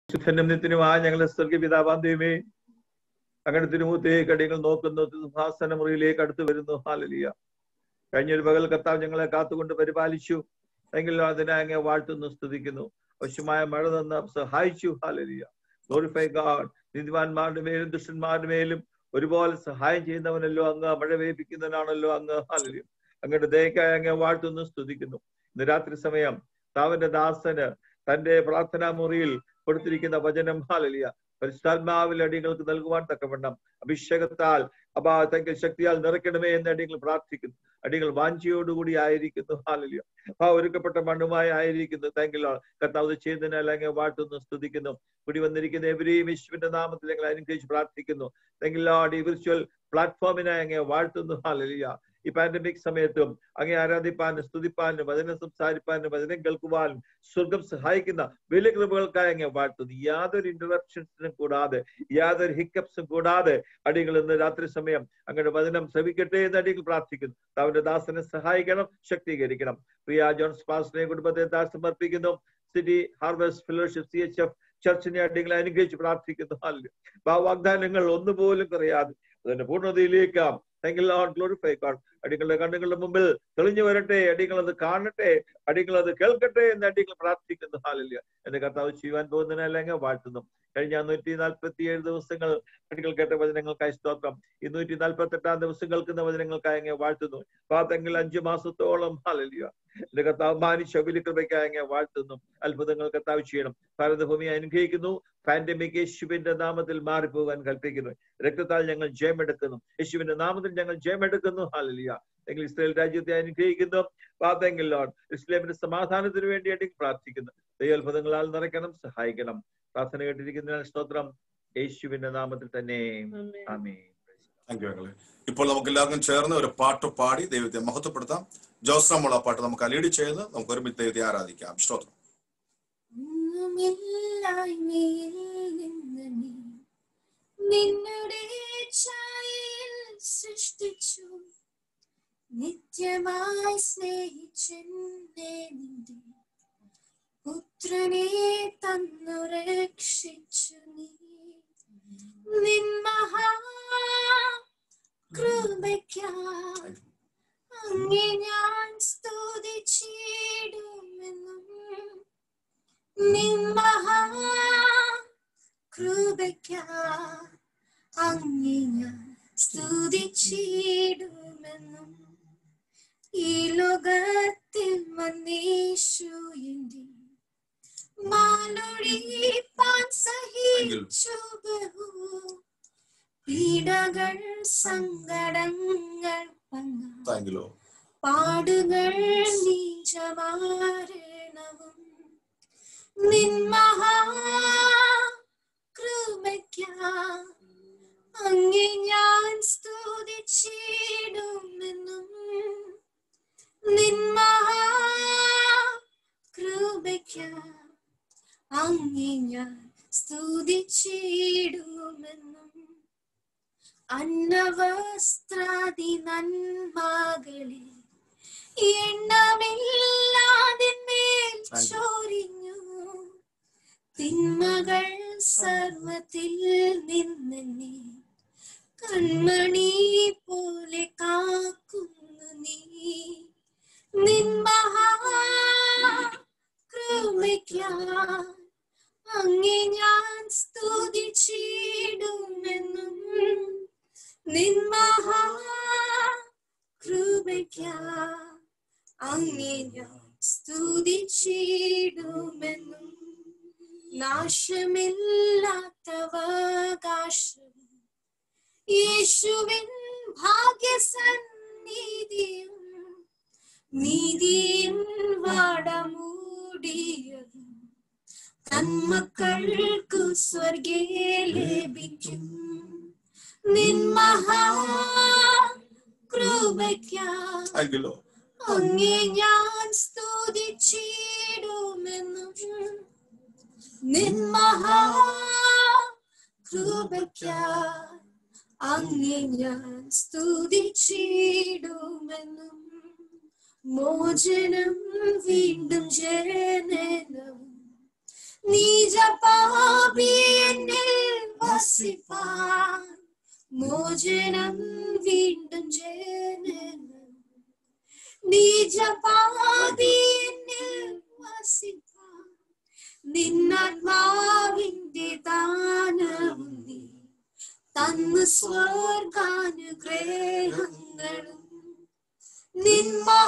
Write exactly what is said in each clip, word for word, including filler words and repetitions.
ശുദ്ധനും നിത്യനുമായ ഞങ്ങളുടെ സ്വർഗീയ പിതാവാം ദൈവമേ, അങ്ങയുടെ തിരുമുഖത്തേക്ക് അടിയങ്ങൾ നോക്കുന്നു, സിംഹാസന മുറിയിലേക്ക് അടുത്ത് വരുന്നു. ഹല്ലേലൂയ. കഴിഞ്ഞൊരു പകൽ കർത്താവ് ഞങ്ങളെ കാത്തുകൊണ്ട് പരിപാലിച്ചു. എങ്കിലും അതിനായി അങ്ങേ വാഴ്ത്തുന്നു, സ്തുതിക്കുന്നു. ആവശ്യമായ മഴ തന്ന് സഹായിച്ചു. ഹല്ലേലൂയ. Glorify God. നീതിമാന്മാരുടെ മേലും ദുഷ്ടന്മാരുടെ മേലും ഒരുപോലെ സഹായം ചെയ്യുന്നവനല്ലോ അങ്ങ്, മഴ പെയ്യിപ്പിക്കുന്നവനാണല്ലോ അങ്ങ്. ഹല്ലേലൂയ. അങ്ങയുടെ ദയക്കായി അങ്ങേ വാഴ്ത്തുന്നു, സ്തുതിക്കുന്നു. ഇന്ന് രാത്രി സമയം താവന്റെ ദാസന് തന്റെ പ്രാർത്ഥനാ മുറിയിൽ കൊടുത്തിരിക്കുന്ന വചനം ഹല്ലേലൂയ പരിശുദ്ധാത്മാവിൽ അടിയങ്ങൾക്ക് നൽകുവാൻ തക്കവണ്ണം അഭിഷേകത്താൽ അപാതങ്കിൽ ശക്തിയാൽ നിറയ്ക്കണമേ എന്ന് അടിയങ്ങൾ പ്രാർത്ഥിക്കുന്നു. അടിയങ്ങൾ വാഞ്ചയോടുകൂടി ആയിരിക്കുന്നു. ഹല്ലേലൂയ. ആ ഒരുക്കപ്പെട്ട മണ്ണുമായി ആയിരിക്കുന്നു. താങ്കൾ കർത്താവ് ചെയ്യുന്നതിനാൽ അങ്ങ് വാഴ്ത്തുന്നു, സ്തുതിക്കുന്നു. കൂടി വന്നിരിക്കുന്ന എവരെയും യേശുവിന്റെ നാമത്തിൽ ഞങ്ങൾ അനുഗ്രഹിച്ച് പ്രാർത്ഥിക്കുന്നു. താങ്കൾ ഈ വിർച്വൽ പ്ലാറ്റ്ഫോമിനായി അങ്ങ് വാഴ്ത്തുന്നു. ഹല്ലേലൂയ. ഈ പാൻഡമിക് സമയത്തും അങ്ങേ ആരാധിപ്പാനും സ്തുതിപ്പാനും വചനം സംസാരിപ്പാനും വചനം കേൾക്കുവാനും സ്വർഗം സഹായിക്കുന്ന വലിയ കൃപകൾക്കായി അങ്ങ് വാഴ്ത്തുന്നു. യാതൊരു ഇന്ററപ്ഷൻസിനും കൂടാതെ, യാതൊരു ഹിക്കപ്സും കൂടാതെ അടികൾ ഇന്ന് രാത്രി സമയം അങ്ങയുടെ വചനം ശ്രവിക്കട്ടെ എന്ന് അടികൾ പ്രാർത്ഥിക്കുന്നു. അവന്റെ ദാസനെ സഹായിക്കണം, ശക്തീകരിക്കണം. പ്രിയ ജോൺസ് പാസ്റ്ററിനെ കുടുംബത്തെ താൻ സമർപ്പിക്കുന്നു. City harvest fellowship C H F ചർച്ചിനെ അടികളെ അനുഗ്രഹിച്ച് പ്രാർത്ഥിക്കുന്നു. ആ വാഗ്ദാനങ്ങൾ ഒന്നുപോലും കുറയാതെ അതിന്റെ പൂർണ്ണതയിലേക്ക് thank you Lord, glorify God. അടികളുടെ കണ്ണുകളുടെ മുമ്പിൽ തെളിഞ്ഞു വരട്ടെ, അടികൾ അത് കാണട്ടെ, അടികൾ അത് കേൾക്കട്ടെ എന്ന് അടികൾ പ്രാർത്ഥിക്കുന്നു. ഹല്ലേലൂയ. എന്റെ കർത്താവ് ചെയ്യുവാൻ പോകുന്നതിനല്ലെങ്കിൽ വാഴ്ത്തുന്നു. കഴിഞ്ഞ നൂറ്റി നാൽപ്പത്തി ഏഴ് ദിവസങ്ങൾ അടികൾ കേട്ട വചനങ്ങൾക്കായി സ്തോത്രം. ഈ നൂറ്റി നാൽപ്പത്തി എട്ടാം ദിവസം കേൾക്കുന്ന വചനങ്ങൾക്കായി അങ്ങ് വാഴ്ത്തുന്നു. പാത്തെങ്കിൽ അഞ്ചു മാസത്തോളം ഹല്ലേലൂയ എന്റെ കർത്താവ് മാനിച്ച വലിയ കൃപയ്ക്കായി അങ്ങ് വാഴ്ത്തുന്നു. അത്ഭുതങ്ങൾ കർത്താവ് ചെയ്യണം. ഭാരതഭൂമിയെ അനുഗ്രഹിക്കുന്നു. പാൻഡമിക് യേശുവിന്റെ നാമത്തിൽ മാറിപ്പോകാൻ കൽപ്പിക്കുന്നു. രക്തത്താൽ ഞങ്ങൾ ജയമെടുക്കുന്നു. യേശുവിന്റെ നാമത്തിൽ ഞങ്ങൾ ജയമെടുക്കുന്നു. ഹല്ലേലൂയ. എങ്കിൽ ഇസ്രായേൽ രാജ്യത്തെ അനുഗ്രഹിക്കുന്നു. പാത്തെങ്കിൽ ലോർഡ് ഇസ്ലാമിന്റെ സമാധാനത്തിന് വേണ്ടി അടികൾ പ്രാർത്ഥിക്കുന്നു. ദൈവാത്ഭുതങ്ങളാൽ നിറയ്ക്കണം, സഹായിക്കണം. പ്രാർത്ഥന കേട്ടിരിക്കുന്നതിനാൽ സ്തോത്രം. യേശുവിന്റെ നാമത്തിൽ തന്നെ ആമേൻ. ഇപ്പോൾ നമുക്ക് എല്ലാവർക്കും ചേർന്ന് ഒരു പാട്ട് പാടി ദൈവത്തെ മഹത്വപ്പെടുത്താം. ജോസ്രമുള്ള പാട്ട് നമുക്ക് അലീഡ് ചെയ്ത് നമുക്ക് ഒരുമിച്ച് ദൈവത്തെ ആരാധിക്കാം. സ്തോത്രം. നിന്നുടെ ഛായയിൽ സൃഷ്ടിച്ചു, നിത്യമായി സ്നേഹിച്ചെന്നെ നിന്റെ പുത്രനെ തന്നു രക്ഷിച്ചു നീ. നിൻ മഹാകൃപയ്ക്കായി അങ്ങേ ഞാൻ സ്തുതിച്ചിടുമെന്നും. നിൻ മഹാകൃപയ്ക്കായി അങ്ങേ ഞാൻ സ്തുതിച്ചിടുമെന്നും. ഈ ലോകത്തിൽ വന്നേശു എന്റെ മാനൊഴിപ്പാൻ സഹിച്ചു ബഹു പീഡകൾ സങ്കടങ്ങൾ പങ്ക പാടുകൾ നീചമാരണവും. നിൻ മഹാകൃപയ്ക്കായി അങ്ങേ ഞാൻ സ്തുതിച്ചിടുമെന്നും. നിൻ മഹാകൃപയ്ക്കായി അങ്ങേ ഞാൻ സ്തുതിച്ചിടുമെന്നും. അന്നവസ്ത്രാദി നന്മകളെ എണ്ണമില്ലാതിന്മേൽ ചൊരിഞ്ഞു. തിന്മകൾ സർവത്തിൽ നിന്നെ കൺമണി പോലെ കാക്കുന്നു നീ. നിൻ മഹാകൃപയ്ക്കായി അങ്ങേ ഞാൻ സ്തുതിച്ചിടുമെന്നും. നിൻ മഹാകൃപയ്ക്കായി അങ്ങേ ഞാൻ സ്തുതിച്ചിടുമെന്നും. നാശമില്ലാത്തവകാശം യേശുവിൻ ഭാഗ്യസന്നിധിയും നീതിയിൻ വാടമൂടിയതും തന്മക്കൾക്കു സ്വർഗേ ലഭിക്കും. നിൻ മഹാകൃപയ്ക്കായി അങ്ങേ ഞാൻ സ്തുതിച്ചിടുമെന്നും. നിൻ മഹാകൃപയ്ക്കായി അങ്ങേ ഞാൻ സ്തുതിച്ചിടുമെന്നും. മോചനം വീണ്ടും ജനനവും നീജപാപി എന്നിൽ വസിപ്പാൻ മോചനം വീണ്ടും ജനനം. നീജപാപി എന്നിൽ വസിപ്പാൻ നിന്നാത്മാവിന്റെ ദാനവും നീ തന്നു സ്വർഗാനുഗ്രഹങ്ങളും. നിൻ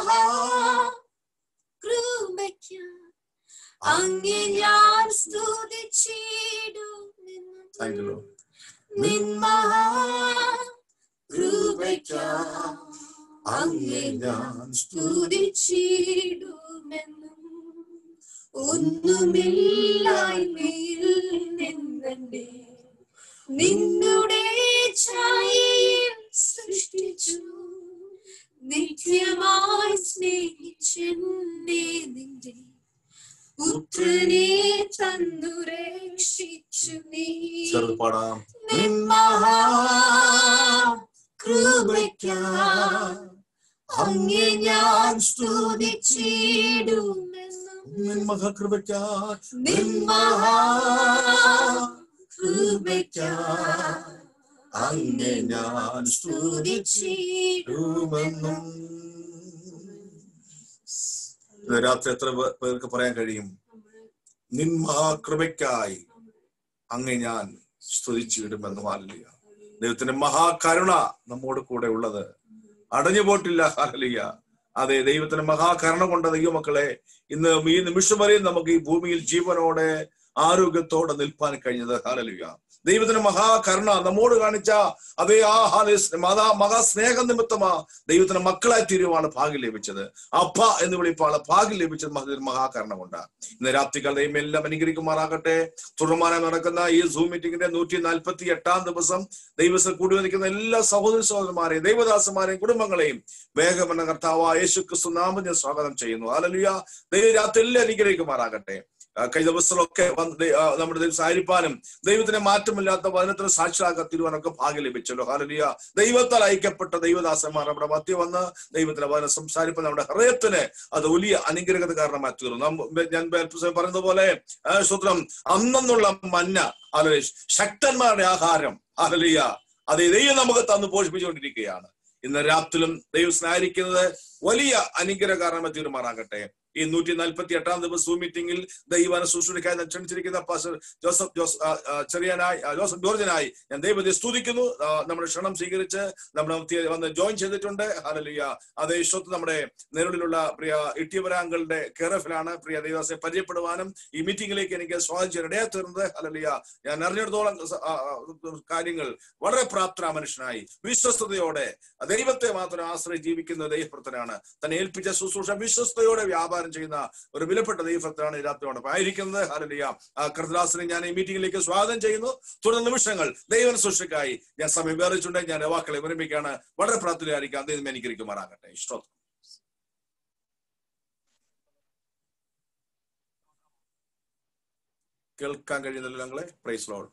മഹാകൃപയ്ക്ക് അങ്ങേ ഞാൻ സ്തുതിച്ചിടും. നിൻ മഹാകൃപയ്ക്ക് അങ്ങേ ഞാൻ സ്തുതിച്ചിടുമെന്നും. ഒന്നുമില്ലായ്മയിൽ നിന്നെ നിന്നുടെ ഛായയിൽ സൃഷ്ടിച്ചു. നിത്യമായി സ്നേഹിച്ചെന്നെ നിന്റെ പുത്രനെ തന്നു രക്ഷിച്ചു നീ. നിൻ മഹാകൃപയ്ക്ക് അങ്ങേ ഞാൻ സ്തുതിച്ചിടുമെന്നും. നിൻ മഹാകൃപയ്ക്ക് നിൻ മഹാകൃപയ്ക്ക് അങ്ങേ ഞാൻ സ്തുതിച്ചിടുമെന്നും. രാത്രി എത്ര പേർക്ക് പറയാൻ കഴിയും? നിൻ മഹാകൃപയ്ക്കായി അങ്ങേ ഞാൻ സ്തുതിച്ചിടുമെന്ന്. ഹല്ലേലൂയ. ദൈവത്തിന്റെ മഹാകരുണ നമ്മോട് കൂടെ ഉള്ളത് അടഞ്ഞു പോയിട്ടില്ല. ഹല്ലേലൂയ. അതെ, ദൈവത്തിന്റെ മഹാകരുണ കൊണ്ട് ദൈവമക്കളെ ഇന്ന് ഈ നിമിഷം വരെയും നമുക്ക് ഈ ഭൂമിയിൽ ജീവനോടെ ആരോഗ്യത്തോടെ നിൽപ്പാൻ കഴിഞ്ഞത്. ഹല്ലേലൂയ. ദൈവത്തിന്റെ മഹാകരുണ നമ്മോട് കാണിച്ച അതേ ആ മഹാ മഹാസ്നേഹ നിമിത്തമാ ദൈവത്തിന്റെ മക്കളായി തീരുവാണ് ഭാഗ്യം ലഭിച്ചത്. അപ്പ എന്ന് വിളിപ്പാണ് ഭാഗ്യം ലഭിച്ചത് മഹാകരുണ കൊണ്ടാണ്. ഇന്ന് രാത്രികാല ദൈവം എല്ലാം അനുഗ്രഹിക്കുമാറാകട്ടെ. തുടർമാനം നടക്കുന്ന ഈ സൂം മീറ്റിംഗിന്റെ നൂറ്റി നാൽപ്പത്തി എട്ടാം ദിവസം ദൈവത്തിൽ കൂടി വന്നിരിക്കുന്ന എല്ലാ സഹോദര സഹോദരന്മാരെയും ദൈവദാസന്മാരെയും കുടുംബങ്ങളെയും വേഗമെന്ന കർത്താവായ യേശു ക്രിസ്തു നാമത്തിൽ ഞാൻ സ്വാഗതം ചെയ്യുന്നു. ഹല്ലേലൂയ. ദൈവ രാത്രി എല്ലാം അനുഗ്രഹിക്കുമാറാകട്ടെ. കഴിഞ്ഞ ദിവസങ്ങളൊക്കെ നമ്മുടെ സാരിപ്പാനും ദൈവത്തിന് മാറ്റമില്ലാത്ത വചനത്തിന് സാക്ഷിയാക്കാൻ തീരുവാനൊക്കെ ഭാഗ്യം ലഭിച്ചല്ലോ. ഹല്ലേലൂയ. ദൈവത്താൽ ഐക്യപ്പെട്ട ദൈവദാസന്മാർ നമ്മുടെ മധ്യ വന്ന് ദൈവത്തിന്റെ വചനം സംസാരിപ്പാൻ നമ്മുടെ ഹൃദയത്തിന് അത് വലിയ അനുഗ്രഹത്തിന് കാരണമായി തീർന്നു. ഞാൻ പറഞ്ഞതുപോലെ സ്തോത്രം, അന്നുള്ള മന്ന ഹല്ലേലൂയ, ശക്തന്മാരുടെ ആഹാരം ഹല്ലേലൂയ, അത് ദൈവം നമുക്ക് തന്നു പോഷിപ്പിച്ചുകൊണ്ടിരിക്കുകയാണ്. ഇന്ന് രാത്രിയിലും ദൈവം സ്നേഹിക്കുന്നത് വലിയ അനുഗ്രഹ കാരണമായി തീരുമാറാകട്ടെ. ഈ നൂറ്റി നാൽപ്പത്തി എട്ടാം ദിവസം സൂം മീറ്റിംഗിൽ ദൈവനെ ശുശ്രൂഷിക്കാൻ ക്ഷണിച്ചിരിക്കുന്ന പാസ്റ്റർ ജോസഫ് ജോസ് ചെറിയാനായി ജോസഫ് ജോർജിനായി ഞാൻ ദൈവത്തെ സ്തുതിക്കുന്നു. നമ്മുടെ ക്ഷണം സ്വീകരിച്ച് നമ്മുടെ വന്ന് ജോയിൻ ചെയ്തിട്ടുണ്ട്. ഹല്ലേലൂയ. അതേ ഇഷ്ടത്ത് നമ്മുടെ നേരിലുള്ള പ്രിയ ഇട്ടിയവരാങ്കളുടെ കെയർഫിലാണ് പ്രിയ ദൈവത്തെ പരിചയപ്പെടുവാനും ഈ മീറ്റിംഗിലേക്ക് എനിക്ക് സ്വാഗതം ചെയ്യാൻ ഇടയാ തീർന്നത്. ഹല്ലേലൂയ. ഞാൻ അറിഞ്ഞിടത്തോളം കാര്യങ്ങൾ വളരെ പ്രാപ്തനാ മനുഷ്യനായി വിശ്വസ്തയോടെ ദൈവത്തെ മാത്രം ആശ്രയി ജീവിക്കുന്ന ദൈവപ്രത്തനാണ്. തന്നെ ഏൽപ്പിച്ച ശുശ്രൂഷ വിശ്വസ്തയോടെ വ്യാപാരം ചെയ്യുന്ന ഒരു വിലപ്പെട്ട ദൈവഭക്തനാണ് ഈ രാത്രിയോടൊപ്പം ആയിരിക്കുന്നത്. ഹല്ലേലൂയ. കർത്തദാസനെ ഞാൻ ഈ മീറ്റിംഗിലേക്ക് സ്വാഗതം ചെയ്യുന്നു. തുടർ നിമിഷങ്ങൾ ദൈവ സൃഷ്ടിക്കായി ഞാൻ സമയം വേറിച്ചുണ്ടെങ്കിൽ ഞാൻ വാക്കുകളെ വിരമിക്കാണ്. വളരെ പ്രാർത്ഥനയായിരിക്കാം. ദൈവം അനുഗ്രഹിക്കുമാറാകട്ടെ. സ്തോത്രം. കേൾക്കാൻ കഴിയുന്നില്ല ഞങ്ങളെ? Praise Lord.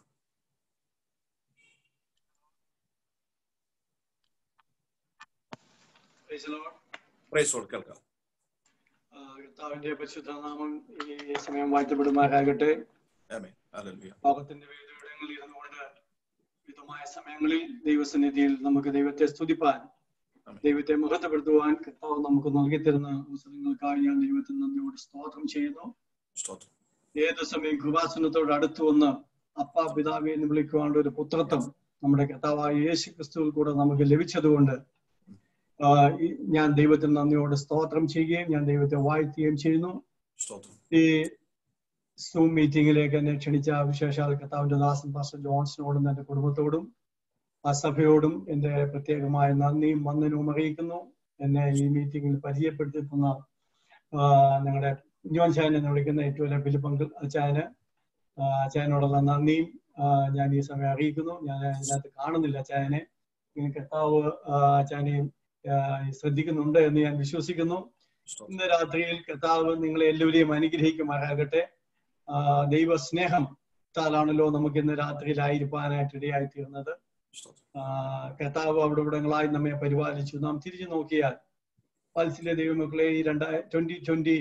Praise Lord. കേൾക്കാം. കർത്താവിന്റെ പരിശുദ്ധ നാമം ഈ സമയം വാഴ്ത്തപ്പെടുമാറാകട്ടെ. ലോകത്തിന്റെ വിവിധയിടങ്ങളിൽ ഇരുന്നുകൊണ്ട് വിധമായ സമയങ്ങളിൽ ദൈവസന്നിധിയിൽ നമുക്ക് ദൈവത്തെ സ്തുതിപ്പാൻ, ദൈവത്തെ മഹത്വപ്പെടുത്തുവാൻ കർത്താവ് നമുക്ക് നൽകി തരുന്ന അവസരങ്ങൾക്കായി ഞാൻ ദൈവത്തിന് നന്ദിയോട് സ്തോത്രം ചെയ്യുന്നു. ഏത് സമയം കൃപാസനത്തോട് അടുത്തു വന്ന് അപ്പാ പിതാവെ എന്ന് വിളിക്കുവാനുള്ള ഒരു പുത്രത്വം നമ്മുടെ കർത്താവായ യേശു ക്രിസ്തുവിൽ കൂടെ നമുക്ക് ലഭിച്ചതുകൊണ്ട് ഞാൻ ദൈവത്തിന് നന്ദിയോട് സ്തോത്രം ചെയ്യുകയും ഞാൻ ദൈവത്തെ വാഴ്ത്തുകയും ചെയ്യുന്നു. ഈ സൂം മീറ്റിംഗിലേക്ക് എന്നെ ക്ഷണിച്ച വിശേഷാൽ കർത്താവിന്റെ ദാസൻ പാസ്റ്റർ ജോൺസിനോടും എന്റെ കുടുംബത്തോടും ആ സഭയോടും എന്റെ പ്രത്യേകമായ നന്ദിയും വന്ദനവും അറിയിക്കുന്നു. എന്നെ ഈ മീറ്റിംഗിൽ പരിചയപ്പെടുത്തി തന്ന ഞങ്ങളുടെ കുഞ്ഞോൻ ചായൻ എന്ന് വിളിക്കുന്ന ഏറ്റവും വലിയ ഫിലിപ്പങ്കിൾ അച്ചായന് അച്ചായനോടുള്ള നന്ദിയും ഞാൻ ഈ സമയം അറിയിക്കുന്നു. ഞാൻ ഇതിനകത്ത് കാണുന്നില്ല അച്ചായനെ. കർത്താവ് അച്ചായനെയും ശ്രദ്ധിക്കുന്നുണ്ട് എന്ന് ഞാൻ വിശ്വസിക്കുന്നു. ഇന്ന് രാത്രിയിൽ കർത്താവ് നിങ്ങളെ എല്ലാവരെയും അനുഗ്രഹിക്കുമാറാകട്ടെ. ദൈവ സ്നേഹത്താലാണല്ലോ നമുക്ക് ഇന്ന് രാത്രിയിലായിരിക്കാനായിട്ട് ഇടയായി തീർന്നത്. കർത്താവ് അവിടെ ഇവിടങ്ങളായി നമ്മെ പരിപാലിച്ചു. നാം തിരിച്ചു നോക്കിയാൽ വാത്സല്യ ദൈവമക്കളെ ഈ രണ്ടായി ട്വന്റി ട്വന്റി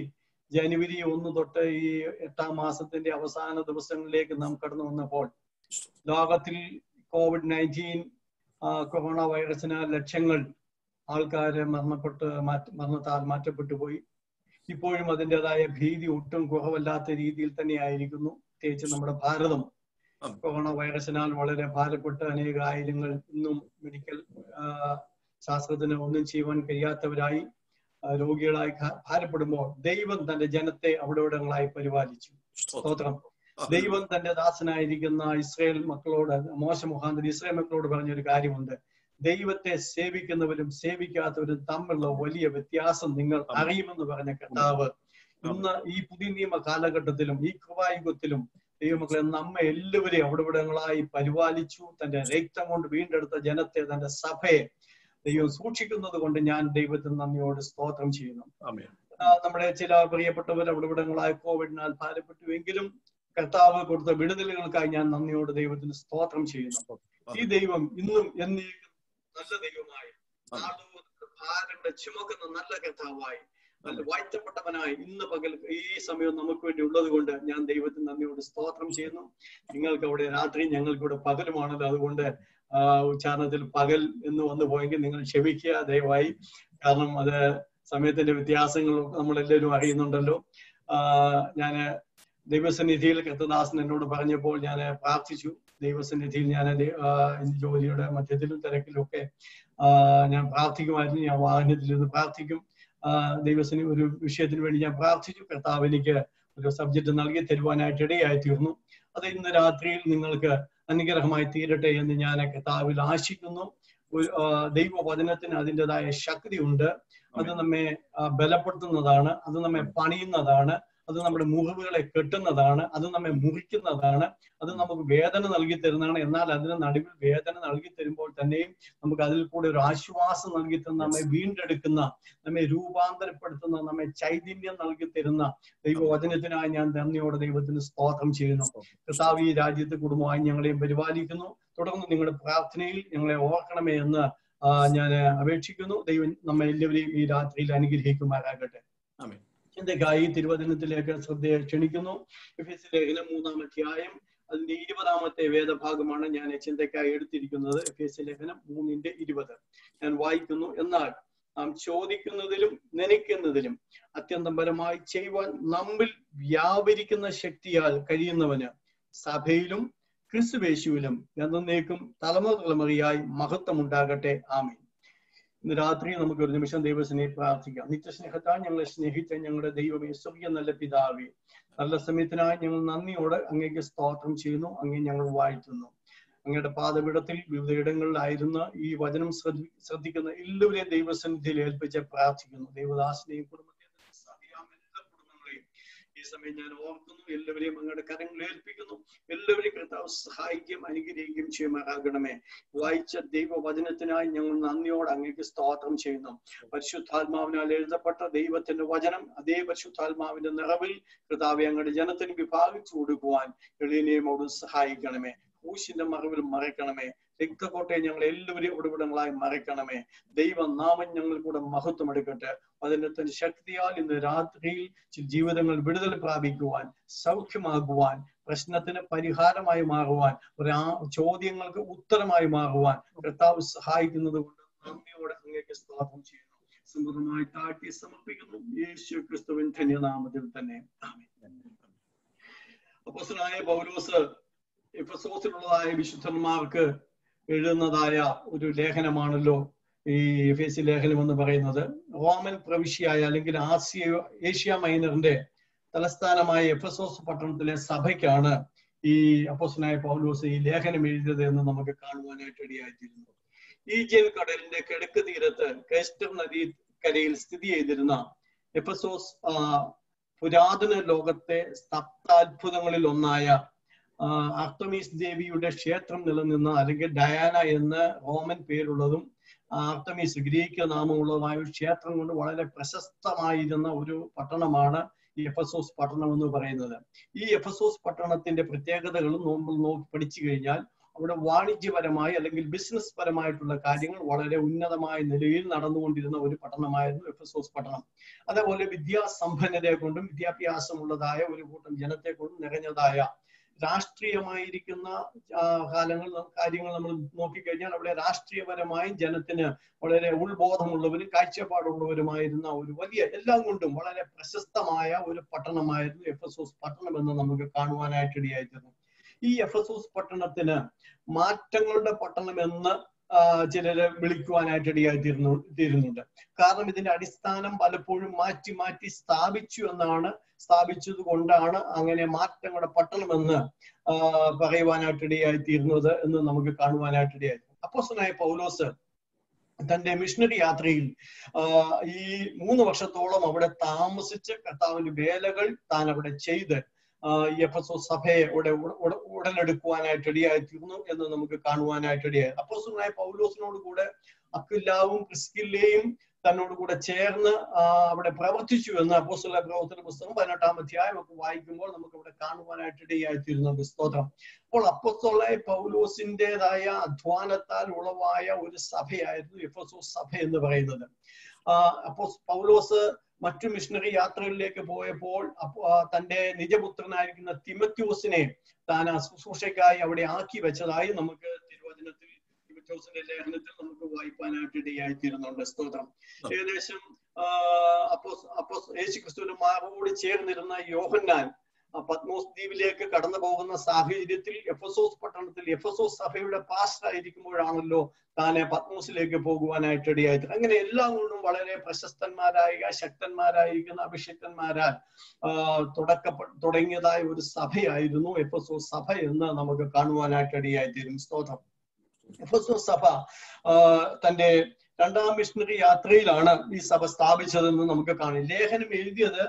ജനുവരി ഒന്ന് തൊട്ട് ഈ എട്ടാം മാസത്തിന്റെ അവസാന ദിവസങ്ങളിലേക്ക് നാം കടന്നു വന്നപ്പോൾ ലോകത്തിൽ കോവിഡ് നയൻറ്റീൻ കൊറോണ വൈറസിനാൽ ലക്ഷങ്ങൾ ആൾക്കാര് മരണപ്പെട്ട് മാറ്റ മരണത്താൽ മാറ്റപ്പെട്ടു പോയി. ഇപ്പോഴും അതിൻ്റെതായ ഭീതി ഒട്ടും കുറവല്ലാത്ത രീതിയിൽ തന്നെ ആയിരിക്കുന്നു. പ്രത്യേകിച്ച് നമ്മുടെ ഭാരതം കൊറോണ വൈറസിനാൽ വളരെ ഭാരപ്പെട്ട് അനേക ആയിരങ്ങൾ ഇന്നും മെഡിക്കൽ ശാസ്ത്രത്തിന് ഒന്നും ചെയ്യുവാൻ കഴിയാത്തവരായി രോഗികളായി ഭാരപ്പെടുമ്പോൾ ദൈവം തന്റെ ജനത്തെ അവിടെവിടങ്ങളായി പരിപാലിച്ചു. സ്തോത്രം. ദൈവം തന്റെ ദാസനായിരിക്കുന്ന ഇസ്രായേൽ മക്കളോട്, മോശ മുഖാന്തരം ഇസ്രായേൽ മക്കളോട് പറഞ്ഞൊരു കാര്യമുണ്ട്. ദൈവത്തെ സേവിക്കുന്നവരും സേവിക്കാത്തവരും തമ്മിലുള്ള വലിയ വ്യത്യാസം നിങ്ങൾ അറിയുമെന്ന് പറഞ്ഞ കർത്താവ് ഇന്ന് ഈ പുതിയ നിയമ കാലഘട്ടത്തിലും ഈ കൃപായുഗത്തിലും ദൈവമക്കളെ നമ്മെ എല്ലാവരെയും അവിടെവിടങ്ങളായി പരിപാലിച്ചു. തന്റെ രക്തം കൊണ്ട് വീണ്ടെടുത്ത ജനത്തെ, തന്റെ സഭയെ ദൈവം സൂക്ഷിക്കുന്നത് കൊണ്ട് ഞാൻ ദൈവത്തിന് നന്ദിയോട് സ്തോത്രം ചെയ്യുന്നു. നമ്മുടെ ചില പ്രിയപ്പെട്ടവർ അവിടെവിടങ്ങളായി കോവിഡിനാൽ ഭാരപ്പെട്ടുവെങ്കിലും കർത്താവ് കൊടുത്ത വിടുതലുകൾക്കായി ഞാൻ നന്ദിയോട് ദൈവത്തിന് സ്തോത്രം ചെയ്യുന്നു. ഈ ദൈവം ഇന്നും എന്നേക്കും നല്ല ദൈവമായി, ഭാരങ്ങളെ ചുമക്കുന്ന നല്ല കർത്താവായി, നല്ല വാഴ്ത്തപ്പെട്ടവനായി ഇന്ന് പകൽ ഈ സമയം നമുക്ക് വേണ്ടി ഉള്ളത് കൊണ്ട് ഞാൻ ദൈവത്തിന് നന്ദിയോട് സ്തോത്രം ചെയ്യുന്നു. നിങ്ങൾക്ക് അവിടെ രാത്രി, ഞങ്ങൾക്ക് ഇവിടെ പകലുമാണല്ലോ. അതുകൊണ്ട് ആ ഉച്ചാരണത്തിൽ പകൽ എന്ന് വന്നു പോയെങ്കിൽ നിങ്ങൾ ക്ഷമിക്കുക ദയവായി. കാരണം അത് സമയത്തിന്റെ വ്യത്യാസങ്ങൾ നമ്മളെല്ലാവരും അറിയുന്നുണ്ടല്ലോ. ആഹ് ഞാന് ദൈവസന്നിധിയിൽ കർത്തദാസൻ എന്നോട് പറഞ്ഞപ്പോൾ ഞാൻ പ്രാർത്ഥിച്ചു. ദൈവസന്നിധിയിൽ ഞാൻ ജോലിയുടെ മധ്യത്തിലും തിരക്കിലും ഒക്കെ ആഹ് ഞാൻ പ്രാർത്ഥിക്കുമായിരുന്നു. ഞാൻ വാഹനത്തിൽ നിന്ന് പ്രാർത്ഥിക്കും. ആഹ് ദൈവസന്നി ഒരു വിഷയത്തിന് വേണ്ടി ഞാൻ പ്രാർത്ഥിച്ചു. കർത്താവ് എനിക്ക് ഒരു സബ്ജക്ട് നൽകി തരുവാനായിട്ട് ഇടയായി തീർന്നു. അത് ഇന്ന് രാത്രിയിൽ നിങ്ങൾക്ക് അനുഗ്രഹമായി തീരട്ടെ എന്ന് ഞാൻ കർത്താവിൽ ആശിക്കുന്നു. ദൈവവചനത്തിന് അതിൻ്റെതായ ശക്തി ഉണ്ട്. അത് നമ്മെ ബലപ്പെടുത്തുന്നതാണ്, അത് നമ്മെ പണിയുന്നതാണ്, അത് നമ്മുടെ മുറിവുകളെ കെട്ടുന്നതാണ്, അത് നമ്മെ മുറിക്കുന്നതാണ്, അത് നമുക്ക് വേദന നൽകി തരുന്നതാണ്. എന്നാൽ അതിന് നടുവിൽ വേദന നൽകി തരുമ്പോൾ തന്നെയും നമുക്ക് അതിൽ കൂടെ ഒരു ആശ്വാസം നൽകി തരുന്ന, നമ്മെ വീണ്ടെടുക്കുന്ന, നമ്മെ രൂപാന്തരപ്പെടുത്തുന്ന, നമ്മെ ചൈതന്യം നൽകി തരുന്ന ദൈവവചനത്തിനായി ഞാൻ നന്ദിയോടെ ദൈവത്തിന് സ്തോത്രം ചെയ്യുന്നു. കർത്താവ് ഈ രാജ്യത്തെ കുടുംബമായി ഞങ്ങളെയും പരിപാലിക്കുന്നു. തുടർന്ന് നിങ്ങളുടെ പ്രാർത്ഥനയിൽ ഞങ്ങളെ ഓർക്കണമേ എന്ന് ഞാൻ അപേക്ഷിക്കുന്നു. ദൈവം നമ്മെ എല്ലാവരെയും ഈ രാത്രിയിൽ അനുഗ്രഹിക്കുമാറാകട്ടെ. ചിന്തയ്ക്കായി തിരുവചനത്തിലേക്ക് ശ്രദ്ധയെ ക്ഷണിക്കുന്നു. എഫേസ്യ ലേഖനം മൂന്നാം അധ്യായം അതിന്റെ ഇരുപതാമത്തെ വേദഭാഗമാണ് ഞാൻ ചിന്തയ്ക്കായി എടുത്തിരിക്കുന്നത്. എഫേസ്യ ലേഖനം മൂന്നിന്റെ ഇരുപത് ഞാൻ വായിക്കുന്നു. എന്നാൽ നാം ചോദിക്കുന്നതിലും നനയ്ക്കുന്നതിലും അത്യന്തം പരമായി ചെയ്യുവാൻ നമ്മിൽ വ്യാപരിക്കുന്ന ശക്തിയാൽ കഴിയുന്നവന് സഭയിലും ക്രിസ്തുവേശുവിലും എന്നേക്കും തലമുറ തലമുറയായി മഹത്വം ഉണ്ടാകട്ടെ. ആമീൻ. ഇന്ന് രാത്രി നമുക്ക് ഒരു നിമിഷം ദൈവത്തിനെ പ്രാർത്ഥിക്കാം. നിത്യസ്നേഹത്താൽ ഞങ്ങളെ സ്നേഹിച്ച ഞങ്ങളുടെ ദൈവമേ, സ്വർഗ്ഗീയ നല്ല പിതാവേ, നല്ല സമയത്തിനായി ഞങ്ങൾ നന്ദിയോടെ അങ്ങേക്ക് സ്തോത്രം ചെയ്യുന്നു. അങ്ങേ ഞങ്ങൾ വാഴ്ത്തുന്നു. അങ്ങയുടെ പാദപീഠത്തിൽ വിവിധ ഇടങ്ങളിലായിരുന്ന ഈ വചനം ശ്രദ്ധി ശ്രദ്ധിക്കുന്ന എല്ലാവരെയും ദൈവസന്നിധിയിൽ ഏൽപ്പിച്ച് പ്രാർത്ഥിക്കുന്നു. ദൈവദാസനെയും കുടുംബത്തെയും എല്ലാ കുടുംബങ്ങളെയും ഈ സമയം ഞാൻ ഓർക്കുന്നു. എല്ലാവരെയും അങ്ങയുടെ കരങ്ങളിൽ ഏൽപ്പിക്കുന്നു. എല്ലാവരെയും കർത്താവ് സഹായിക്കുകയും അനുഗ്രഹിക്കുകയും ചെയ്യുമാറാകണമേ. വായിച്ച ദൈവവചനത്തിനായി ഞങ്ങൾ നന്ദിയോടെ അങ്ങേക്ക് സ്തോത്രം ചെയ്യുന്നു. പരിശുദ്ധാത്മാവിനാൽ എഴുതപ്പെട്ട ദൈവത്തിന്റെ വചനം അതേ പരിശുദ്ധാത്മാവിന്റെ നിറവിൽ കർത്താവെ അങ്ങയുടെ ജനത്തിന് വിഭാഗിച്ചു കൊടുക്കുവാൻ എളിയനെയും അവിടെ സഹായിക്കണമേ. ക്രൂശിന്റെ മറവിൽ മറയ്ക്കണമേ. രക്തക്കോട്ടയെ ഞങ്ങൾ എല്ലാവരെയും ഉടവിടങ്ങളായി മറയ്ക്കണമേ. ദൈവനാമം ഞങ്ങൾ കൂടെ മഹത്വം എടുക്കട്ടെ. വചനത്തിന്റെ ശക്തിയാൽ ഇന്ന് രാത്രിയിൽ ജീവിതങ്ങൾ വിടുതൽ പ്രാപിക്കുവാൻ, സൗഖ്യമാകുവാൻ, പ്രശ്നത്തിന് പരിഹാരമായി മാറുവാൻ, ഒരു ചോദ്യങ്ങൾക്ക് ഉത്തരമായി മാറുവാൻ കർത്താവ് സഹായിക്കുന്നത് കൊണ്ട് നന്ദിയോടെ അങ്ങേക്ക് സ്തോത്രം ചെയ്യുന്നു. സമൃദ്ധമായി താഴ്ത്തി സമർപ്പിക്കുന്നു യേശു ക്രിസ്തുവിൻ ധന്യനാമത്തിൽ തന്നെ. ആമേൻ. അപ്പോസ്തലനായ പൗലോസ് എഫെസോസിലുള്ളതായ വിശുദ്ധന്മാർക്ക് എഴുതുന്നതായ ഒരു ലേഖനമാണല്ലോ ഈ എഫേസ്യ ലേഖനം എന്ന് പറയുന്നത്. റോമൻ പ്രവിശ്യയായ അല്ലെങ്കിൽ ആസിയ ഏഷ്യ മൈനറിന്റെ തലസ്ഥാനമായ എഫെസോസ് പട്ടണത്തിലെ സഭയ്ക്കാണ് ഈ അപ്പോസ്തലനായ പൗലോസ് ഈ ലേഖനം എഴുതിയത് എന്ന് നമുക്ക് കാണുവാനായിട്ട് ഇടയായിത്തീരുന്നു. ഈജിയൻ കടലിന്റെ കിഴക്ക് തീരത്ത് കേസ്റ്റർ നദീ കരയിൽ സ്ഥിതി ചെയ്തിരുന്ന എഫെസോസ് പുരാതന ലോകത്തെ സപ്താത്ഭുതങ്ങളിൽ ഒന്നായ ആർത്തമീസ് ദേവിയുടെ ക്ഷേത്രം നിലനിന്ന, അല്ലെങ്കിൽ ഡയാന എന്ന് റോമൻ പേരുള്ളതും ആർത്തമീസ് ഗ്രീക്ക് നാമമുള്ളതുമായ ഒരു ക്ഷേത്രം കൊണ്ട് വളരെ പ്രശസ്തമായിരുന്ന ഒരു പട്ടണമാണ് ഈ എഫെസോസ് പട്ടണം എന്ന് പറയുന്നത്. ഈ എഫെസോസ് പട്ടണത്തിന്റെ പ്രത്യേകതകളും നമ്മൾ നോക്കി പഠിച്ചു കഴിഞ്ഞാൽ അവിടെ വാണിജ്യപരമായി അല്ലെങ്കിൽ ബിസിനസ് പരമായിട്ടുള്ള കാര്യങ്ങൾ വളരെ ഉന്നതമായ നിലയിൽ നടന്നുകൊണ്ടിരുന്ന ഒരു പട്ടണമായിരുന്നു എഫെസോസ് പട്ടണം. അതേപോലെ വിദ്യാസമ്പന്നരെ കൊണ്ടും വിദ്യാഭ്യാസമുള്ളതായ ഒരു കൂട്ടം ജനത്തെ കൊണ്ടും നിറഞ്ഞതായ രാഷ്ട്രീയമായിരിക്കുന്ന കാലങ്ങൾ കാര്യങ്ങൾ നമ്മൾ നോക്കിക്കഴിഞ്ഞാൽ അവിടെ രാഷ്ട്രീയപരമായി ജനത്തിന് വളരെ ഉൾബോധമുള്ളവരും കാഴ്ചപ്പാടുള്ളവരുമായിരുന്ന ഒരു വലിയ എല്ലാം കൊണ്ടും വളരെ പ്രശസ്തമായ ഒരു പട്ടണമായിരുന്നു എഫെസോസ് പട്ടണം എന്ന് നമുക്ക് കാണുവാനായിട്ടിടയായിരുന്നു. ഈ എഫെസോസ് പട്ടണത്തിന് മാറ്റങ്ങളുടെ പട്ടണം എന്ന് ചിലര് വിളിക്കുവാനായിട്ട് ഇടയായിത്തീരുന്നു തീരുന്നുണ്ട്. കാരണം ഇതിന്റെ അടിസ്ഥാനം പലപ്പോഴും മാറ്റി മാറ്റി സ്ഥാപിച്ചു എന്നാണ് സ്ഥാപിച്ചത് കൊണ്ടാണ് അങ്ങനെ മാറ്റങ്ങളുടെ പട്ടണമെന്ന് ആ പറയുവാനായിട്ട് ഇടയായിത്തീരുന്നത് എന്ന് നമുക്ക് കാണുവാനായിട്ടിടയായിരുന്നു. അപ്പോസ്തലനായ പൗലോസ് തന്റെ മിഷണറി യാത്രയിൽ ആ ഈ മൂന്ന് വർഷത്തോളം അവിടെ താമസിച്ച് കർത്താവിന്റെ വേലകൾ താൻ അവിടെ ചെയ്ത് ഈ എഫെസോസ് സഭയെ ഉട ഉടലെടുക്കുവാനായിട്ട് ഇടയായിത്തീർന്നു എന്ന് നമുക്ക് കാണുവാനായിട്ട് ഇടയായി. അപ്പോസ്തലനായ പൗലോസിനോട് കൂടെ അക്വിലാവും പ്രിസ്കില്ലയും തന്നോട് കൂടെ ചേർന്ന് അവിടെ പ്രവർത്തിച്ചു എന്ന് അപ്പോസ്തല പ്രവർത്തന പുസ്തകം പതിനെട്ടാം അധ്യായം ഒക്കെ വായിക്കുമ്പോൾ നമുക്ക് ഇവിടെ കാണുവാനായിട്ട് ഇടയായിത്തീരുന്നത്. സ്തോത്രം. അപ്പോൾ അപ്പോസ്തലനായ പൗലോസിൻ്റെതായ അധ്വാനത്താൽ ഉളവായ ഒരു സഭയായിരുന്നു എഫെസോസ് സഭ എന്ന് പറയുന്നത്. ആ അപ്പോ പൗലോസ് മറ്റു മിഷണറി യാത്രകളിലേക്ക് പോയപ്പോൾ തന്റെ നിജപുത്രനായിരിക്കുന്ന തിമത്യോസിനെ താൻ ആ ശുശ്രൂഷയ്ക്കായി അവിടെ ആക്കി വെച്ചതായി നമുക്ക് തിരുവചനത്തിൽ തിമത്യോസിന്റെ ലേഖനത്തിൽ നമുക്ക് വായിക്കാനായിട്ട് ഇടയായിത്തീരുന്നുണ്ട്. സ്തോത്രം. ഏകദേശം ആഹ് അപ്പോ അപ്പോ യേശുക്രിസ്തുവിന്റെ മാറോട് ചേർന്നിരുന്ന യോഹന്നാൻ പത്മോസ് ദ്വീപിലേക്ക് കടന്നു പോകുന്ന സാഹചര്യത്തിൽ എഫെസോസ് പട്ടണത്തിൽ എഫെസോസ് സഭയുടെ പാസ്റ്റർ ആയിരിക്കുമ്പോഴാണല്ലോ താനെ പത്മോസിലേക്ക് പോകുവാനായിട്ട് ഇടയായത്. അങ്ങനെ എല്ലാം കൊണ്ടും വളരെ പ്രശസ്തന്മാരായ ശക്തന്മാരായിരിക്കുന്ന അഭിഷിക്തന്മാരാൽ ആഹ് തുടക്കപ്പെ തുടങ്ങിയതായ ഒരു സഭയായിരുന്നു എഫെസോസ് സഭ എന്ന് നമുക്ക് കാണുവാനായിട്ട് ഇടയായിത്തീരും. സ്തോത്രം. എഫെസോസ് സഭ ആഹ് തന്റെ രണ്ടാം മിഷണറി യാത്രയിലാണ് ഈ സഭ സ്ഥാപിച്ചതെന്ന് നമുക്ക് കാണാം. ലേഖനം എഴുതിയത്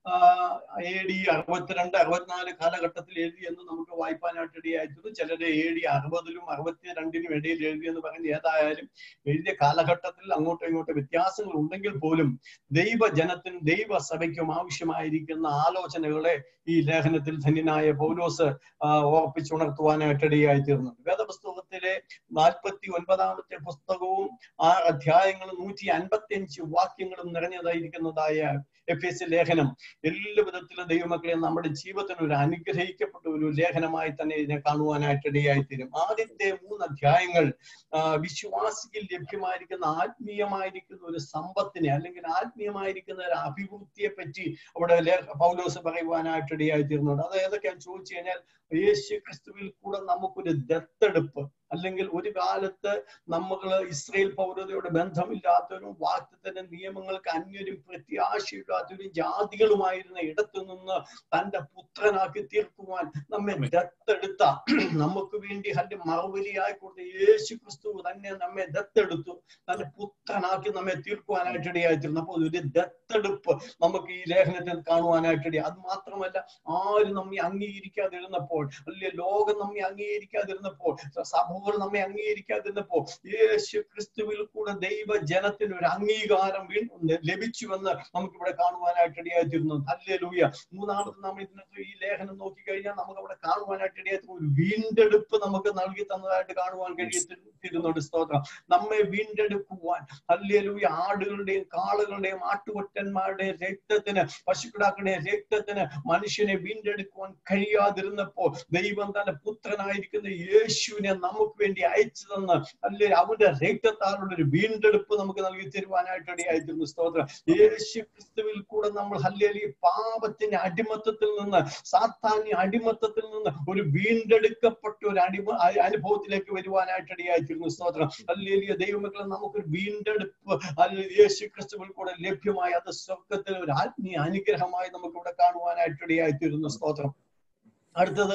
എ ഡി അറുപത്തിരണ്ട് അറുപത്തിനാല് കാലഘട്ടത്തിൽ എഴുതി എന്ന് നമുക്ക് വായിക്കാനായിട്ട് ഇടയായിട്ടുണ്ട്. ചിലര് എ ഡി അറുപതിലും അറുപത്തി രണ്ടിനും ഇടയിൽ എഴുതി എന്ന് പറയുന്നത് ഏതായാലും എഴുതിയ കാലഘട്ടത്തിൽ അങ്ങോട്ടും ഇങ്ങോട്ടും വ്യത്യാസങ്ങൾ ഉണ്ടെങ്കിൽ പോലും ദൈവജനത്തിനും ദൈവസഭയ്ക്കും ആവശ്യമായിരിക്കുന്ന ആലോചനകളെ ഈ ലേഖനത്തിൽ ധന്യനായ പൗലോസ് ഓർപ്പിച്ചുണർത്തുവാനായിട്ട് ഇടയായിത്തീർന്നുണ്ട്. വേദപുസ്തകത്തിലെ നാൽപ്പത്തി ഒൻപതാമത്തെ പുസ്തകവും ആറ് അധ്യായങ്ങളും നൂറ്റി അൻപത്തി അഞ്ച് വാക്യങ്ങളും നിറഞ്ഞതായിരിക്കുന്നതായ എഫേസ്യ ലേഖനം എല്ലാ വിധത്തിലും ദൈവമക്കളെ നമ്മുടെ ജീവിതത്തിന് ഒരു അനുഗ്രഹിക്കപ്പെട്ട ഒരു ലേഖനമായി തന്നെ ഇതിനെ കാണുവാനായിട്ട് ഇടയായിത്തീരും. ആദ്യത്തെ മൂന്ന് അധ്യായങ്ങൾ വിശ്വാസിയിൽ ലഭ്യമായിരിക്കുന്ന ആത്മീയമായിരിക്കുന്ന ഒരു സമ്പത്തിനെ അല്ലെങ്കിൽ ആത്മീയമായിരിക്കുന്ന ഒരു അഭിവൃദ്ധിയെ പറ്റി അവിടെ പൗലോസ് പറയുവാനായിട്ട് ഇടയായിത്തീരുന്നുണ്ട്. അത് ഏതൊക്കെയാന്ന് ചോദിച്ചു കഴിഞ്ഞാൽ യേശു ക്രിസ്തുവിൽ കൂടെ നമുക്കൊരു ദത്തെടുപ്പ്, അല്ലെങ്കിൽ ഒരു കാലത്ത് നമ്മൾ ഇസ്രയേൽ പൗരതയോട് ബന്ധമില്ലാത്തവരും വാക്തത്തിന്റെ നിയമങ്ങൾക്ക് അന്യരും പ്രത്യാശയില്ലാത്തവരും ജാതികളുമായിരുന്ന ഇടത്തു നിന്ന് തന്റെ പുത്രനാക്കി തീർക്കുവാൻ നമ്മെ ദത്തെടുത്ത, നമുക്ക് വേണ്ടി അതിന്റെ മറുപടിയായി കൊടുത്ത യേശു ക്രിസ്തു തന്നെ നമ്മെ ദത്തെടുത്തു തന്റെ പുത്രനാക്കി നമ്മെ തീർക്കുവാനായിട്ട് ഇടയായിത്തീർന്നു. അപ്പോൾ ഒരു ദത്തെടുപ്പ് നമുക്ക് ഈ ലേഖനത്തിൽ കാണുവാനായിട്ടിട. അത് മാത്രമല്ല, ആരും നമ്മെ അംഗീകരിക്കാതിരുന്നപ്പോൾ, അല്ലെ ലോകം നമ്മെ അംഗീകരിക്കാതിരുന്നപ്പോൾ, സഭകൾ നമ്മെ അംഗീകരിക്കാതിരുന്നപ്പോൾ യേശു ക്രിസ്തുവിൽ കൂടെ ദൈവജനത്തിന് ഒരു അംഗീകാരം ലഭിച്ചുവെന്ന് നമുക്കിവിടെ കാണുവാനായിട്ട് ഇടയായിത്തീരുന്നു. ഹല്ലേലൂയ. മൂന്നാമത് നാം ഇതിനകത്ത് ഈ ലേഖനം നോക്കിക്കഴിഞ്ഞാൽ നമുക്ക് അവിടെ കാണുവാനായിട്ട് ഇടയായിത്തീരുന്നു ഒരു വീണ്ടെടുപ്പ് നമുക്ക് നൽകി തന്നതായിട്ട് കാണുവാൻ കഴിയത്തിരുന്നുണ്ട്. സ്തോത്രം. നമ്മെ വീണ്ടെടുക്കുവാൻ ഹല്ലേലൂയ ആടുകളുടെയും കാളുകളുടെയും ആട്ടുകൊറ്റന്മാരുടെയും രക്തത്തിന്, പശുക്കിടാക്കളുടെയും രക്തത്തിന് മനുഷ്യനെ വീണ്ടെടുക്കുവാൻ കഴിയാതിരുന്നപ്പോൾ ദൈവം തന്റെ പുത്രനായിരിക്കുന്ന യേശുവിനെ നമുക്ക് വേണ്ടി അയച്ചു തന്ന് അല്ലെ അവന്റെ രക്തത്താലുള്ള ഒരു വീണ്ടെടുപ്പ് നമുക്ക് നൽകി തരുവാനായിട്ട് ഇടയായിത്തീരുന്നു. സ്തോത്രം. യേശു ക്രിസ്തുവിൽ കൂടെ നമ്മൾ ഹല്ലേലൂയ പാപത്തിന്റെ അടിമത്തത്തിൽ നിന്ന്, സാത്താന്യ അടിമത്തത്തിൽ നിന്ന് ഒരു വീണ്ടെടുക്കപ്പെട്ട ഒരു അടിമ അനുഭവത്തിലേക്ക് വരുവാനായിട്ട് ഇടയായിത്തീരുന്നു. സ്തോത്രം. ഹല്ലേലൂയ. ദൈവമക്കളെ, നമുക്കൊരു വീണ്ടെടുപ്പ് അല്ലെ യേശു ക്രിസ്തുവിൽ കൂടെ ലഭ്യമായി അത് സ്വർഗ്ഗത്തിൽ ഒരു ആത്മീയ അനുഗ്രഹമായി നമുക്ക് ഇവിടെ കാണുവാനായിട്ട് ഇടയായിത്തീരുന്നു. സ്തോത്രം. അടുത്തത്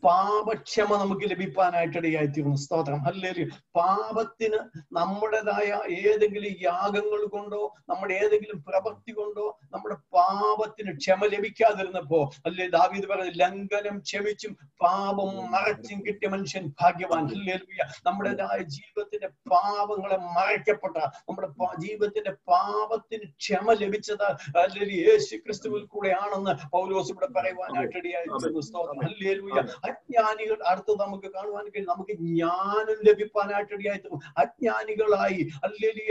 പാപക്ഷമ നമുക്ക് ലഭിക്കാനായിട്ട് ഇടയായിത്തീരുന്നു. സ്തോത്രം. ഹല്ലേലൂയ. പാപത്തിന് നമ്മുടേതായ ഏതെങ്കിലും യാഗങ്ങൾ കൊണ്ടോ നമ്മുടെ ഏതെങ്കിലും പ്രവൃത്തി കൊണ്ടോ നമ്മുടെ പാപത്തിന് ക്ഷമ ലഭിക്കാതിരുന്നപ്പോ അല്ലേ ദാവീദ് പറഞ്ഞ ലംഘനം ക്ഷമിച്ചും പാപം മറച്ചും കിട്ടിയ മനുഷ്യൻ ഭാഗ്യവാൻ. ഹല്ലേലൂയ. നമ്മുടേതായ ജീവിതത്തിന്റെ പാപങ്ങളെ മറയ്ക്കപ്പെട്ട, നമ്മുടെ ജീവിതത്തിന്റെ പാപത്തിന് ക്ഷമ ലഭിച്ചത് അല്ലെങ്കിൽ യേശു ക്രിസ്തുവിൽ കൂടെയാണെന്ന് പൗലോസ് ഇവിടെ പറയുവാനായിട്ട് ഇടയായിത്തീരുന്നു. സ്തോത്രം. ഹല്ലേലൂയ. അജ്ഞാനികൾ അടുത്തത് നമുക്ക് കാണുവാൻ കഴിയും. നമുക്ക് ജ്ഞാനം ലഭിക്കാനായിട്ട് ഇടയായി തീർന്നു. അജ്ഞാനികളായി ഹല്ലേലൂയ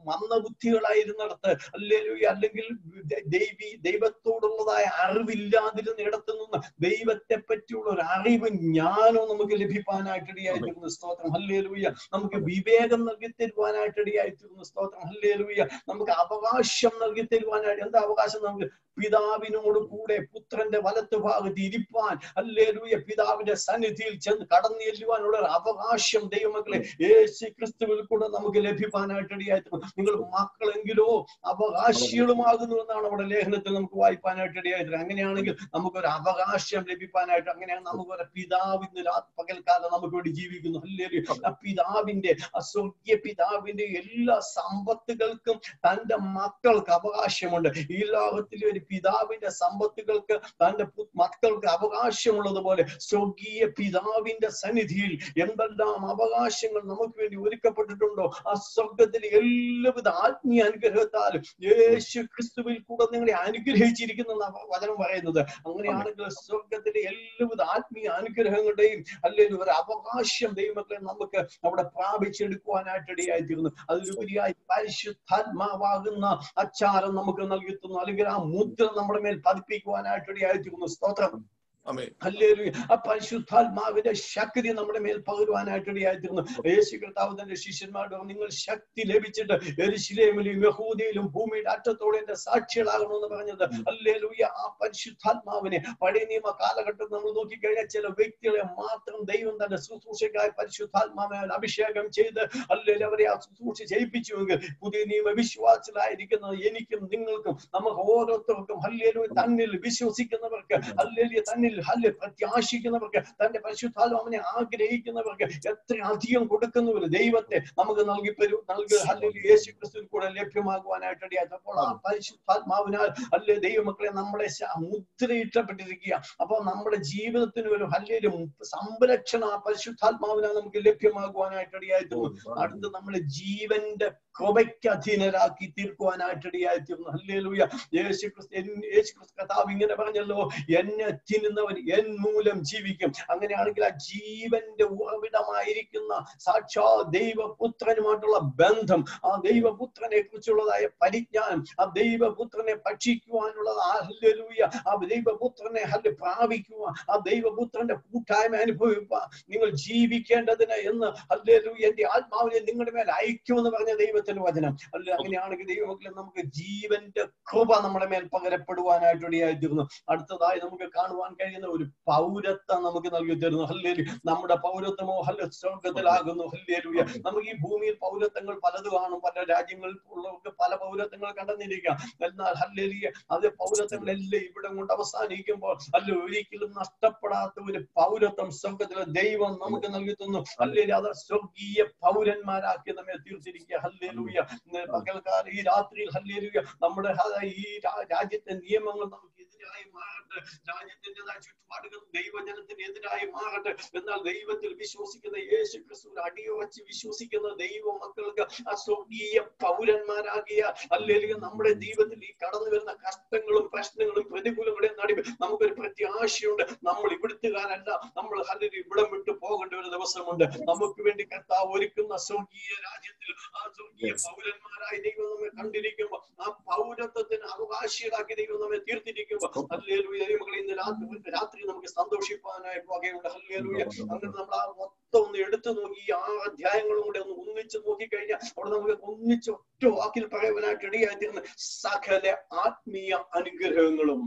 മന്ദബുദ്ധികളായിരുന്നിടത്ത് ഹല്ലേലൂയ അല്ലെങ്കിൽ ദൈവി ദൈവത്തോടുള്ളതായ അറിവില്ലാതിരുന്നിടത്തു നിന്ന് ദൈവത്തെ പറ്റിയുള്ള ഒരു അറിവ് ജ്ഞാനവും നമുക്ക് ലഭിക്കാനായിട്ട് ഇടയായി തീർന്നു. സ്തോത്രം ഹല്ലേലൂയ. നമുക്ക് വിവേകം നൽകി തരുവാനായിട്ട് ഇടയായി തീർന്നു. സ്തോത്രം ഹല്ലേലൂയ. നമുക്ക് അവകാശം നൽകി തരുവാനായിട്ട് എന്താ അവകാശം? നമുക്ക് പിതാവിനോട് കൂടെ പുത്രന്റെ വലത്ത് ഭാഗത്ത് ഇരിപ്പാൻ ഹല്ലേലൂയ പിതാവിന്റെ സന്നിധിയിൽ ചെന്ന് കടന്നു ചെല്ലുവാനുള്ള ഒരു അവകാശം ദൈവമക്കളെ യേശു ക്രിസ്തുവിൽ കൂടെ നമുക്ക് ലഭിക്കാനായിട്ട് ഇടയായിട്ടുണ്ട്. നിങ്ങൾ മക്കളെങ്കിലോ അവകാശികളുമാകുന്നു എന്നാണ് അവിടെ ലേഖനത്തിൽ നമുക്ക് വായിക്കാനായിട്ട് ഇടയായിട്ടുണ്ട്. അങ്ങനെയാണെങ്കിൽ നമുക്കൊരു അവകാശം ലഭിക്കാനായിട്ട് അങ്ങനെയാണ് നമുക്കൊരു പിതാവിന്റെ പകൽക്കാലം നമുക്ക് വേണ്ടി ജീവിക്കുന്നു. ഹല്ലേലൂയ. ആ പിതാവിന്റെ ആ സ്വർഗീയ പിതാവിന്റെ എല്ലാ സമ്പത്തുകൾക്കും തന്റെ മക്കൾക്ക് അവകാശമുണ്ട്. ഈ ലോകത്തിലെ ഒരു പിതാവിന്റെ സമ്പത്തുകൾക്ക് തന്റെ മക്കൾക്ക് അവകാശമുള്ളതുപോലെ സ്വർഗീയ പിതാവിന്റെ സന്നിധിയിൽ എന്തെല്ലാം അവകാശങ്ങൾ നമുക്ക് വേണ്ടി ഒരുക്കപ്പെട്ടിട്ടുണ്ടോ ആ സ്വർഗത്തിലെ എല്ലാവിധ ആത്മീയ അനുഗ്രഹത്താലും യേശു ക്രിസ്തുവിൽ കൂടെ നിങ്ങളെ അനുഗ്രഹിച്ചിരിക്കുന്ന വചനം പറയുന്നത്. അങ്ങനെയാണെങ്കിൽ സ്വർഗത്തിലെ എല്ലാവിധ ആത്മീയ അനുഗ്രഹങ്ങളുടെയും അല്ലെങ്കിൽ ഒരു അവകാശം ദൈവമക്കളെ നമുക്ക് അവിടെ പ്രാപിച്ചെടുക്കുവാനായിട്ട് ഇടയായിത്തീരുന്നു. അതിലുപരിയായി പരിശുദ്ധാത്മാവാകുന്ന അച്ചാരം നമുക്ക് നൽകിത്തുന്നു, അല്ലെങ്കിൽ ആ മുദ്ര നമ്മുടെ മേൽ പതിപ്പിക്കുവാനായിട്ട് ഇടയായിത്തീരുന്നു. സ്തോത്രം. ഹല്ലേലൂയ. ആ പരിശുദ്ധാത്മാവിന്റെ ശക്തി നമ്മുടെ മേൽ പകരുവാനായിട്ട് ഇടയായിത്തീർന്നു. യേശു കർത്താവ് തന്റെ ശിഷ്യന്മാരോട് നിങ്ങൾ ശക്തി ലഭിച്ചിട്ട് യെരൂശലേമിലും യഹൂദയിലും ഭൂമിയുടെ അറ്റത്തോടെ എന്റെ സാക്ഷികളാകണമെന്ന് പറഞ്ഞത്. ഹല്ലേലൂയ. ആ പരിശുദ്ധാത്മാവിനെ പഴയ നിയമ കാലഘട്ടം നമ്മൾ നോക്കിക്കഴിഞ്ഞാൽ ചില വ്യക്തികളെ മാത്രം ദൈവം തന്റെ ശുശ്രൂഷയ്ക്കായി പരിശുദ്ധാത്മാവിനാൽ അഭിഷേകം ചെയ്ത് അല്ലെങ്കിൽ അവരെ ആ ശുശ്രൂഷ ചെയ്യിപ്പിച്ചുവെങ്കിൽ പുതിയ നിയമ വിശ്വാസികളായിരിക്കുന്ന എനിക്കും നിങ്ങൾക്കും നമുക്ക് ഓരോരുത്തർക്കും ഹല്ലേലൂയ തന്നിൽ വിശ്വസിക്കുന്നവർക്ക് ഹല്ലേലൂയ തന്നിൽ ഹല്ലേലൂയ പ്രത്യാശിക്കുന്നവർക്ക് തന്റെ പരിശുദ്ധാത്മാവിനെ ആഗ്രഹിക്കുന്നവർക്ക് എത്ര അധികം കൊടുക്കുന്നുവല്ലോ ദൈവത്തെ നമുക്ക് നൽകി തരും നൽകി ഹല്ലേലൂയ യേശു ക്രിസ്തുവിൽ കൂടെ ലഭ്യമാകുവാനായിട്ട് ഇടയായി. അപ്പോൾ ആ പരിശുദ്ധാത്മാവിനാൽ ഹല്ലേലൂയ ദൈവമക്കളെ നമ്മളെ മുദ്രയിട്ടപ്പെട്ടിരിക്കുക. അപ്പോൾ നമ്മുടെ ജീവിതത്തിന് ഒരു ഹല്ലേലൂയ സംരക്ഷണം ആ പരിശുദ്ധാത്മാവിനാൽ നമുക്ക് ലഭ്യമാകുവാനായിട്ട് ഇടയായിത്തീർന്നു. അടുത്ത് നമ്മളെ ജീവന്റെ കൃപയ്ക്ക് അധീനരാക്കി തീർക്കുവാനായിട്ട് ഇടയായിത്തീർന്നു. ഹല്ലേലൂയ. യേശു ക്രിസ്തു യേശു ക്രിസ്തു കർത്താവ് ഇങ്ങനെ പറഞ്ഞല്ലോ, എന്നെ തിന്നുന്നവൻ എൻ മൂലം ജീവിക്കും. അങ്ങനെയാണെങ്കിൽ ആ ജീവന്റെ ഉറവിടമായിരിക്കുന്ന സാക്ഷാ ദൈവപുത്രനുമായിട്ടുള്ള ബന്ധം, ആ ദൈവപുത്രനെ കുറിച്ചുള്ളതായ പരിജ്ഞാനം, ആ ദൈവപുത്രനെ ഭക്ഷിക്കുവാനുള്ളത് ഹല്ലേലൂയ, ആ ദൈവപുത്രനെ ഹല്ലെ പ്രാപിക്കുക, ആ ദൈവപുത്രന്റെ കൂട്ടായ്മ അനുഭവിക്കുക, നിങ്ങൾ ജീവിക്കേണ്ടതിന് എന്ന് ഹല്ലേലൂയ എന്റെ ആത്മാവിനെ നിങ്ങളുടെ മേൽ അയക്കുമെന്ന് പറഞ്ഞ ദൈവത്തിന്റെ വചനം അല്ല. അങ്ങനെയാണെങ്കിൽ ദൈവമക്കളെ നമുക്ക് ജീവന്റെ കൃപ നമ്മുടെ മേൽ പകരപ്പെടുവാനായിട്ട് ഇടയായിത്തീർന്നു. അടുത്തതായി നമുക്ക് കാണുവാൻ കഴിയുന്ന ഒരു പൗരത്വം നമുക്ക് നൽകി തരുന്നു. ഹല്ലേലൂയ. നമ്മുടെ പൗരത്വമോ ഹല്ലെ സ്വർഗത്തിലാകുന്നു. ഹല്ലേലൂയ. നമുക്ക് ഈ ഭൂമിയിൽ പൗരത്വങ്ങൾ പലത് കാണും, പല രാജ്യങ്ങളിൽ ഉള്ളവർക്ക് പല പൗരത്വങ്ങൾ കണ്ടെന്നിരിക്കാം. എന്നാൽ ഹല്ലേലൂയ അത് പൗരത്വങ്ങളെല്ലാം ഇവിടെ കൊണ്ട് അവസാനിക്കുമ്പോൾ അല്ല ഒരിക്കലും നഷ്ടപ്പെടാത്ത ഒരു പൗരത്വം സ്വർഗത്തിലെ ദൈവം നമുക്ക് നൽകി തന്നു. ഹല്ലേലൂയ. അത് സ്വർഗീയ പൗരന്മാരാക്കി നമ്മെ തീർത്തിരിക്കുക. ഹല്ലേലൂയ. പകൽക്കാലം ഈ രാത്രിയിൽ ഹല്ലേലൂയ നമ്മുടെ ഈ രാജ്യത്തെ നിയമങ്ങൾ നമുക്ക് എതിരായി മാറട്ടെ, രാജ്യത്തിൻ്റെതായ ചുറ്റുപാടുകൾ ദൈവജനത്തിന് എതിരായി മാറട്ടെ. എന്നാൽ ദൈവത്തിൽ വിശ്വസിക്കുന്ന യേശു ക്രിസ്തുവിൽ അടിയുറച്ച് വിശ്വസിക്കുന്ന ദൈവ മക്കൾക്ക് ആ സ്വർഗീയ പൗരന്മാരാകിയ ഹല്ലേലൂയ നമ്മുടെ ദൈവത്തിൽ ഈ കടന്നു വരുന്ന കഷ്ടങ്ങളും പ്രശ്നങ്ങളും പ്രതികൂലങ്ങളുടെയും നടുവിൽ നമുക്കൊരു പ്രത്യാശയുണ്ട്. നമ്മൾ ഇവിടുത്തുകാരല്ല, നമ്മൾ ഹല്ലേലൂയ ഇവിടം വിട്ടു പോകേണ്ട ഒരു ദിവസമുണ്ട്. നമുക്ക് വേണ്ടി കർത്താവ് ഒരുക്കുന്ന സ്വർഗീയ രാജ്യത്തിൽ ആ സ്വർഗീയ പൗരന്മാരായി ദൈവം നമ്മെ കണ്ടിരിക്കുമ്പോൾ ആ പൗരത്വത്തിന് അവകാശികളാക്കി ദൈവം നമ്മെ തീർത്തിരിക്കുമ്പോൾ ഹല്ലേലൂയ ദൈവമക്കളെ ഇന്ന് രാത്രി രാത്രി നമുക്ക് സന്തോഷിപ്പാനായി വകയുണ്ട്. ഹല്ലേലൂയ. അങ്ങനെ നമ്മൾ ആ മൊത്തം ഒന്ന് എടുത്തു നോക്കി ഈ ആറ് അധ്യായങ്ങളും കൂടെ ഒന്ന് ഒന്നിച്ച് നോക്കിക്കഴിഞ്ഞാൽ അവിടെ നമുക്ക് ഒന്നിച്ച് ഒറ്റ വാക്കിൽ പറയുവാനായിട്ട് ഇടയായിത്തീർന്ന സകല ആത്മീയ അനുഗ്രഹങ്ങളും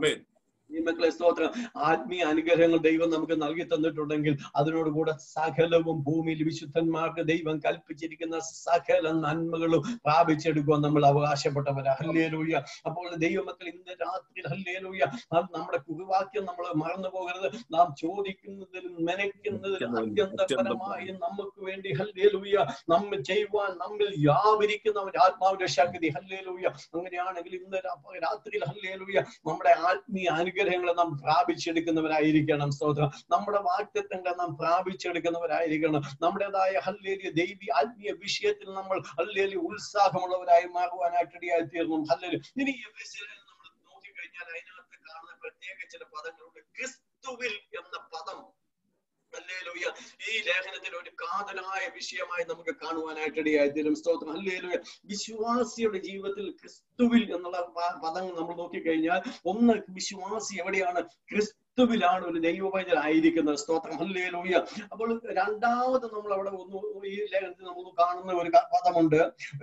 ഈ മക്കളെ സ്തോത്രം ആത്മീയ അനുഗ്രഹങ്ങൾ ദൈവം നമുക്ക് നൽകി തന്നിട്ടുണ്ടെങ്കിൽ അതിനോടുകൂടെ സകലവും ഭൂമിയിൽ വിശുദ്ധന്മാർക്ക് ദൈവം കൽപ്പിച്ചിരിക്കുന്ന സകല നന്മകളും പ്രാപിച്ചെടുക്കുവാൻ നമ്മൾ അവകാശപ്പെട്ടവരാ. ഹല്ലേലൂയ. അപ്പോൾ ദൈവമക്കൾ ഇന്ന് രാത്രി ഹല്ലേലൂയ നമ്മുടെ കുറുവാക്യം നമ്മൾ മറന്നു പോകരുത്. നാം ചോദിക്കുന്നതിലും മെനയ്ക്കുന്നതിലും അത്യന്തപരമായി നമുക്ക് വേണ്ടി ഹല്ലേലൂയ നമ്മൾ ചെയ്യുവാൻ നമ്മിൽ വ്യാപരിക്കുന്ന ആത്മാവിന്റെ ശക്തി. ഹല്ലേലൂയ. അങ്ങനെയാണെങ്കിൽ ഇന്ന് രാത്രിയിൽ ഹല്ലേലൂയ നമ്മുടെ ആത്മീയ അനുഗ്രഹങ്ങളെ നാം പ്രാപിച്ചെടുക്കുന്നവരായിരിക്കണം. സ്തോത്രം. നമ്മുടെ വാഗ്ദത്തങ്ങളെ നാം പ്രാപിച്ചെടുക്കുന്നവരായിരിക്കണം. നമ്മുടേതായ ഹല്ലേലൂയ ദൈവി ആത്മീയ വിഷയത്തിൽ നമ്മൾ ഹല്ലേലൂയ ഉത്സാഹമുള്ളവരായി മാറുവാനായിട്ട് ഇടയായി തീർന്നു. ഹല്ലേലൂയ. ഇനി നമ്മൾ നോക്കിക്കഴിഞ്ഞാൽ അതിനകത്ത് കാണുന്ന പ്രത്യേക ചില പദങ്ങളുണ്ട്. ക്രിസ്തുവിൽ എന്ന പദം ഹല്ലേലൂയ. ഈ ലേഖനത്തിൽ ഒരു കാതലായ വിഷയമായി നമുക്ക് കാണുവാനായിട്ട് ഇടയായിത്തീരും. സ്തോത്രം. ഹല്ലേലൂയ. വിശ്വാസിയുടെ ജീവിതത്തിൽ ക്രിസ്തുവിൽ എന്നുള്ള പദങ്ങൾ നമ്മൾ നോക്കിക്കഴിഞ്ഞാൽ, ഒന്ന് വിശ്വാസി എവിടെയാണ്? ക്രിസ്തുവിലാണ് ഒരു ദൈവവൈദ്യനായിരിക്കുന്നത്. സ്തോത്രം. ഹല്ലേലൂയ. അപ്പോൾ രണ്ടാമത് നമ്മൾ അവിടെ ഒന്ന് ഈ ലേഖനത്തിൽ നമ്മൾ കാണുന്ന ഒരു പദമുണ്ട്.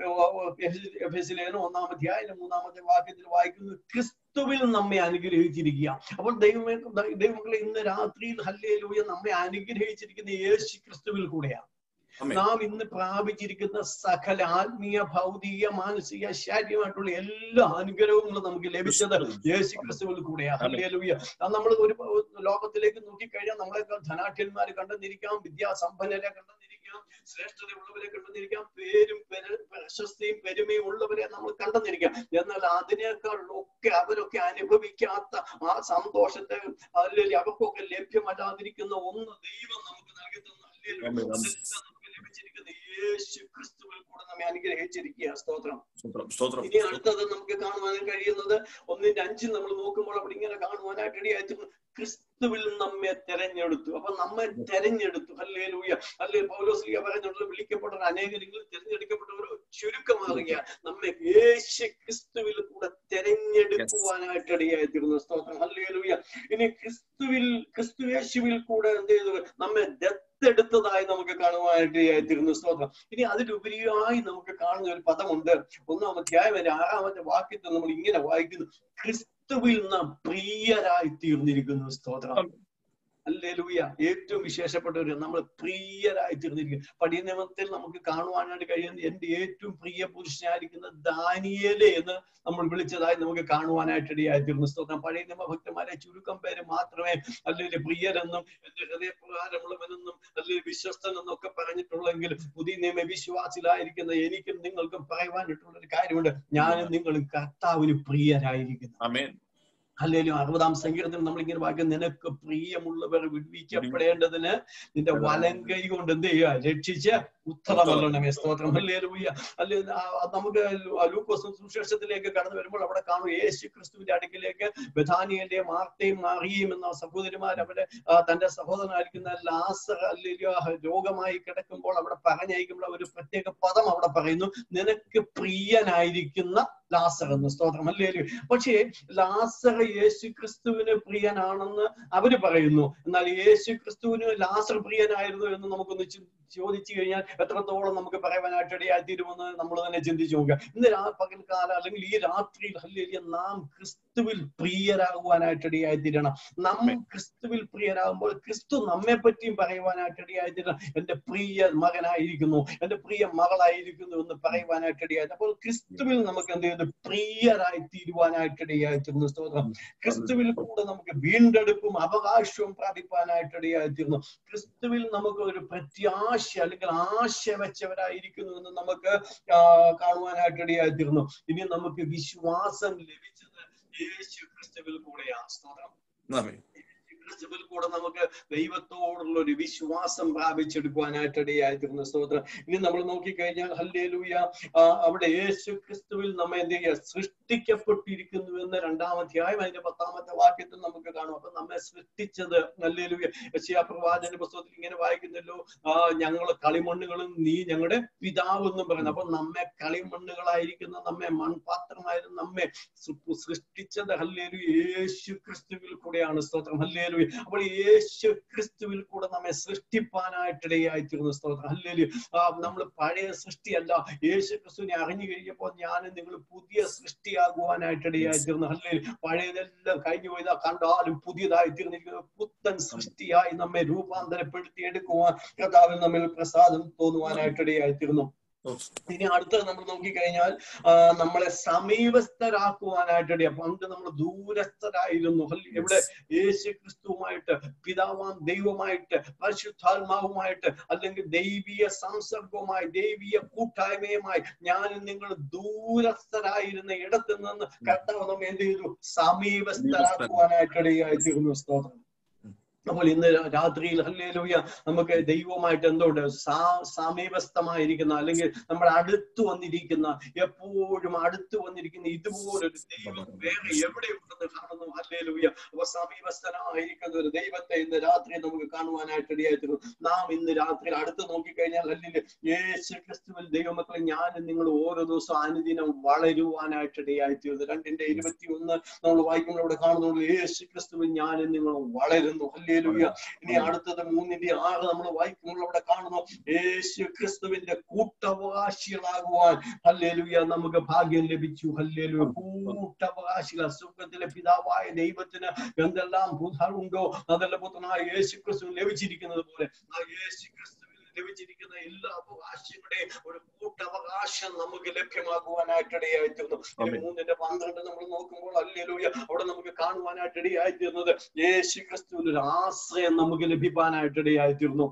എഫെസ്യ ലേഖനം ഒന്നാം അധ്യായം മൂന്നാമത്തെ വാക്യത്തിൽ വായിക്കുന്നത് ക്രിസ്തുവിൽ നമ്മെ അനുഗ്രഹിച്ചിരിക്കുക. അപ്പോൾ ദൈവമേ ദൈവമക്കളെ ഇന്ന് രാത്രിയിൽ ഹല്ലേലൂയ നമ്മെ അനുഗ്രഹിച്ചിരിക്കുന്ന യേശു ക്രിസ്തുവിൽ കൂടെയാണ്. നാം ഇന്ന് പ്രാപിച്ചിരിക്കുന്ന സകല ആത്മീയ, ഭൗതിക, മാനസിക, ശാരീരികമായിട്ടുള്ള എല്ലാ അനുഗ്രഹങ്ങളും നമുക്ക് ലഭിച്ചത് യേശു ക്രിസ്തുവിൽ കൂടെയാണ്. ഹല്ലേലൂയ. നമ്മൾ ഒരു ലോകത്തിലേക്ക് നോക്കിക്കഴിഞ്ഞാൽ നമ്മളെക്കാൾ ധനാഠ്യന്മാരെ കണ്ടെന്നിരിക്കാം, വിദ്യാസമ്പന്നരെ കണ്ടെന്നിരിക്കാം, ശ്രേഷ്ഠതയുള്ളവരെ കണ്ടെന്നിരിക്കാം, പേരും പ്രശസ്തിയും പെരുമയും ഉള്ളവരെ നമ്മൾ കണ്ടെന്നിരിക്കാം. എന്നാൽ അതിനേക്കാൾ ഒക്കെ അവരൊക്കെ അനുഭവിക്കാത്ത ആ സന്തോഷത്തെ, അല്ലെങ്കിൽ അവർക്കൊക്കെ ലഭ്യമല്ലാതിരിക്കുന്ന ഒന്ന് ദൈവം നമുക്ക് നൽകി തന്ന ലഭിച്ചിരിക്കുന്ന യേശു ക്രിസ്തുവിൽ കൂടെ നമ്മെ അനുഗ്രഹിച്ചിരിക്കുക. സ്തോത്രം. ഇനി അടുത്തത് നമുക്ക് കാണുവാൻ കഴിയുന്നത് ഒന്നിന്റെ അഞ്ചിൽ നമ്മൾ നോക്കുമ്പോൾ അവിടെ ഇങ്ങനെ കാണുവാനായിട്ട് ഇടയായിട്ട് ക്രിസ്തുവിൽ നമ്മെ തെരഞ്ഞെടുത്തു. അപ്പൊ നമ്മെ തെരഞ്ഞെടുത്തു. ഹല്ലേലൂയ. അല്ലെ പൗലോസ് പറഞ്ഞുള്ള വിളിക്കപ്പെട്ട അനേകരിൽ തിരഞ്ഞെടുക്കപ്പെട്ട ഒരു ചുരുക്കമാകുക നമ്മെ യേശു ക്രിസ്തുവിൽ കൂടെ തെരഞ്ഞെടുക്കുവാനായിട്ട് ഇടയായിത്തീരുന്നു. സ്തോത്രം. ഹല്ലേലൂയ. ഇനി ക്രിസ്തുവിൽ ക്രിസ്തു യേശുവിൽ കൂടെ എന്ത് ചെയ്തു? നമ്മെ എടുത്തതായി നമുക്ക് കാണുവാനായിട്ട് ആയിത്തീരുന്നു. സ്തോത്രം. ഇനി അതിലുപരിയായി നമുക്ക് കാണുന്ന ഒരു പദമുണ്ട്. ഒന്നാം അധ്യായം അതിന്റെ ആറാമത്തെ വാക്യത്തിൽ നമ്മൾ ഇങ്ങനെ വായിക്കുന്നു, ക്രിസ്തുവിൽ നാം പ്രിയരായി തീർന്നിരിക്കുന്നു. സ്തോത്രം. ഹല്ലേലൂയ. ഏറ്റവും വിശേഷപ്പെട്ടവര് നമ്മൾ പ്രിയരായി തീർന്നിരിക്കുന്നു. പഴയ നിയമത്തിൽ നമുക്ക് കാണുവാനായിട്ട് കഴിയുന്ന എന്റെ ഏറ്റവും പ്രിയ പുരുഷനായിരിക്കുന്ന ദാനിയേലെ എന്ന് നമ്മൾ വിളിച്ചതായി നമുക്ക് കാണുവാനായിട്ട് ഇടയായിത്തീർന്നു. സ്തോത്രം. പഴയ നിയമ ഭക്തന്മാരെ ചുരുക്കം പേര് മാത്രമേ അല്ലെങ്കിൽ പ്രിയരെന്നും എന്റെ ഹൃദയപ്രകാരമുള്ളവനെന്നും അല്ലെങ്കിൽ വിശ്വസ്തൻ എന്നൊക്കെ പറഞ്ഞിട്ടുള്ളെങ്കിൽ പുതിയ നിയമ വിശ്വാസിലായിരിക്കുന്ന എനിക്കും നിങ്ങൾക്കും പറയുവാനായിട്ടുള്ള ഒരു കാര്യമുണ്ട്. ഞാനും നിങ്ങളും കർത്താവിന് പ്രിയരായിരിക്കുന്നു. ആമേൻ. ഹല്ലേലൂയ. അറുപതാം സങ്കീർത്തനം നമ്മൾ ഇങ്ങനെ വായിക്കും, നിനക്ക് പ്രിയമുള്ളവർ വിടുവിക്കപ്പെടേണ്ടതിന് നിന്റെ വലങ്കൈ കൊണ്ട് എന്ത് ചെയ്യുക? രക്ഷിച്ച് ഉത്തരമല്ലണമേ. സ്തോത്രം. ഹല്ലേലൂയ. അല്ലെ നമുക്ക് ലൂക്കോസ് സുവിശേഷത്തിലേക്ക് കടന്നു വരുമ്പോൾ അവിടെ കാണും യേശു ക്രിസ്തുവിന്റെ അടുക്കിലേക്ക് ബഥാനിയയിലെ മാർത്തയും മാറിയയും എന്ന സഹോദരിമാർ അവിടെ തന്റെ സഹോദരനായിരിക്കുന്ന ലാസർ ഹല്ലേലൂയ രോഗമായി കിടക്കുമ്പോൾ അവിടെ പറഞ്ഞയക്കുമ്പോൾ ഒരു പ്രത്യേക പദം അവിടെ പറയുന്നു, നിനക്ക് പ്രിയനായിരിക്കുന്ന ലാസർ എന്ന്. സ്തോത്രം. ഹല്ലേലൂയ. പക്ഷേ ലാസർ യേശു ക്രിസ്തുവിന് പ്രിയനാണെന്ന് അവര് പറയുന്നു. എന്നാൽ യേശു ക്രിസ്തുവിന് ലാസർ പ്രിയനായിരുന്നു എന്ന് നമുക്കൊന്ന് ചോദിച്ചു കഴിഞ്ഞാൽ എത്രത്തോളം നമുക്ക് പറയാനായിട്ട് ഇടയായിത്തീരുമെന്ന് നമ്മൾ തന്നെ ചിന്തിച്ചു നോക്കുക. ഇന്ന് പകൽക്കാലം അല്ലെങ്കിൽ ഈ രാത്രിയിൽ ഹല്ലേലൂയ നാം ക്രിസ്തുവിൽ പ്രിയരാകുവാനായിട്ട് ഇടയായിത്തീരണം. നാം ക്രിസ്തുവിൽ പ്രിയരാകുമ്പോൾ ക്രിസ്തു നമ്മെ പറ്റിയും പറയുവാനായിട്ട് ഇടയായിത്തീരണം. എന്റെ പ്രിയ മകനായിരിക്കുന്നു, എന്റെ പ്രിയ മകളായിരിക്കുന്നു എന്ന് പറയുവാനായിട്ട് ഇടയായി. അപ്പോൾ ക്രിസ്തുവിൽ നമുക്ക് എന്ത് ചെയ്യുന്നു? പ്രിയരായി തീരുവാനായിട്ട് ഇടയായിത്തീരുന്നു. സ്തോത്രം. ക്രിസ്തുവിൽ കൂടെ നമുക്ക് വീണ്ടെടുപ്പും അവകാശവും പ്രാപിപ്പാനായിട്ട് ഇടയായിത്തീരുന്നു. ക്രിസ്തുവിൽ നമുക്ക് ഒരു പ്രത്യാശ അല്ലെങ്കിൽ ആശ വെച്ചവരായിരിക്കുന്നു എന്ന് നമുക്ക് കാണുവാനായിട്ട് ഇടയായിത്തീരുന്നു. ഇനി നമുക്ക് വിശ്വാസം ലഭിച്ചത് യേശു ക്രിസ്തുവിൽ കൂടെയാണ്. സ്തോത്രം. ക്രിസ്തുവിൽ കൂടെ നമുക്ക് ദൈവത്തോടുള്ള ഒരു വിശ്വാസം പ്രാപിച്ചെടുക്കുവാനായിട്ട് ഇടയായിത്തീരുന്നു. സ്തോത്രം. ഇനി നമ്മൾ നോക്കിക്കഴിഞ്ഞാൽ ഹല്ലേലൂയ അവിടെ യേശു ക്രിസ്തുവിൽ നമ്മെ എന്ത് ചെയ്യുക? സൃഷ്ടിക്കപ്പെട്ടിരിക്കുന്നു എന്ന് രണ്ടാമധ്യായം അതിന്റെ പത്താമത്തെ വാക്യത്തിൽ നമുക്ക് കാണും. അപ്പൊ നമ്മെ സൃഷ്ടിച്ചത് ഹല്ലേലൂയ യെശയ്യാ പ്രവാചകന്റെ പുസ്തകത്തിൽ ഇങ്ങനെ വായിക്കുന്നല്ലോ, ആ ഞങ്ങള് കളിമണ്ണുകളും നീ ഞങ്ങളുടെ പിതാവ് എന്നും പറയുന്നു. അപ്പൊ നമ്മെ കളിമണ്ണുകളായിരിക്കുന്ന നമ്മെ മൺപാത്രമായിരുന്നു നമ്മെ സൃഷ്ടിച്ചത് ഹല്ലേലൂയ യേശു ക്രിസ്തുവിൽ കൂടെയാണ്. സ്തോത്രം. ഹല്ലേലൂയ. അപ്പോൾ യേശു ക്രിസ്തുവിൽ കൂടെ നമ്മെ സൃഷ്ടിപ്പാനായിട്ടിടയായിത്തീർന്നു. സ്തോത്രം. ഹല്ലേലൂയ. നമ്മൾ പഴയ സൃഷ്ടിയല്ല, യേശു ക്രിസ്തുവിനെ അറിഞ്ഞു കഴിഞ്ഞപ്പോൾ ഞാനും നിങ്ങൾ പുതിയ സൃഷ്ടിയാകുവാനായിട്ടിടയായിത്തീർന്നു. ഹല്ലേലൂയ. പഴയതെല്ലാം കഴിഞ്ഞു പോയതാ കണ്ടാലും പുതിയതായി തീർന്നിരിക്കുന്ന പുത്തൻ സൃഷ്ടിയായി നമ്മെ രൂപാന്തരപ്പെടുത്തി എടുക്കുവാൻ കർത്താവിൽ നമ്മിൽ പ്രസാദം തോന്നുവാനായിട്ടിടയായിത്തീർന്നു. ഇനി അടുത്തത് നമ്മൾ നോക്കിക്കഴിഞ്ഞാൽ നമ്മളെ സമീപസ്ഥരാക്കുവാനായിട്ട് പണ്ട് നമ്മൾ ദൂരസ്ഥരായിരുന്നു. ഇവിടെ യേശു ക്രിസ്തുവുമായിട്ട് പിതാവാം ദൈവമായിട്ട് പരിശുദ്ധാത്മാവുമായിട്ട് അല്ലെങ്കിൽ ദൈവീയ സംസർഗവുമായി ദൈവീയ കൂട്ടായ്മയുമായി ഞാനും നിങ്ങൾ ദൂരസ്ഥരായിരുന്ന ഇടത്ത് നിന്ന് കർത്താവ് നമ്മെ എന്ത് ചെയ്തു? സമീപസ്ഥരാക്കുവാനായിട്ടിടയായിത്തീർന്നു. സ്തോത്രം. അപ്പോൾ ഇന്ന് രാത്രിയിൽ ഹല്ലേലൂയ നമുക്ക് ദൈവവുമായിട്ട് എന്തുകൊണ്ട് സാ സമീപസ്ഥമായിരിക്കുന്ന അല്ലെങ്കിൽ നമ്മുടെ അടുത്ത് വന്നിരിക്കുന്ന എപ്പോഴും അടുത്ത് വന്നിരിക്കുന്ന ഇതുപോലൊരു ദൈവം വേറെ എവിടെ ഉണ്ടെന്ന് കാണുന്നു. ഹല്ലേലൂയ. അപ്പൊ സമീപസ്ഥനായിരിക്കുന്ന ഒരു ദൈവത്തെ ഇന്ന് രാത്രി നമുക്ക് കാണുവാനായിട്ട് ഇടയായിത്തീരുന്നു. നാം ഇന്ന് രാത്രിയിൽ അടുത്ത് നോക്കിക്കഴിഞ്ഞാൽ അല്ലെങ്കിൽ യേശു ക്രിസ്തുവിൽ ദൈവമക്കളെ ഞാനും നിങ്ങൾ ഓരോ ദിവസവും അനുദിനം വളരുവാനായിട്ട് ഇടയായിത്തീരുന്നു. രണ്ടിന്റെ ഇരുപത്തി ഒന്ന് നമ്മൾ വായിക്കുമ്പോൾ ഇവിടെ കാണുന്നുള്ളൂ യേശു ക്രിസ്തുവിൽ ഞാനും നിങ്ങൾ വളരുന്നു. ഹല്ലേലൂയ. ഇനി അടുത്തത് മൂന്നിന്റെ ആറ് നമ്മൾ വായിക്കുമ്പോൾ അവിടെ കാണുന്നു യേശു ക്രിസ്തുവിന്റെ കൂട്ടവകാശികളാകുവാൻ ഹല്ലേലൂയ നമുക്ക് ഭാഗ്യം ലഭിച്ചു. ഹല്ലേലൂയ. കൂട്ടവകാശികൾ സ്വർഗ്ഗത്തിലെ പിതാവായ ദൈവത്തിന് എന്തെല്ലാം ഉണ്ടോ അതെല്ലാം പുത്രനായ യേശു ക്രിസ്തു ലഭിച്ചിരിക്കുന്നത് പോലെ ആ യേശു ക്രിസ്തുവിൽ ലഭിച്ചിരിക്കുന്ന എല്ലാ അവകാശങ്ങളുടെയും ഒരു കൂട്ടവകാശം നമുക്ക് ലഭ്യമാകുവാനായിട്ട് ഇടയായിത്തീർന്നു. മൂന്നിന്റെ പന്ത്രണ്ട് നമ്മൾ നോക്കുമ്പോൾ ഹല്ലേലൂയ അവിടെ നമുക്ക് കാണുവാനായിട്ട് ഇടയായിത്തീർന്നത് യേശു ക്രിസ്തുവിൽ ഒരു ആശ്രയം നമുക്ക് ലഭിക്കാനായിട്ട് ഇടയായിത്തീർന്നു.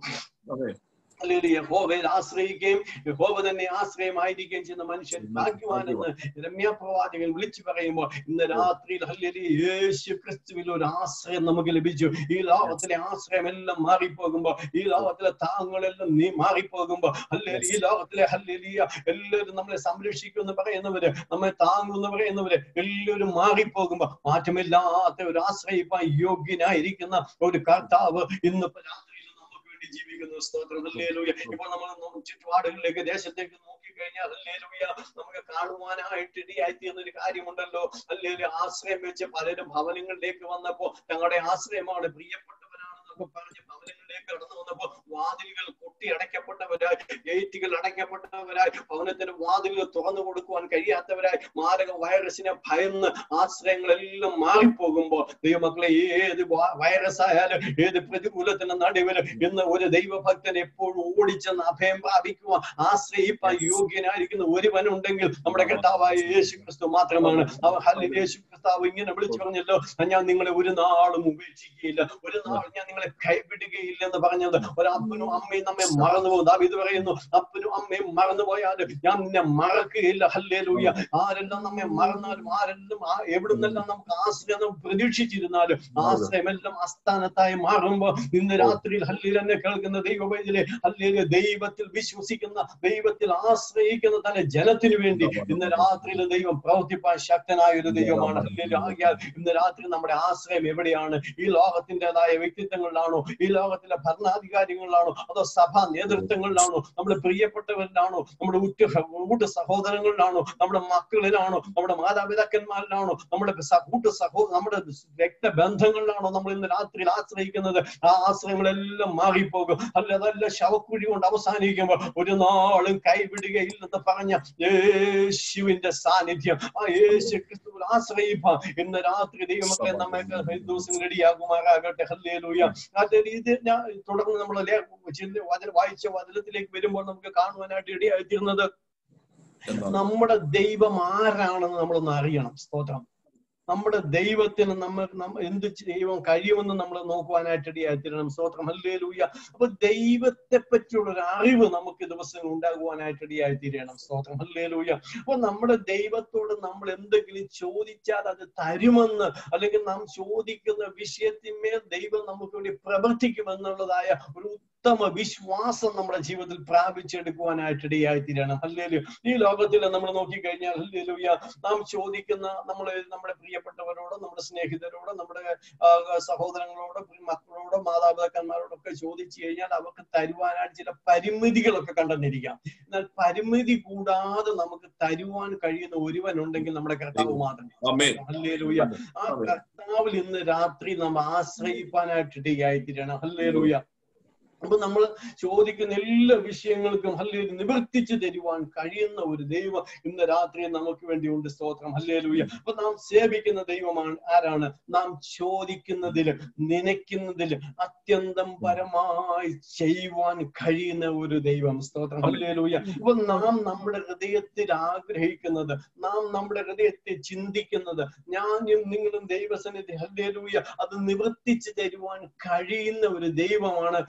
യഹോവയിൽ ആശ്രയിക്കുകയും യഹോവ തന്നെ ആശ്രയമായിരിക്കുകയും ചെയ്യുന്ന മനുഷ്യൻ ഭാഗ്യവാനെന്ന് രമ്യ പ്രവാചകൻ വിളിച്ചു പറയുമ്പോൾ ഇന്ന് രാത്രിയിൽ ഹല്ലേലൂയ യേശു ക്രിസ്തുവിൽ ഒരു ആശ്രയം നമുക്ക് ലഭിച്ചു. ഈ ലോകത്തിലെ ആശ്രയം എല്ലാം മാറിപ്പോകുമ്പോ ഈ ലോകത്തിലെ താങ്ങുകളെല്ലാം നീ മാറിപ്പോകുമ്പോ ഹല്ലേലൂയ ഈ ലോകത്തിലെ ഹല്ലേലൂയ എല്ലാവരും നമ്മളെ സംരക്ഷിക്കുമെന്ന് പറയുന്നവര് നമ്മെ താങ്ങുമെന്ന് പറയുന്നവര് എല്ലാവരും മാറിപ്പോകുമ്പോ മാറ്റമില്ലാത്ത ഒരു ആശ്രയിപ്പാൻ യോഗ്യനായിരിക്കുന്ന ഒരു കർത്താവ് ഇന്നിപ്പോ ജീവിക്കുന്ന സ്തോത്രം. ഹല്ലേലൂയ. ഇപ്പോൾ നമ്മൾ ചുറ്റുപാടുകളിലേക്ക് ദേശത്തേക്ക് നോക്കിക്കഴിഞ്ഞാൽ ഹല്ലേലൂയ നമുക്ക് കാണുവാനായിട്ട് ഇടയായിത്തീർന്ന ഒരു കാര്യമുണ്ടല്ലോ. ഹല്ലേലൂയ. ആശ്രയം വെച്ച് പലരും ഭവനങ്ങളിലേക്ക് വന്നപ്പോ തങ്ങളുടെ ആശ്രയമാണ് പ്രിയപ്പെട്ടവരാണെന്നൊക്കെ പറഞ്ഞ് ഭവനങ്ങളിലേക്ക് കടന്നു വന്നപ്പോ വാതിലുകൾ കൊട്ടി അടയ്ക്കപ്പെട്ടവരായി ഗേറ്റുകൾ അടയ്ക്കപ്പെട്ടവരായി ഭവനത്തിന്റെ വാതിലുകൾ തുറന്നു കൊടുക്കുവാൻ കഴിയാത്തവരായി മാരക വൈറസിനെ ഭയന്ന് ആശ്രയങ്ങളെല്ലാം മാറിപ്പോകുമ്പോ ദൈവമക്കളെ ഏത് വൈറസ് ആയാലും ഏത് പ്രതികൂലത്തിന്റെ നടുവില് ഇന്ന് ഒരു ദൈവഭക്തൻ എപ്പോഴും ഓടിച്ചെന്ന് അഭയം പ്രാപിക്കുവാൻ ആശ്രയിപ്പാൻ യോഗ്യനായിരിക്കുന്ന ഒരുവനുണ്ടെങ്കിൽ നമ്മുടെ കർത്താവായ യേശു ക്രിസ്തു മാത്രമാണ്. ഹല്ലേലൂയ. യേശു ക്രിസ്തു ഇങ്ങനെ വിളിച്ചു പറഞ്ഞല്ലോ ഞാൻ നിങ്ങളെ ഒരു നാളും ഉപേക്ഷിക്കുകയില്ല, ഒരു നാൾ ഞാൻ നിങ്ങളെ കൈവിടുകയില്ലെന്ന് പറഞ്ഞത്. ഒരപ്പനും അമ്മയും നമ്മെ മറന്നുപോകും. ദാവീദ് പറയുന്നു അപ്പനും അമ്മയും മറന്നുപോയാലും ഞാൻ നിന്നെ മറക്കുകയില്ല. ഹല്ലേലൂയ. ആരെല്ലാം നമ്മെ മറന്നാലും ആരെല്ലാം എവിടുന്നെല്ലാം നമുക്ക് ആശ്രയം പ്രതീക്ഷിച്ചിരുന്നാലും ആശ്രയമെല്ലാം അസ്ഥാനത്തായി മാറുമ്പോ ഇന്ന് രാത്രിയിൽ ഹല്ലേലൂയ എന്നെ കേൾക്കുന്ന ദൈവവൈദ്യരെ ഹല്ലേലൂയ ദൈവത്തിൽ വിശ്വസിക്കുന്ന ദൈവത്തിൽ ആശ്രയിക്കുന്ന തന്നെ ജനത്തിനു വേണ്ടി ഇന്ന് രാത്രിയിൽ ദൈവം പ്രവർത്തിപ്പാൻ ശക്തനായ ഒരു ദൈവമാണ്. ഹല്ലേലൂയ. ആകിയാൽ ഇന്ന് രാത്രി നമ്മുടെ ആശ്രയം എവിടെയാണ്? ഈ ലോകത്തിൻ്റെതായ വ്യക്തിത്വങ്ങളിലാണോ? ഈ ലോകത്തിലെ ഭരണാധികാരികളിലാണോ? അതോ സഭാ നേതൃത്വങ്ങളിലാണോ? നമ്മുടെ പ്രിയപ്പെട്ടവരിലാണോ? നമ്മുടെ ഉറ്റ കൂട്ട സഹോദരങ്ങളിലാണോ? നമ്മുടെ മക്കളിലാണോ? നമ്മുടെ മാതാപിതാക്കന്മാരിലാണോ? നമ്മുടെ കൂട്ട സഹോ നമ്മുടെ രക്തബന്ധങ്ങളിലാണോ നമ്മൾ ഇന്ന് രാത്രിയിൽ ആശ്രയിക്കുന്നത്? ആ ആശ്രയങ്ങളെല്ലാം മാറിപ്പോകും. അല്ല അതല്ല ശവക്കുഴി കൊണ്ട് അവസാനിക്കുമ്പോൾ ഒരു നാളും കൈവിടുകയില്ലെന്ന് പറഞ്ഞ യേശുവിന്റെ സാന്നിധ്യം ആ യേശു ക്രിസ്തുവിൽ ആശ്രയിപ്പാൻ ഇന്ന് രാത്രി ദൈവമക്കളെ നമ്മെ ദിവസം റെഡിയാകുമാറാകട്ടെ. ഹല്ലേലൂയ. ഇത് ഞാൻ തുടർന്ന് നമ്മൾ വചനം വായിച്ച വചനത്തിലേക്ക് വരുമ്പോൾ നമുക്ക് കാണുവാനായിട്ട് ഇടയായിത്തീർന്നത് നമ്മുടെ ദൈവം ആരാണെന്ന് നമ്മളൊന്ന് അറിയണം. സ്തോത്രം. നമ്മുടെ ദൈവത്തിന് നമ്മൾ എന്ത് ദൈവം കഴിയുമെന്ന് നമ്മൾ നോക്കുവാനായിട്ട് ഇടയായിത്തീരണം. സ്തോത്രം. ഹല്ലേലൂയ. അപ്പൊ ദൈവത്തെ പറ്റിയുള്ള ഒരു അറിവ് നമുക്ക് ദിവസങ്ങൾ ഉണ്ടാകുവാനായിട്ട് ഇടയായിത്തീരണം. സ്തോത്രം. ഹല്ലേലൂയ. അപ്പൊ നമ്മുടെ ദൈവത്തോട് നമ്മൾ എന്തെങ്കിലും ചോദിച്ചാൽ അത് തരുമെന്ന് അല്ലെങ്കിൽ നാം ചോദിക്കുന്ന വിഷയത്തിന്മേൽ ദൈവം നമുക്ക് വേണ്ടി പ്രവർത്തിക്കുമെന്നുള്ളതായ ഒരു ഉത്തമ വിശ്വാസം നമ്മുടെ ജീവിതത്തിൽ പ്രാപിച്ചെടുക്കുവാനായിട്ട് ഇടയായിത്തീരണം. ഹല്ലേലൂയ. ഈ ലോകത്തിൽ നമ്മൾ നോക്കിക്കഴിഞ്ഞാൽ ഹല്ലേലൂയ നാം ചോദിക്കുന്ന നമ്മൾ നമ്മുടെ പ്രിയപ്പെട്ടവരോട് നമ്മുടെ സ്നേഹിതരോട് നമ്മുടെ സഹോദരങ്ങളോട് മക്കളോട് മാതാപിതാക്കന്മാരോടൊക്കെ ചോദിച്ചു കഴിഞ്ഞാൽ അവർക്ക് തരുവാനായിട്ട് ചില പരിമിതികളൊക്കെ കണ്ടെന്നിരിക്കാം. എന്നാൽ പരിമിതി കൂടാതെ നമുക്ക് തരുവാൻ കഴിയുന്ന ഒരുവനുണ്ടെങ്കിൽ നമ്മുടെ കർത്താവ് മാത്രമേ. ഹല്ലേലൂയ. ആ കർത്താവിൽ ഇന്ന് രാത്രി നമ്മൾ ആശ്രയിപ്പാനായിട്ട് ഇടയായിത്തീരണം. ഹല്ലേലൂയ. അപ്പൊ നമ്മൾ ചോദിക്കുന്ന എല്ലാ വിഷയങ്ങൾക്കും ഹല്ലേലൂയ നിവർത്തിച്ചു തരുവാൻ കഴിയുന്ന ഒരു ദൈവം ഇന്ന് രാത്രി നമുക്ക് വേണ്ടി ഉണ്ട്. സ്തോത്രം. ഹല്ലേലൂയ. അപ്പൊ നാം സേവിക്കുന്ന ദൈവമാണ് ആരാണ്? നാം ചോദിക്കുന്നതില് നനയ്ക്കുന്നതില് അത്യന്തം പരമായി ചെയ്യുവാൻ കഴിയുന്ന ഒരു ദൈവം. സ്തോത്രം. ഹല്ലേലൂയ. അപ്പൊ നാം നമ്മുടെ ഹൃദയത്തിൽ ആഗ്രഹിക്കുന്നത്, നാം നമ്മുടെ ഹൃദയത്തെ ചിന്തിക്കുന്നത്, ഞാനും നിങ്ങളും ദൈവസന്നിധി ഹല്ലേലൂയ അത് നിവർത്തിച്ചു തരുവാൻ കഴിയുന്ന ഒരു ദൈവമാണ് ഇന്ന്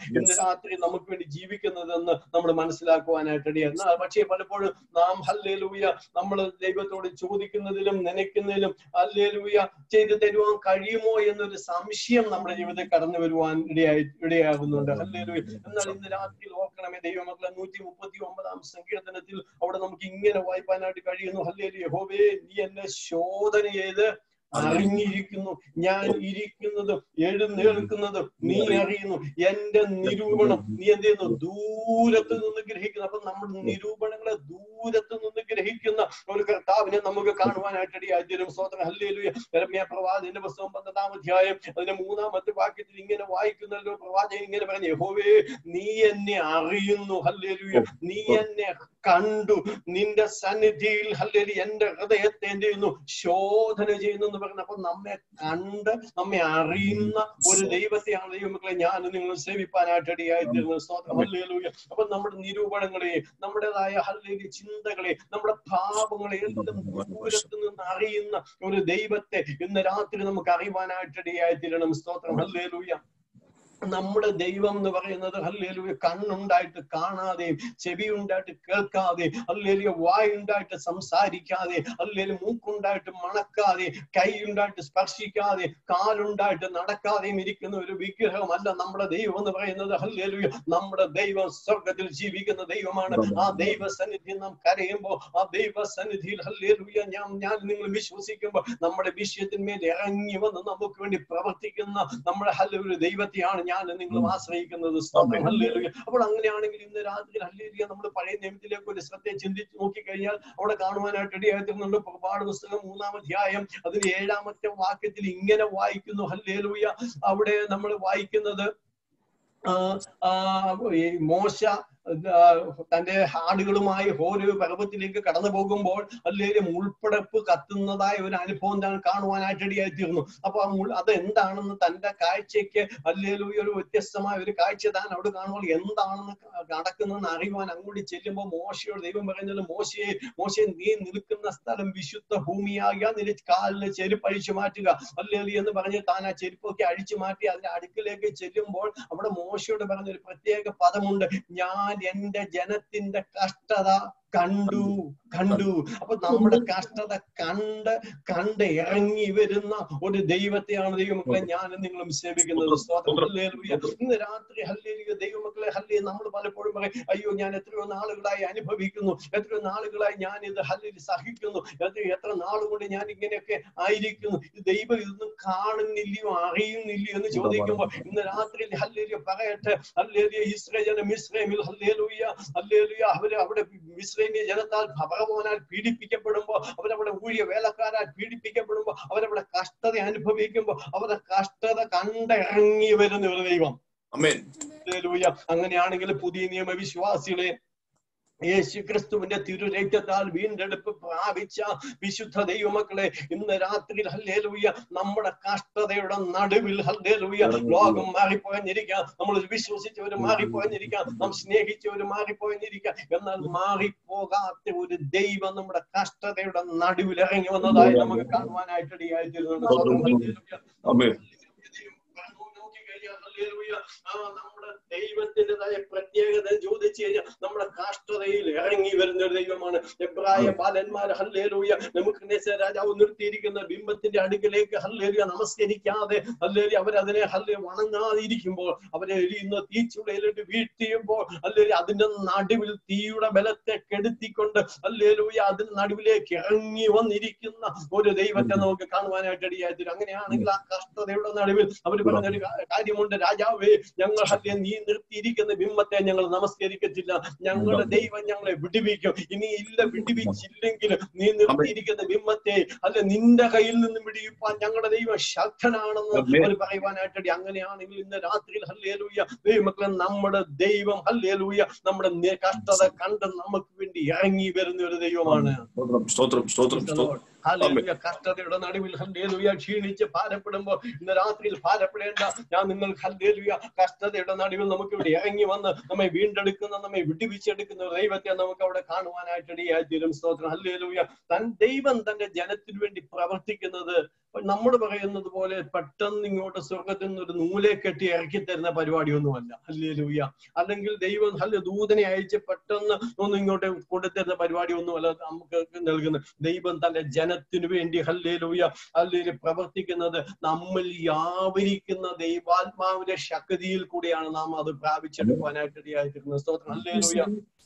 രാത്രി നമുക്ക് വേണ്ടി ജീവിക്കുന്നതെന്ന് നമ്മൾ മനസ്സിലാക്കുവാനായിട്ട് ഇടയായി. പക്ഷേ പലപ്പോഴും നാം ഹല്ലേലൂയ നമ്മൾ ദൈവത്തോട് ചോദിക്കുന്നതിലും നനയ്ക്കുന്നതിലും ഹല്ലേലൂയ ചെയ്തു തരുവാൻ കഴിയുമോ എന്നൊരു സംശയം നമ്മുടെ ജീവിതത്തിൽ കടന്നു വരുവാൻ ഇടയായി ഇടയാകുന്നുണ്ട്. ഹല്ലേലൂയ. എന്നാൽ ഇന്ന് രാത്രി ഓർക്കണമേ ദൈവമക്കളെ, നൂറ്റി മുപ്പത്തി ഒമ്പതാം സങ്കീർത്തനത്തിൽ അവിടെ നമുക്ക് ഇങ്ങനെ വായിപ്പാനായിട്ട് കഴിയുന്നു. ഹല്ലേലൂയ. യഹോവേ, നീ എന്നെ ശോധന ചെയ്ത് അറിഞ്ഞിരിക്കുന്നു, ഞാൻ ഇരിക്കുന്നതും എഴുന്നേൽക്കുന്നതും നീ അറിയുന്നു, എന്റെ നിരൂപണം നീ എന്ത് ചെയ്യുന്നു, ദൂരത്ത് നിന്ന് ഗ്രഹിക്കുന്നു. അപ്പൊ നമ്മുടെ നിരൂപണങ്ങളെ ദൂരത്ത് നിന്ന് ഗ്രഹിക്കുന്ന ഒരു കർത്താവിനെ നമുക്ക് കാണുവാനായിട്ട് ഇടയായിത്തീരും. സ്തോത്രം. ഹല്ലേലൂയ. യെരമ്യാ പ്രവാചകന്റെ പുസ്തകം പന്ത്രണ്ടാം അധ്യായം അതിന്റെ മൂന്നാമത്തെ വാക്യത്തിൽ ഇങ്ങനെ വായിക്കുന്നല്ലോ, പ്രവാചകൻ ഇങ്ങനെ പറഞ്ഞു, യഹോവേ, നീ എന്നെ അറിയുന്നു. ഹല്ലേലൂയ. നീ എന്നെ കണ്ടു, നിന്റെ സന്നിധിയിൽ ഹല്ലേലൂയ എന്റെ ഹൃദയത്തെ എന്ത് ചെയ്യുന്നു, ശോധന ചെയ്യുന്നു എന്ന് പറഞ്ഞു. അപ്പൊ നമ്മെ കണ്ട് നമ്മെ അറിയുന്ന ഒരു ദൈവത്തെയാണ് ദൈവമക്കളെ ഞാൻ നിങ്ങൾ സേവിപ്പാനായിട്ട് ഇടയായിത്തീരുന്നത്. സ്തോത്രം. ഹല്ലേലൂയ. അപ്പൊ നമ്മുടെ നിരൂപണങ്ങളെ, നമ്മുടേതായ ഹല്ലേലൂയ ചിന്തകളെ, നമ്മുടെ പാപങ്ങളെ എല്ലാം ദൂരത്ത് നിന്ന് അറിയുന്ന ഒരു ദൈവത്തെ ഇന്ന് രാത്രി നമുക്ക് അറിയുവാനായിട്ട് ഇടയായിത്തീരണം. സ്തോത്രം. ഹല്ലേലൂയ. നമ്മുടെ ദൈവം എന്ന് പറയുന്നത് ഹല്ലേലൂയ കണ്ണുണ്ടായിട്ട് കാണാതെയും ചെവി ഉണ്ടായിട്ട് കേൾക്കാതെ, ഹല്ലേലൂയ വായുണ്ടായിട്ട് സംസാരിക്കാതെ, ഹല്ലേലൂയ മൂക്കുണ്ടായിട്ട് മണക്കാതെ, കൈ ഉണ്ടായിട്ട് സ്പർശിക്കാതെ, കാലുണ്ടായിട്ട് നടക്കാതെയും ഇരിക്കുന്ന ഒരു വിഗ്രഹമല്ല നമ്മുടെ ദൈവം എന്ന് പറയുന്നത്. ഹല്ലേലൂയ. നമ്മുടെ ദൈവം സ്വർഗത്തിൽ ജീവിക്കുന്ന ദൈവമാണ്. ആ ദൈവസന്നിധി നാം കരയുമ്പോൾ, ആ ദൈവസന്നിധിയിൽ ഹല്ലേലൂയ ഞാൻ ഞാൻ നിങ്ങൾ വിശ്വസിക്കുമ്പോൾ നമ്മുടെ വിഷയത്തിന്മേൽ ഇറങ്ങി വന്ന് നമുക്ക് വേണ്ടി പ്രവർത്തിക്കുന്ന നമ്മുടെ ഹല്ലേലൂയ ദൈവത്തെയാണ് ഞാൻ നിങ്ങൾ ആശ്രയിക്കുന്നത്. ഹല്ലേലൂയ. അപ്പോൾ അങ്ങനെയാണെങ്കിൽ ഇന്ന് രാത്രി ഹല്ലേലൂയ നമ്മൾ പഴയ നിയമത്തിലേക്ക് ഒരു ശ്രദ്ധ ചിന്തിച്ച് നോക്കിക്കഴിഞ്ഞാൽ അവിടെ കാണുവാനായിട്ട് ഇടയായിത്തീരുന്നുണ്ട്. പുറപ്പാട് പുസ്തകം മൂന്നാം അധ്യായം അതിൽ ഏഴാമത്തെ വാക്യത്തിൽ ഇങ്ങനെ വായിക്കുന്നു. ഹല്ലേലൂയ. അവിടെ നമ്മൾ വായിക്കുന്നത് മോശ തന്റെ ആടുകളുമായി ഹോരേബ് പർവ്വതത്തിലേക്ക് കടന്നു പോകുമ്പോൾ അല്ലെങ്കിൽ മുൾപ്പടപ്പ് കത്തുന്നതായ ഒരു അനുഭവം താൻ കാണുവാനായിട്ട് ഇടയായിത്തീർന്നു. അപ്പൊ ആ മുൾ അത് എന്താണെന്ന് തന്റെ കാഴ്ചയ്ക്ക് അല്ലെങ്കിൽ ഒരു വ്യത്യസ്തമായ ഒരു കാഴ്ച താൻ അവിടെ കാണുമ്പോൾ എന്താണെന്ന് നടക്കുന്നതെന്ന് അറിയുവാൻ അങ്ങോട്ട് ചെല്ലുമ്പോൾ മോശയോട് ദൈവം പറയുന്നത്, മോശയെ മോശയെ നീ നിൽക്കുന്ന സ്ഥലം വിശുദ്ധ ഭൂമിയാകുക, നിന്റെ കാലിന് ചെരുപ്പ് അഴിച്ചു മാറ്റുക അല്ലെങ്കിൽ എന്ന് പറഞ്ഞ് താൻ ആ ചെരുപ്പൊക്കെ അഴിച്ചു മാറ്റി അതിന്റെ അടുക്കിലേക്ക് ചെല്ലുമ്പോൾ അവിടെ മോശയോട് പറഞ്ഞൊരു പ്രത്യേക പദമുണ്ട്, ഞാൻ എന്റെ ജനത്തിന്റെ കഷ്ടത കണ്ടു കണ്ടു. അപ്പൊ നമ്മുടെ കഷ്ടത കണ്ട് കണ്ട് ഇറങ്ങി വരുന്ന ഒരു ദൈവത്തെയാണ് ദൈവമക്കളെ ഞാൻ നിങ്ങളും സേവിക്കുന്നത്. ഹല്ലേലൂയ. ഇന്ന് രാത്രി ഹല്ലേലൂയ ദൈവമക്കളെ ഹല്ലേലൂയ നമ്മൾ പലപ്പോഴും പറയും, അയ്യോ ഞാൻ എത്രയോ നാളുകളായി അനുഭവിക്കുന്നു, എത്രയോ നാളുകളായി ഞാൻ ഇത് ഹല്ലേലൂയ സഹിക്കുന്നു, എത്ര നാളുകൊണ്ട് ഞാൻ ഇങ്ങനെയൊക്കെ ആയിരിക്കുന്നു, ദൈവം ഇതൊന്നും കാണുന്നില്ലയോ അറിയുന്നില്ലയോ എന്ന് ചോദിക്കുമ്പോൾ ഇന്ന് രാത്രി ഹല്ലേലൂയ പറയട്ടെ, ഹല്ലേലൂയ ഇസ്രായേൽ മിസ്രൈമിൽ ഹല്ലേലൂയ ഹല്ലേലൂയ അവര് അവിടെ മിസ്രൈമിയ ജനത്താൽ ഫറവോനാൽ പീഡിപ്പിക്കപ്പെടുമ്പോ, അവരവിടെ ഊഴിയ വേലക്കാരാൽ പീഡിപ്പിക്കപ്പെടുമ്പോ, അവരവിടെ കഷ്ടത അനുഭവിക്കുമ്പോ അവരുടെ കഷ്ടത കണ്ടിറങ്ങി വരുന്ന ഒരു ദൈവം. ഹല്ലേലൂയ. അങ്ങനെയാണെങ്കിൽ പുതിയ നിയമ വിശ്വാസികളെ യേശു ക്രിസ്തുവിന്റെ തിരുരക്തത്താൽ വീണ്ടെടുപ്പ് പ്രാപിച്ച വിശുദ്ധ ദൈവമക്കളെ ഇന്ന് രാത്രിയിൽ ഹല്ലേലൂയ നമ്മുടെ കഷ്ടതയുടെ നടുവിൽ ഹല്ലേലൂയ ലോകം മാറിപ്പോയെന്നിരിക്കാം, നമ്മൾ വിശ്വസിച്ചവര് മാറിപ്പോയെന്നിരിക്കാം, നാം സ്നേഹിച്ചവര് മാറിപ്പോയെന്നിരിക്കാം, എന്നാൽ മാറിപ്പോകാത്ത ഒരു ദൈവം നമ്മുടെ കഷ്ടതയുടെ നടുവിൽ ഇറങ്ങി വന്നതായി നമുക്ക് കാണുവാനായിട്ട് ഇടയായിത്തീരുന്നുണ്ട്. നമ്മുടെ ദൈവത്തിൻ്റെതായ പ്രത്യേകത ചോദിച്ചു കഴിഞ്ഞാൽ നമ്മുടെ കാഷ്ടതയിൽ ഇറങ്ങി വരുന്ന ഒരു ദൈവമാണ്. എബ്രായ ബാലന്മാര് ഹല്ലേലൂയ നെബൂഖദ്നേസർ രാജാവ് നിർത്തിയിരിക്കുന്ന ബിംബത്തിന്റെ അടുക്കലേക്ക് ഹല്ലേലൂയ നമസ്കരിക്കാതെ ഹല്ലേലൂയ അവരതിനെ ഹല്ലേലൂയ വണങ്ങാതിരിക്കുമ്പോൾ, അവരെ എരിയുന്ന തീച്ചുളയിലിട്ട് വീഴ്ത്തിയുമ്പോൾ ഹല്ലേലൂയ അതിന്റെ നടുവിൽ തീയുടെ ബലത്തെ കെടുത്തിക്കൊണ്ട് ഹല്ലേലൂയ അതിന്റെ നടുവിലേക്ക് ഇറങ്ങി വന്നിരിക്കുന്ന ഒരു ദൈവത്തെ നമുക്ക് കാണുവാനായിട്ട് ഇടയായിത്തീരും. അങ്ങനെയാണെങ്കിൽ ആ കഷ്ടതയുടെ നടുവിൽ അവർ പറഞ്ഞൊരു കാര്യമുണ്ട്, രാജാവേ ഞങ്ങൾ ഹല്ലേലൂയ നീ നിർത്തിയിരിക്കുന്ന ബിംബത്തെ ഞങ്ങൾ നമസ്കരിക്കത്തില്ല, ഞങ്ങളുടെ ദൈവം ഞങ്ങളെ വിടുവിക്കും. ഇനി ഇല്ല വിടുവിച്ചില്ലെങ്കിൽ നീ നിർത്തിയിരിക്കുന്ന ബിംബത്തെ അല്ലെ നിന്റെ കയ്യിൽ നിന്നും വിടുവിപ്പാൻ ഞങ്ങളുടെ ദൈവം ശക്തനാണെന്ന് അവർ പറയുവാനായിട്ട്. അങ്ങനെയാണെങ്കിൽ ഇന്ന് രാത്രിയിൽ ഹല്ലേലൂയ ദൈവമക്കളെ നമ്മുടെ ദൈവം ഹല്ലേലൂയ നമ്മുടെ കഷ്ടത കണ്ട് നമുക്ക് വേണ്ടി ഇറങ്ങി വരുന്ന ഒരു ദൈവമാണ്. ഹല്ലേലൂയ. കഷ്ടതയുടെ നടുവിൽ ഹല്ലേലൂയ ക്ഷീണിച്ച് ഭാരപ്പെടുമ്പോ ഇന്ന് രാത്രിയിൽ ഭാരപ്പെടേണ്ട, ഞാൻ നിങ്ങൾക്ക് ഹല്ലേലൂയ കഷ്ടതയുടെ നടുവിൽ നമുക്ക് ഇവിടെ ഇറങ്ങി വന്ന് നമ്മെ വീണ്ടെടുക്കുന്ന നമ്മെ വിടുവിച്ചെടുക്കുന്ന ഒരു ദൈവത്തെ നമുക്ക് അവിടെ കാണുവാനായിട്ട് ഇടയായിത്തീരും. സ്തോത്രം. ഹല്ലേലൂയ. തൻ ദൈവം തന്റെ ജനത്തിനു വേണ്ടി പ്രവർത്തിക്കുന്നത് നമ്മൾ പറയുന്നത് പോലെ പെട്ടെന്ന് ഇങ്ങോട്ട് സ്വർഗത്തിൽ നിന്ന് ഒരു നൂലെ കെട്ടി ഇറക്കി തരുന്ന പരിപാടിയൊന്നുമല്ല. ഹല്ലേലൂയ. അല്ലെങ്കിൽ ദൈവം ഹല്ല ദൂതനെ അയച്ച് പെട്ടെന്ന് ഒന്നും ഇങ്ങോട്ട് കൊണ്ടുതരുന്ന പരിപാടി ഒന്നുമല്ല നമുക്ക് നൽകുന്നത്. ദൈവം തന്റെ ജനത്തിനു വേണ്ടി ഹല്ലേലൂയ ഹല്ലേലൂയ പ്രവർത്തിക്കുന്നത് നമ്മിൽ വ്യാപരിക്കുന്ന ദൈവാത്മാവിന്റെ ശക്തിയിൽ കൂടിയാണ് നാം അത് പ്രാപിച്ചെടുക്കുവാനായിട്ട് ഇടയായിത്തീരുന്നത്. സ്തോത്രം. ഹല്ലേലൂയ.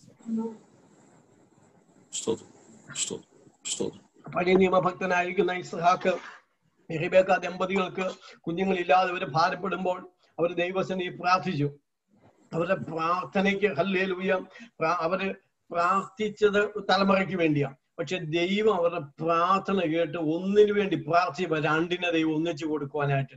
പഴയ നിയമഭക്തനായിരിക്കുന്ന ഇസ്ഹാക്ക് റിബേക്ക ദമ്പതികൾക്ക് കുഞ്ഞുങ്ങളില്ലാതെ അവര് ഭാരപ്പെടുമ്പോൾ അവർ ദൈവസന്നിധിയിൽ പ്രാർത്ഥിച്ചു. അവരുടെ പ്രാർത്ഥനയ്ക്ക് ഹല്ലേലൂയ അവര് പ്രാർത്ഥിച്ചത് തലമുറയ്ക്ക് വേണ്ടിയാണ്. പക്ഷെ ദൈവം അവരുടെ പ്രാർത്ഥന കേട്ട് ഒന്നിനു വേണ്ടി പ്രാർത്ഥിച്ചപ്പോ രണ്ടിനെ ദൈവം ഒന്നിച്ചു കൊടുക്കുവാനായിട്ട്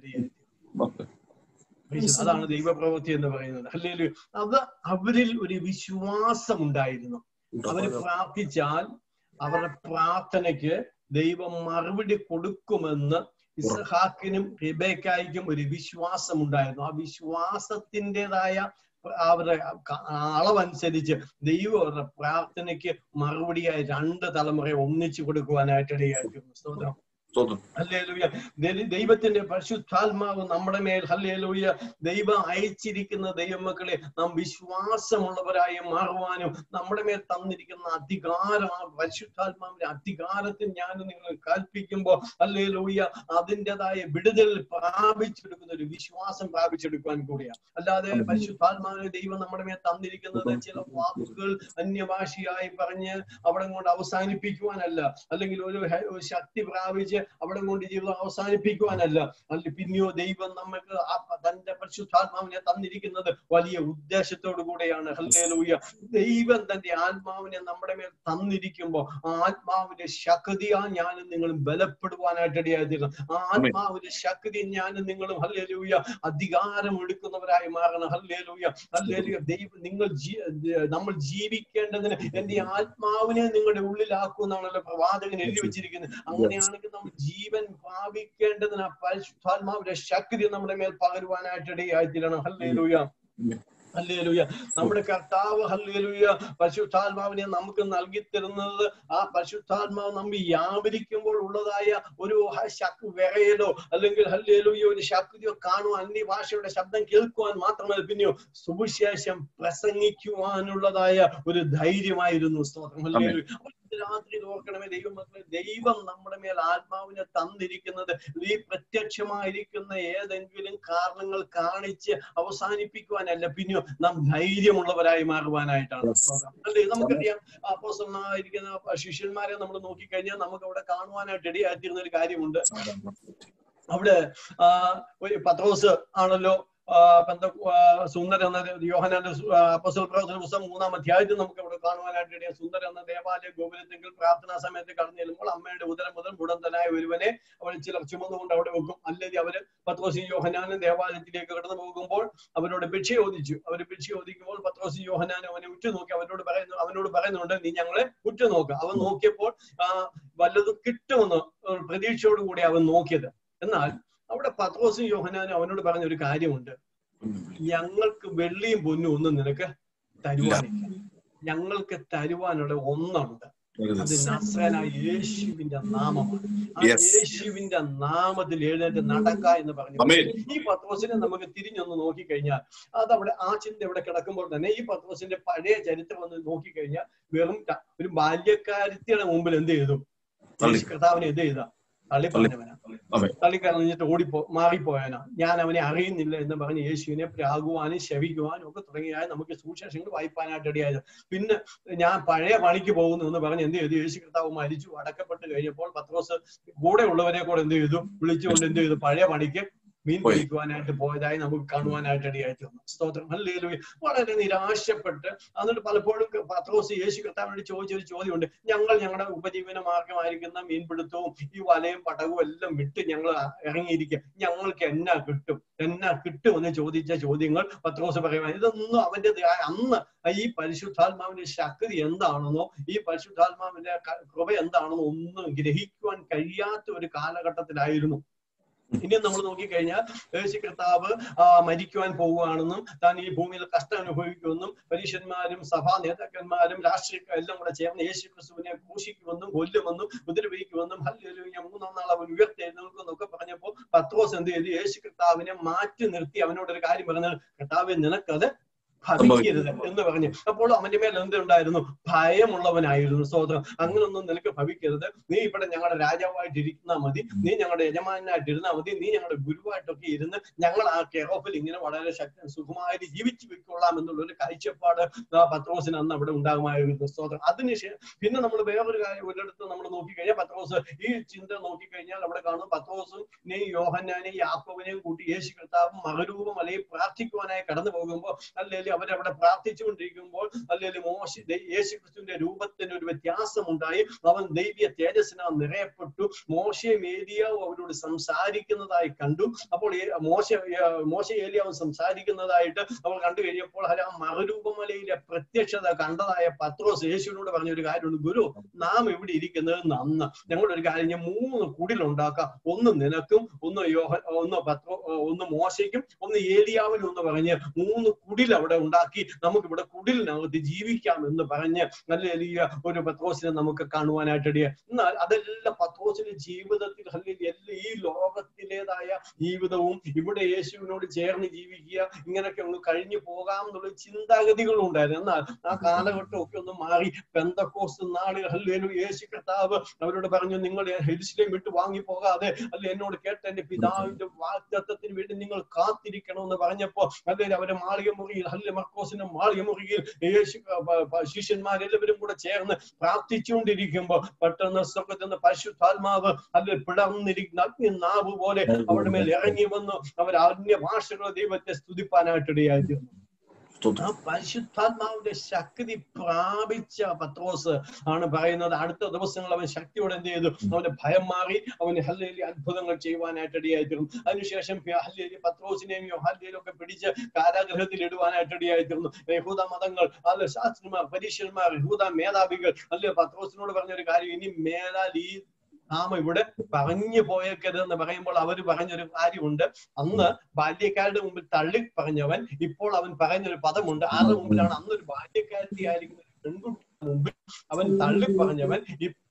അതാണ് ദൈവപ്രവൃത്തി എന്ന് പറയുന്നത്. ഹല്ലേലൂയ. അത് അവരിൽ ഒരു വിശ്വാസം ഉണ്ടായിരുന്നു. അവര് പ്രാർത്ഥിച്ചാൽ അവരുടെ പ്രാർത്ഥനയ്ക്ക് ദൈവം മറുപടി കൊടുക്കുമെന്ന് ഇസ്ഹാക്കിനും റിബേക്കായ്ക്കും ഒരു വിശ്വാസം ഉണ്ടായിരുന്നു. ആ വിശ്വാസത്തിൻ്റെതായ അവരുടെ അളവനുസരിച്ച് ദൈവം അവരുടെ പ്രാർത്ഥനയ്ക്ക് മറുപടിയായി രണ്ട് തലമുറയെ ഒന്നിച്ചു കൊടുക്കുവാനായിട്ട് ഇടയായിരുന്നു. സ്തോത്രം. ഹല്ലേലൂയ. ദൈവത്തിന്റെ പരിശുദ്ധാത്മാവ് നമ്മുടെ മേൽ ഹല്ലേലൂയ ദൈവം അയച്ചിരിക്കുന്ന ദൈവമക്കളെ നാം വിശ്വാസമുള്ളവരായി മാറുവാനും നമ്മുടെ മേൽ തന്നിരിക്കുന്ന അധികാരം ആ പരിശുദ്ധാത്മാവിന്റെ അധികാരത്തിൽ ഞാൻ നിങ്ങൾ കൽപ്പിക്കുമ്പോൾ ഹല്ലേലൂയ അതിൻ്റെതായ വിടുതൽ പ്രാപിച്ചെടുക്കുന്ന ഒരു വിശ്വാസം പ്രാപിച്ചെടുക്കുവാൻ കൂടിയാണ്. അല്ലാതെ പരിശുദ്ധാത്മാവിനെ ദൈവം നമ്മുടെ മേൽ തന്നിരിക്കുന്നത് ചില വാക്കുകൾ അന്യഭാഷയായി പറഞ്ഞ് അവിടെ കൊണ്ട് അവസാനിപ്പിക്കുവാനല്ല, അല്ലെങ്കിൽ ഒരു ശക്തി പ്രാപിച്ച് അവിടെ കൊണ്ട് ജീവിതം അവസാനിപ്പിക്കുവാനല്ല. അല്ല, പിന്നെയോ ദൈവം നമുക്ക് തന്റെ പരിശുദ്ധാത്മാവിനെ തന്നിരിക്കുന്നത് വലിയ ഉദ്ദേശത്തോടു കൂടെയാണ്. ഹല്ലേലൂയ. ദൈവം തന്റെ ആത്മാവിനെ നമ്മുടെ മേൽ തന്നിരിക്കുമ്പോൾ ആ ആത്മാവിന്റെ ശക്തിയാ ഞാനും നിങ്ങളും ബലപ്പെടുവാനായിട്ട് ഇടയായിത്തീരണം. ആ ആത്മാവിന്റെ ശക്തി ഞാനും നിങ്ങളും ഹല്ലേലൂയ അധികാരം എടുക്കുന്നവരായി മാറണം. ഹല്ലേലൂയ. ഹല്ലേലൂയ. ദൈവം നിങ്ങൾ നമ്മൾ ജീവിക്കേണ്ടതിന് എന്റെ ആത്മാവിനെ നിങ്ങളുടെ ഉള്ളിലാക്കൂ എന്നാണല്ലോ പ്രവാചകൻ എഴുതി വെച്ചിരിക്കുന്നത്. അങ്ങനെയാണെങ്കിൽ നമ്മൾ ജീവൻ പ്രാപിക്കേണ്ടതിന് പരിശുദ്ധാത്മാവിന്റെ ശക്തി നമ്മുടെ മേൽ പകരുവാനായിട്ട് ഇടയായിത്തീരണം. ഹല്ലേലൂയ. ഹല്ലേലൂയ. നമ്മുടെ കർത്താവ് ഹല്ലേലൂയ പരിശുദ്ധാത്മാവിനെ നമുക്ക് നൽകി തരുന്നത് ആ പരിശുദ്ധാത്മാവ് നമ്മൾ വ്യാപരിക്കുമ്പോൾ ഉള്ളതായ ഒരു വിറയലോ അല്ലെങ്കിൽ ഹല്ലേലൂയ ഒരു ശക്തിയോ കാണുവാൻ അന്യഭാഷയുടെ ശബ്ദം കേൾക്കുവാൻ മാത്രമല്ല, പിന്നെയോ സുവിശേഷം പ്രസംഗിക്കുവാനുള്ളതായ ഒരു ധൈര്യമായിരുന്നു. സ്തോത്രം. ഹല്ലേലൂയ. രാത്രി ഓർക്കണമേ ദൈവമക്കളെ, ദൈവം നമ്മുടെ മേൽ ആത്മാവിനെ തന്നിരിക്കുന്നത് ഈ പ്രത്യക്ഷമായിരിക്കുന്ന ഏതെങ്കിലും കാരണങ്ങൾ കാണിച്ച് അവസാനിപ്പിക്കുവാനല്ല, പിന്നെയോ നാം ധൈര്യമുള്ളവരായി മാറുവാനായിട്ടാണ്. അല്ലേ? നമുക്കറിയാം അപ്പോസ്തലനായിരിക്കുന്ന ശിഷ്യന്മാരെ നമ്മൾ നോക്കിക്കഴിഞ്ഞാൽ നമുക്ക് അവിടെ കാണുവാനായിട്ട് ഇടയായിത്തീരുന്ന ഒരു കാര്യമുണ്ട്. അവിടെ ആ ഒരു പത്രോസ് ആണല്ലോ സുന്ദർ എന്ന യോഹന്നാന്റെ അപ്പോസ്തല പ്രവർത്തന പുസ്തകം മൂന്നാം അധ്യായത്തിൽ നമുക്ക് അവിടെ കാണുവാനായിട്ട് ഇടയാ. സുന്ദർ എന്ന ദേവാലയ ഗോപുരത്തെങ്കിൽ പ്രാർത്ഥനാ സമയത്ത് കടന്നു ചെല്ലുമ്പോൾ അമ്മയുടെ ഉദരം മുതൽ മുടന്തനായ ഒരുവനെ അവൾ ചിലർ ചുമന്നുകൊണ്ട് അവിടെ വെക്കും. അല്ലെങ്കിൽ അവര് പത്രോസും യോഹന്നാനും ദേവാലയത്തിലേക്ക് കടന്നു പോകുമ്പോൾ അവരോട് ഭിക്ഷ ചോദിച്ചു. അവര് ഭിക്ഷ ചോദിക്കുമ്പോൾ പത്രോസും യോഹന്നാനും അവനെ ഉറ്റുനോക്കി അവരോട് പറയുന്നു അവനോട് പറയുന്നുണ്ട് നീ ഞങ്ങളെ ഉറ്റുനോക്കുക. അവൻ നോക്കിയപ്പോൾ ആ വല്ലതും കിട്ടുമെന്ന് പ്രതീക്ഷയോടുകൂടി അവൻ നോക്കിയത്. എന്നാൽ അവിടെ പത്രോസും യോഹന്നാനും അവനോട് പറഞ്ഞ ഒരു കാര്യമുണ്ട്, ഞങ്ങൾക്ക് വെള്ളിയും പൊന്നും ഒന്നും നിനക്ക് തരുവാനില്ല, ഞങ്ങൾക്ക് തരുവാനുള്ള ഒന്നുണ്ട്, അത് നസ്രേനായ യേശുവിന്റെ നാമമാണ്. ആ യേശുവിന്റെ നാമത്തിൽ എഴുന്നേറ്റ് നടക്ക എന്ന് പറഞ്ഞു. ഈ പത്രോസിനെ നമുക്ക് തിരിഞ്ഞൊന്ന് നോക്കിക്കഴിഞ്ഞാൽ അതവിടെ ആ ചിന്ത ഇവിടെ കിടക്കുമ്പോൾ തന്നെ ഈ പത്രോസിന്റെ പഴയ ചരിത്രം ഒന്ന് നോക്കിക്കഴിഞ്ഞാൽ വെറും ഒരു ബാല്യക്കാരത്തിയുടെ മുമ്പിൽ എന്ത് ചെയ്തു? കർത്താവിനെ എന്ത് ചെയ്താ? തള്ളിപ്പറഞ്ഞവനാ, തള്ളിക്കറഞ്ഞിട്ട് ഓടിപ്പോ മാറിപ്പോയവനാ. ഞാൻ അവനെ അറിയുന്നില്ല എന്ന് പറഞ്ഞ് യേശുവിനെ പ്രാകുവാനും ശവിക്കുവാനും ഒക്കെ തുടങ്ങിയാൽ നമുക്ക് സുവിശേഷങ്ങൾ വായിപ്പാനായിട്ട് ഇടയായത്. പിന്നെ ഞാൻ പഴയ പണിക്ക് പോകുന്നു എന്ന് പറഞ്ഞ് എന്ത് ചെയ്തു? യേശു കർത്താവ് മരിച്ചു അടക്കപ്പെട്ട് കഴിഞ്ഞപ്പോൾ പത്രോസ് കൂടെ ഉള്ളവരെ കൂടെ എന്ത് ചെയ്തു? വിളിച്ചുകൊണ്ട് എന്ത് ചെയ്തു? പഴയ പണിക്ക് മീൻ പിടിക്കുവാനായിട്ട് പോയതായി നമുക്ക് കാണുവാനായിട്ട് ഇടയായിട്ട് വന്നു. സ്തോത്രം. ഹല്ലേലൂയ. വളരെ നിരാശപ്പെട്ട് എന്നിട്ട് പലപ്പോഴും പത്രോസ് യേശു കർത്താവിനോട് ചോദിച്ചൊരു ചോദ്യമുണ്ട്, ഞങ്ങൾ ഞങ്ങളുടെ ഉപജീവന മാർഗമായിരിക്കുന്ന മീൻപിടുത്തവും ഈ വലയും പടവും എല്ലാം വിട്ട് ഞങ്ങൾ ഇറങ്ങിയിരിക്കുക, ഞങ്ങൾക്ക് എന്നാ കിട്ടും എന്നാ കിട്ടും എന്ന് ചോദിച്ച ചോദ്യങ്ങൾ പത്രോസ് പറയുവാൻ ഇതൊന്നും അവന്റെ അന്ന് ഈ പരിശുദ്ധാത്മാവിന്റെ ശക്തി എന്താണെന്നോ ഈ പരിശുദ്ധാത്മാവിന്റെ കൃപ എന്താണെന്നോ ഒന്നും ഗ്രഹിക്കുവാൻ കഴിയാത്ത ഒരു കാലഘട്ടത്തിലായിരുന്നു. ഇനിയും നമ്മൾ നോക്കിക്കഴിഞ്ഞാൽ യേശു കർത്താവ് ആ മരിക്കുവാൻ പോവുകയാണെന്നും താൻ ഈ ഭൂമിയിൽ കഷ്ടം അനുഭവിക്കുമെന്നും പരീക്ഷന്മാരും സഭാ നേതാക്കന്മാരും രാഷ്ട്രീയ എല്ലാം കൂടെ ചേർന്ന് യേശു ക്രിസ്തുവിനെ ക്രൂശിക്കുമെന്നും കൊല്ലുമെന്നും ഉപദ്രവിക്കുമെന്നും ഹല്ലേലൂയ മൂന്നാം നാൾ അവൻ ഉയർത്തെഴുന്നേൽക്കുമെന്നൊക്കെ പറഞ്ഞപ്പോ പത്രോസ് എന്ത് ചെയ്തു? യേശു കർത്താവിനെ മാറ്റി നിർത്തി അവനോടൊരു കാര്യം പറഞ്ഞത്, കർത്താവേ നിനക്കത് ഭവിക്കരുത് എന്ന് പറഞ്ഞു. അപ്പോൾ അവന്റെ മേൽ എന്തുണ്ടായിരുന്നു? ഭയമുള്ളവനായിരുന്നു. സ്തോത്രം. അങ്ങനൊന്നും നിനക്ക് ഭവിക്കരുത്. നീ ഇവിടെ ഞങ്ങളുടെ രാജാവായിട്ട് ഇരിക്കുന്ന മതി, നീ ഞങ്ങളുടെ യജമാനായിട്ട് ഇരുന്നാൽ മതി, നീ ഞങ്ങളുടെ ഗുരുവായിട്ടൊക്കെ ഇരുന്ന് ഞങ്ങൾ ആ കെയറോഫിൽ ഇങ്ങനെ വളരെ ശക്തി സുഖമായിട്ട് ജീവിച്ചു വെക്കൊള്ളാം എന്നുള്ള ഒരു കാഴ്ചപ്പാട് പത്രോസിന് അന്ന് അവിടെ ഉണ്ടാകുമായിരുന്നു. സ്തോത്രം. അതിനുശേഷം പിന്നെ നമ്മൾ വേറൊരു കാര്യം ഒരിടത്ത് നമ്മൾ നോക്കിക്കഴിഞ്ഞാൽ പത്രോസ് ഈ ചിന്ത നോക്കിക്കഴിഞ്ഞാൽ അവിടെ കാണും പത്രോസിനെയും യോഹന്നാനെയും യാക്കോബിനെയും കൂട്ടി യേശു കർത്താവ് മകരൂപം അല്ലെങ്കിൽ പ്രാർത്ഥിക്കുവാനായി കടന്നു പോകുമ്പോൾ അല്ലെങ്കിൽ അവരവിടെ പ്രാർത്ഥിച്ചുകൊണ്ടിരിക്കുമ്പോൾ അല്ലെങ്കിൽ മോശ യേശു ക്രിസ്തുവിന്റെ രൂപത്തിന് ഒരു വ്യത്യാസം ഉണ്ടായി. അവൻ ദൈവീയ തേജസ്സിനാൽ നിറയപ്പെട്ടു. മോശയും ഏലിയാവും അവരോട് സംസാരിക്കുന്നതായി കണ്ടു. അപ്പോൾ മോശ മോശ ഏലിയാവും സംസാരിക്കുന്നതായിട്ട് അവൾ കണ്ടു കഴിഞ്ഞപ്പോൾ ആ മകരൂപമലയിലെ പ്രത്യക്ഷത കണ്ടതായ പത്രോസ് യേശുവിനോട് പറഞ്ഞൊരു കാര്യമുണ്ട്, ഗുരു നാം ഇവിടെ ഇരിക്കുന്നത് നന്ന്, ഞങ്ങളൊരു കാര്യം ഞാൻ മൂന്ന് കുടിലുണ്ടാക്കാം, ഒന്ന് നിനക്കും ഒന്ന് യോഹ ഒന്ന് പത്രോ ഒന്ന് മോശയ്ക്കും ഒന്ന് ഏലിയാവിനും എന്ന് പറഞ്ഞ് മൂന്ന് കുടിൽ അവിടെ ഉണ്ടാക്കി നമുക്ക് ഇവിടെ കുടിലിനകത്ത് ജീവിക്കാം എന്ന് പറഞ്ഞ് നല്ല വലിയ ഒരു പത്രോസിനെ നമുക്ക് കാണുവാനായിട്ടിടയ. എന്നാൽ അതെല്ലാം പത്രോസിന്റെ ജീവിതത്തിൽ അല്ലെങ്കിൽ ഈ ലോകത്തിലേതായ ജീവിതവും ഇവിടെ യേശുവിനോട് ചേർന്ന് ജീവിക്കുക ഇങ്ങനെയൊക്കെ ഒന്ന് കഴിഞ്ഞു പോകാം എന്നുള്ള ചിന്താഗതികളും ഉണ്ടായിരുന്നു. എന്നാൽ ആ കാലഘട്ടമൊക്കെ ഒന്ന് മാറി പെന്തക്കോസ്ത് നാളുകൾ അല്ലെങ്കിൽ യേശു കർത്താവ് അവരോട് പറഞ്ഞു, നിങ്ങൾ യെരൂശലേം വിട്ട് വാങ്ങി പോകാതെ അല്ലെ എന്നോട് കേട്ട എന്റെ പിതാവിന്റെ വാഗ്ദത്തത്തിന് വേണ്ടി നിങ്ങൾ കാത്തിരിക്കണമെന്ന് പറഞ്ഞപ്പോ അല്ലെങ്കിൽ അവരെ മാളിക മുറിയിൽ അല്ലെ മർക്കോസിന്റെ മാളിക മുറിയിൽ യേശു ശിഷ്യന്മാരെല്ലാവരും കൂടെ ചേർന്ന് പ്രാർത്ഥിച്ചുകൊണ്ടിരിക്കുമ്പോ പെട്ടെന്ന് സ്വർഗ്ഗത്തിൽ പരിശുദ്ധാത്മാവ് അല്ലെ പിളർന്നിരിക്കുന്ന അഗ്നി നാവ് പോലെ അവരുടെ മേൽ ഇറങ്ങി വന്നു. അവർ അന്യ ഭാഷകളെ ദൈവത്തെ സ്തുതിപ്പാനായിട്ടിടയായിരുന്നു. ആ പരിശുദ്ധാത്മാവിന്റെ ശക്തി പ്രാപിച്ച പത്രോസ് ആണ് പറയുന്നത്, അടുത്ത ദിവസങ്ങൾ അവൻ ശക്തിയോടെ എന്ത് ചെയ്തു? അവന്റെ ഭയം മാറി, അവന് ഹല്ലേലൂയ അത്ഭുതങ്ങൾ ചെയ്യുവാനായിട്ട് ഇടയായിത്തീർന്നു. അതിനുശേഷം ഹല്ലേലൂയ പത്രോസിനെയും യോഹന്നാനെയും ഒക്കെ പിടിച്ച് കാരാഗൃഹത്തിൽ ഇടുവാനായിട്ട് ഇടയായിത്തീർന്നു. യഹൂദ മതങ്ങൾ അല്ലെ ശാസ്ത്രിമാർ പരീക്ഷന്മാർ യഹൂദ മേധാവികൾ അല്ലെ പത്രോസിനോട് പറഞ്ഞൊരു കാര്യം, ഇനി മേലാൽ ഈ നാം ഇവിടെ പറഞ്ഞു പോയേക്കരുത് എന്ന് പറയുമ്പോൾ അവര് പറഞ്ഞൊരു കാര്യമുണ്ട്. അന്ന് ബാല്യക്കാരുടെ മുമ്പിൽ തള്ളി പറഞ്ഞവൻ ഇപ്പോൾ അവൻ പറഞ്ഞൊരു പദമുണ്ട്. ആരുടെ മുമ്പിലാണ്? അന്നൊരു ബാല്യക്കാരത്തി ആയിരിക്കുന്ന പെൺകുട്ടിയുടെ മുമ്പിൽ അവൻ തള്ളി പറഞ്ഞവൻ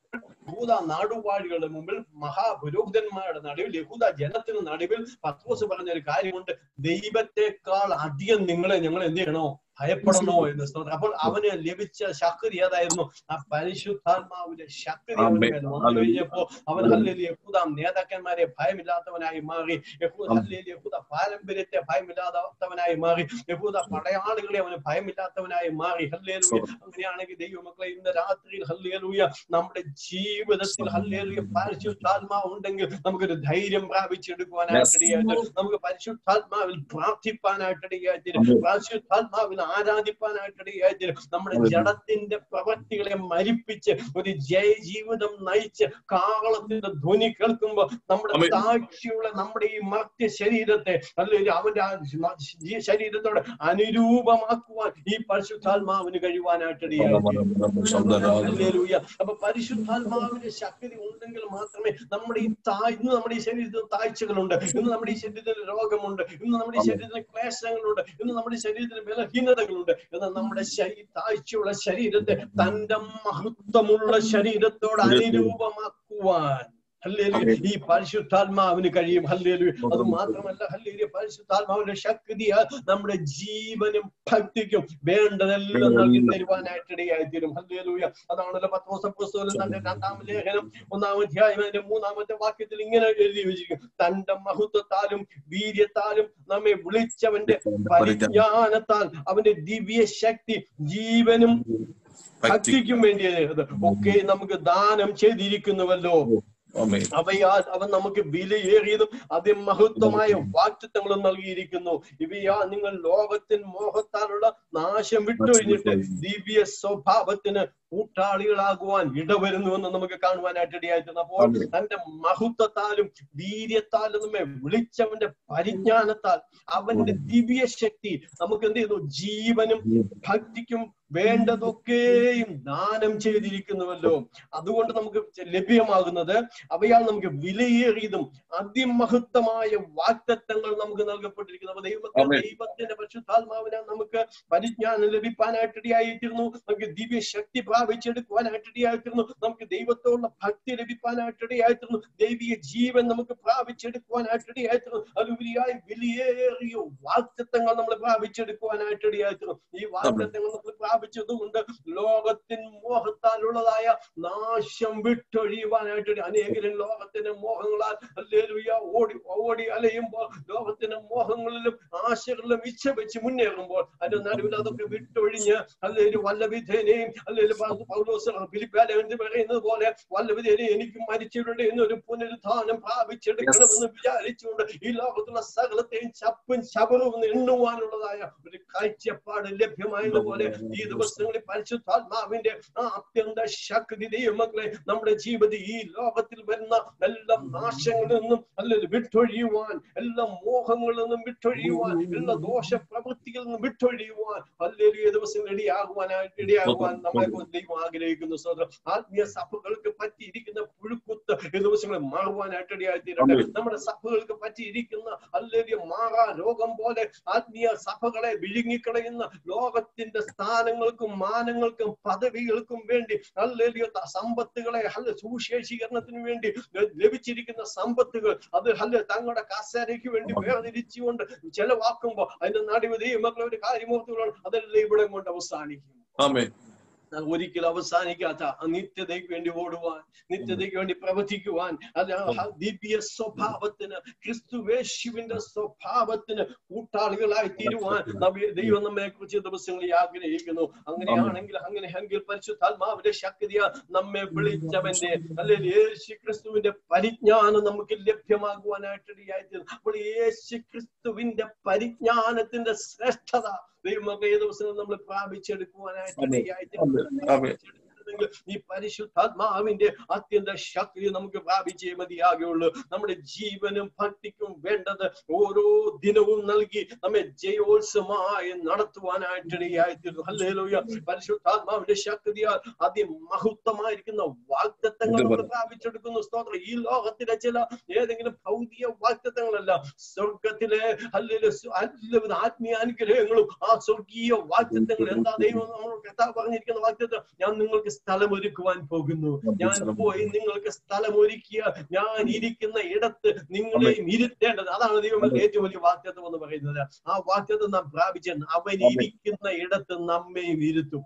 യഹൂദ നാടുവാഴികളുടെ മുമ്പിൽ മഹാപുരോഹിതന്മാരുടെ നടുവിൽ യഹൂദ ജനത്തിന് നടുവിൽ പത്രോസ് പറഞ്ഞൊരു കാര്യമുണ്ട്, ദൈവത്തെക്കാൾ അധികം നിങ്ങളെ ഞങ്ങൾ എന്ത് ചെയ്യണോ? ഭയപ്പെടണോ എന്ന്. അപ്പോൾ അവന് ലഭിച്ച ശക്തി ഏതായിരുന്നു? ആ പരിശുദ്ധാത്മാവിന്റെ ശക്തി അവന് മേൽ വന്നു കഴിഞ്ഞപ്പോ അവൻ ഹല്ലേലൂയ യഹൂദ നേതാക്കന്മാരെ ഭയമില്ലാത്തവനായി മാറി, ഹല്ലേലൂയ യഹൂദ പാരമ്പര്യത്തെ ഭയമില്ലാത്തവനായി മാറി, യഹൂദ പടയാളികളെ അവന് ഭയമില്ലാത്തവനായി മാറി. ഹല്ലേലൂയ. അങ്ങനെയാണെങ്കിൽ ദൈവമക്കളെ ഇന്ന് രാത്രിയിൽ ഹല്ലേലൂയ നമ്മുടെ ജീവിതത്തിൽ ഹല്ലേലൂയ പരിശുദ്ധാത്മാവ് ഉണ്ടെങ്കിൽ നമുക്കൊരു ധൈര്യം പ്രാപിച്ചെടുക്കുവാനായിട്ടിടയായിട്ട്, നമുക്ക് പരിശുദ്ധാത്മാവിൽ പ്രാർത്ഥിപ്പാനായിട്ടിടയായിട്ട്, പരിശുദ്ധാത്മാവിൽ ആരാധിപ്പാനായിട്ടിടയായിട്ട്, നമ്മുടെ ജഡത്തിന്റെ പ്രവൃത്തികളെ മരിപ്പിച്ച് ഒരു ജയ ജീവിതം നയിച്ച് കാഹളത്തിന്റെ ധ്വനി കേൾക്കുമ്പോ നമ്മുടെ സാക്ഷിയുള്ള നമ്മുടെ ഈ മർത്യ ശരീരത്തെ അല്ലെങ്കിൽ അവന്റെ ശരീരത്തോടെ അനുരൂപമാക്കുവാൻ ഈ പരിശുദ്ധാത്മാവിന് കഴിയുവാനായിട്ടിടയായിട്ട്. അപ്പൊ പരിശുദ്ധാത്മാവിന്റെ ശക്തി ഉണ്ടെങ്കിൽ മാത്രമേ നമ്മുടെ ഈ താഴ് ഇന്ന് നമ്മുടെ ഈ ശരീരത്തിൽ താഴ്ചകളുണ്ട്, ഇന്ന് നമ്മുടെ ഈ ശരീരത്തിൽ രോഗമുണ്ട്, ഇന്ന് നമ്മുടെ ഈ ശരീരത്തിൽ ക്ലേശങ്ങളുണ്ട്, ഇന്ന് നമ്മുടെ ശരീരത്തിൽ ബലഹീനതകളുണ്ട്. എന്നാൽ നമ്മുടെ താഴ്ചയുള്ള ശരീരത്തെ തന്റെ മഹത്വമുള്ള ശരീരത്തോട് അനുരൂപമാക്കുവാൻ ഹല്ലേലൂയ ഈ പരിശുദ്ധാത്മാവിന് കഴിയും. ഹല്ലേലൂയ. അത് മാത്രമല്ല ഹല്ലേലൂയ പരിശുദ്ധാത്മാവിന്റെ ശക്തിയാൽ നമ്മുടെ ജീവനും ഭക്തിക്കും വേണ്ടതെല്ലാം നൽകി തരുവാനായിട്ടിടയായിത്തീരും. ഹല്ലേലൂയ. അതാണല്ലോ പത്രോസ് അപ്പോസ്തലൻ തന്റെ രണ്ടാം ലേഖനം ഒന്നാം അധ്യായം അതിന്റെ മൂന്നാമത്തെ വാക്യത്തിൽ ഇങ്ങനെ എഴുതി വെച്ചിരിക്കും, തന്റെ മഹത്വത്താലും വീര്യത്താലും നമ്മെ വിളിച്ചവന്റെ പരിജ്ഞാനത്താൽ അവന്റെ ദിവ്യ ശക്തി ജീവനും ഭക്തിക്കും വേണ്ടിയത് ഒക്കെ നമുക്ക് ദാനം ചെയ്തിരിക്കുന്നുവല്ലോ. അവയാൽ അവൻ നമുക്ക് വിലയേറിയതും അതിമഹത്വമായ വാഗ്ദത്തങ്ങളും നൽകിയിരിക്കുന്നു. ഇവയാൽ നിങ്ങൾ ലോകത്തിൻ മോഹത്താലുള്ള നാശം വിട്ടൊഴിഞ്ഞിട്ട് ദിവ്യ സ്വഭാവത്തിന് കൂട്ടാളികളാകുവാൻ ഇടവരുന്നുവെന്ന് നമുക്ക് കാണുവാനായിട്ട് ഇടയായിട്ടുണ്ട്. അപ്പോൾ തന്റെ മഹത്വത്താലും വീര്യത്താലും നമ്മെ വിളിച്ചവന്റെ പരിജ്ഞാനത്താൽ അവന്റെ ദിവ്യ ശക്തി നമുക്ക് എന്ത് ചെയ്യുന്നു? ജീവനും ഭക്തിക്കും വേണ്ടതൊക്കെയും ദാനം ചെയ്തിരിക്കുന്നുവല്ലോ. അതുകൊണ്ട് നമുക്ക് ലഭ്യമാകുന്നത് അവയാൽ നമുക്ക് വിലയേറിയതും അതിമഹത്വമായ വാഗ്ദത്തങ്ങൾ നമുക്ക് നൽകപ്പെട്ടിരിക്കുന്നു. അപ്പൊ ദൈവത്തെ ദൈവത്തിന്റെ പരിശുദ്ധാത്മാവിനെ നമുക്ക് പരിജ്ഞാനം ലഭിക്കാനായിട്ടിടയായിത്തീർന്നു. നമുക്ക് ദിവ്യ ശക്തി പ്രാപിച്ചെടുക്കുവാനായിട്ടിടയായിത്തീർന്നു. നമുക്ക് ദൈവത്തോടുള്ള ഭക്തി ലഭിക്കാനായിട്ടിടയായിത്തീർന്നു. ദൈവിക ജീവൻ നമുക്ക് പ്രാപിച്ചെടുക്കുവാനായിട്ടിടയായിത്തീർന്നു. അതുപരിയായി വിലയേറിയ വാഗ്ദത്തങ്ങൾ നമ്മൾ പ്രാപിച്ചെടുക്കുവാനായിട്ടിടയായിത്തീർന്നു. ഈ വാഗ്ദത്തങ്ങൾ നമ്മൾ പ്രാപിച്ചതുകൊണ്ട് ലോകത്തിൻ മോഹത്താലുള്ളതായ നാശം വിട്ടൊഴിയുവാനായിട്ട് അനേകരും ലോകത്തിന്റെ മോഹങ്ങളാൽ ഹല്ലേലൂയ ഓടി ഓടി അലയുമ്പോൾ, ലോകത്തിന്റെ മോഹങ്ങളിലും ആശകളിലും ഇച്ഛ വെച്ച് മുന്നേറുമ്പോൾ അതിന്റെ നടുവിൽ അതൊക്കെ വിട്ടൊഴിഞ്ഞ് അല്ലെങ്കിൽ വല്ലവിധേനയും അല്ലെങ്കിൽ പൗലോസ് ഫിലിപ്പിയാലെന്ന് പറയുന്നത് പോലെ വല്ലവിധേനെ എനിക്ക് മരിച്ചിട്ടുണ്ട് എന്നൊരു പുനരുദ്ധാനം പ്രാപിച്ചെടുക്കണമെന്ന് വിചാരിച്ചുകൊണ്ട് ഈ ലോകത്തുള്ള സകലത്തെയും ചപ്പും ചവറും എണ്ണുവാനുള്ളതായ ഒരു കാഴ്ചപ്പാട് ലഭ്യമായതുപോലെ ഈ ദിവസങ്ങളിൽ പരിശുദ്ധാത്മാവിന്റെ ആ അത്യന്ത ശക്തി ദൈവമക്കളെ നമ്മുടെ ജീവിതത്തിൽ ഈ ലോകത്തിൽ വരുന്ന എല്ലാ നാശങ്ങളിൽ നിന്നും അല്ലെങ്കിൽ വിട്ടൊഴിയുവാൻ, എല്ലാ മോഹങ്ങളിൽ നിന്നും വിട്ടൊഴിയുവാൻ, എല്ലാ ദോഷ പ്രവൃത്തികളിൽ നിന്നും വിട്ടൊഴിയുവാൻ അല്ലെങ്കിൽ ദിവസം ഇടയാകുവാനായിട്ട് ഇടയാകുവാൻ നമ്മളെ ദൈവം ആഗ്രഹിക്കുന്നു. സഹോദരൻ, ആത്മീയ സഭകൾക്ക് പറ്റിയിരിക്കുന്ന പുഴുക്കുത്ത് ഈ ദിവസങ്ങളിൽ മാറുവാനായിട്ട് ഇടയായിത്തീരട്ടെ. നമ്മുടെ സഭകൾക്ക് പറ്റിയിരിക്കുന്ന അല്ലെങ്കിൽ മാറാ രോഗം പോലെ ആത്മീയ സഭകളെ വിഴുങ്ങിക്കളയുന്ന ലോകത്തിന്റെ സ്ഥാനങ്ങൾക്കും മാനങ്ങൾക്കും പദവികൾക്കും വേണ്ടി അല്ലെങ്കിൽ സമ്പത്തുകളെ അല്ല സുവിശേഷീകരണത്തിന് വേണ്ടി ലഭിച്ചിരിക്കുന്ന സമ്പത്തുകൾ അത് അല്ല തങ്ങളുടെ കസേരയ്ക്ക് വേണ്ടി വേർതിരിച്ചുകൊണ്ട് ചെലവാക്കുമ്പോ അതിന്റെ നടുവ് ദൈവമക്കളെ ഒരു കാര്യമോർത്തുകളാണ് അതെല്ലാം ഇവിടെ കൊണ്ട് അവസാനിക്കും. ഒരിക്കലും അവസാനിക്കാത്ത നിത്യതയ്ക്ക് വേണ്ടി ഓടുവാൻ, നിത്യതയ്ക്ക് വേണ്ടി പ്രവർത്തിക്കുവാൻ, അത് ദിവ്യ സ്വഭാവത്തിന്, ക്രിസ്തുവേശുവിന്റെ സ്വഭാവത്തിന് കൂട്ടാളികളായി തീരുവാൻ ദൈവം നമ്മെ കുറിച്ച് ദിവസങ്ങളിൽ ആഗ്രഹിക്കുന്നു. അങ്ങനെയാണെങ്കിൽ അങ്ങനെയെങ്കിൽ പരിശുദ്ധാത്മാവിന്റെ ശക്തിയാ നമ്മെ വിളിച്ചവന്റെ അല്ലെങ്കിൽ യേശു ക്രിസ്തുവിന്റെ പരിജ്ഞാനം നമുക്ക് ലഭ്യമാകുവാനായിട്ടിടയായിട്ട്, അപ്പോൾ യേശു ക്രിസ്തുവിന്റെ പരിജ്ഞാനത്തിന്റെ ശ്രേഷ്ഠത ദൈവമൊക്കെ ഏത് ദിവസങ്ങൾ നമ്മൾ പ്രാപിച്ചെടുക്കുവാനായിട്ട് ഈ പരിശുദ്ധാത്മാവിന്റെ അത്യന്ത ശക്തി നമുക്ക് പ്രാപിച്ചേ മതിയാകുള്ളൂ. നമ്മുടെ ജീവനും ഭക്തിക്കും വേണ്ടത് ഓരോ ദിനവും നൽകി നമ്മെ ജയോത്സവമായി നടത്തുവാനായിട്ടിടയായിത്തീർന്നു. ഹല്ലേലൂയ. പരിശുദ്ധാത്മാവിന്റെ ശക്തിയാൽ അതിമഹത്വമായിരിക്കുന്ന വാഗ്ദത്തങ്ങൾ നമ്മൾ പ്രാപിച്ചെടുക്കുന്നു. സ്തോത്രം. ഈ ലോകത്തിലെ ചില ഏതെങ്കിലും ഭൗതിക വാഗ്ദത്തങ്ങളല്ല, സ്വർഗത്തിലെ ഹല്ലേലൂയ ആത്മീയ അനുഗ്രഹങ്ങളും ആ സ്വർഗീയ വാഗ്ദത്തങ്ങൾ. എന്താ ദൈവം നമ്മൾ കർത്താവ് പറഞ്ഞിരിക്കുന്ന വാഗ്ദത്തം? ഞാൻ നിങ്ങൾക്ക് സ്ഥലമൊരുക്കുവാൻ പോകുന്നു, ഞാൻ പോയി നിങ്ങൾക്ക് സ്ഥലമൊരുക്കിയ ഞാൻ ഇരിക്കുന്ന ഇടത്ത് നിങ്ങളെയും ഇരുത്തേണ്ടത്. അതാണ് ദൈവം ഏറ്റവും വലിയ വാഗ്ദത്തം എന്ന് പറയുന്നത്. ആ വാഗ്ദത്തം നാം പ്രാപിച്ച അവൻ ഇരിക്കുന്ന ഇടത്ത് നമ്മയും ഇരുത്തും.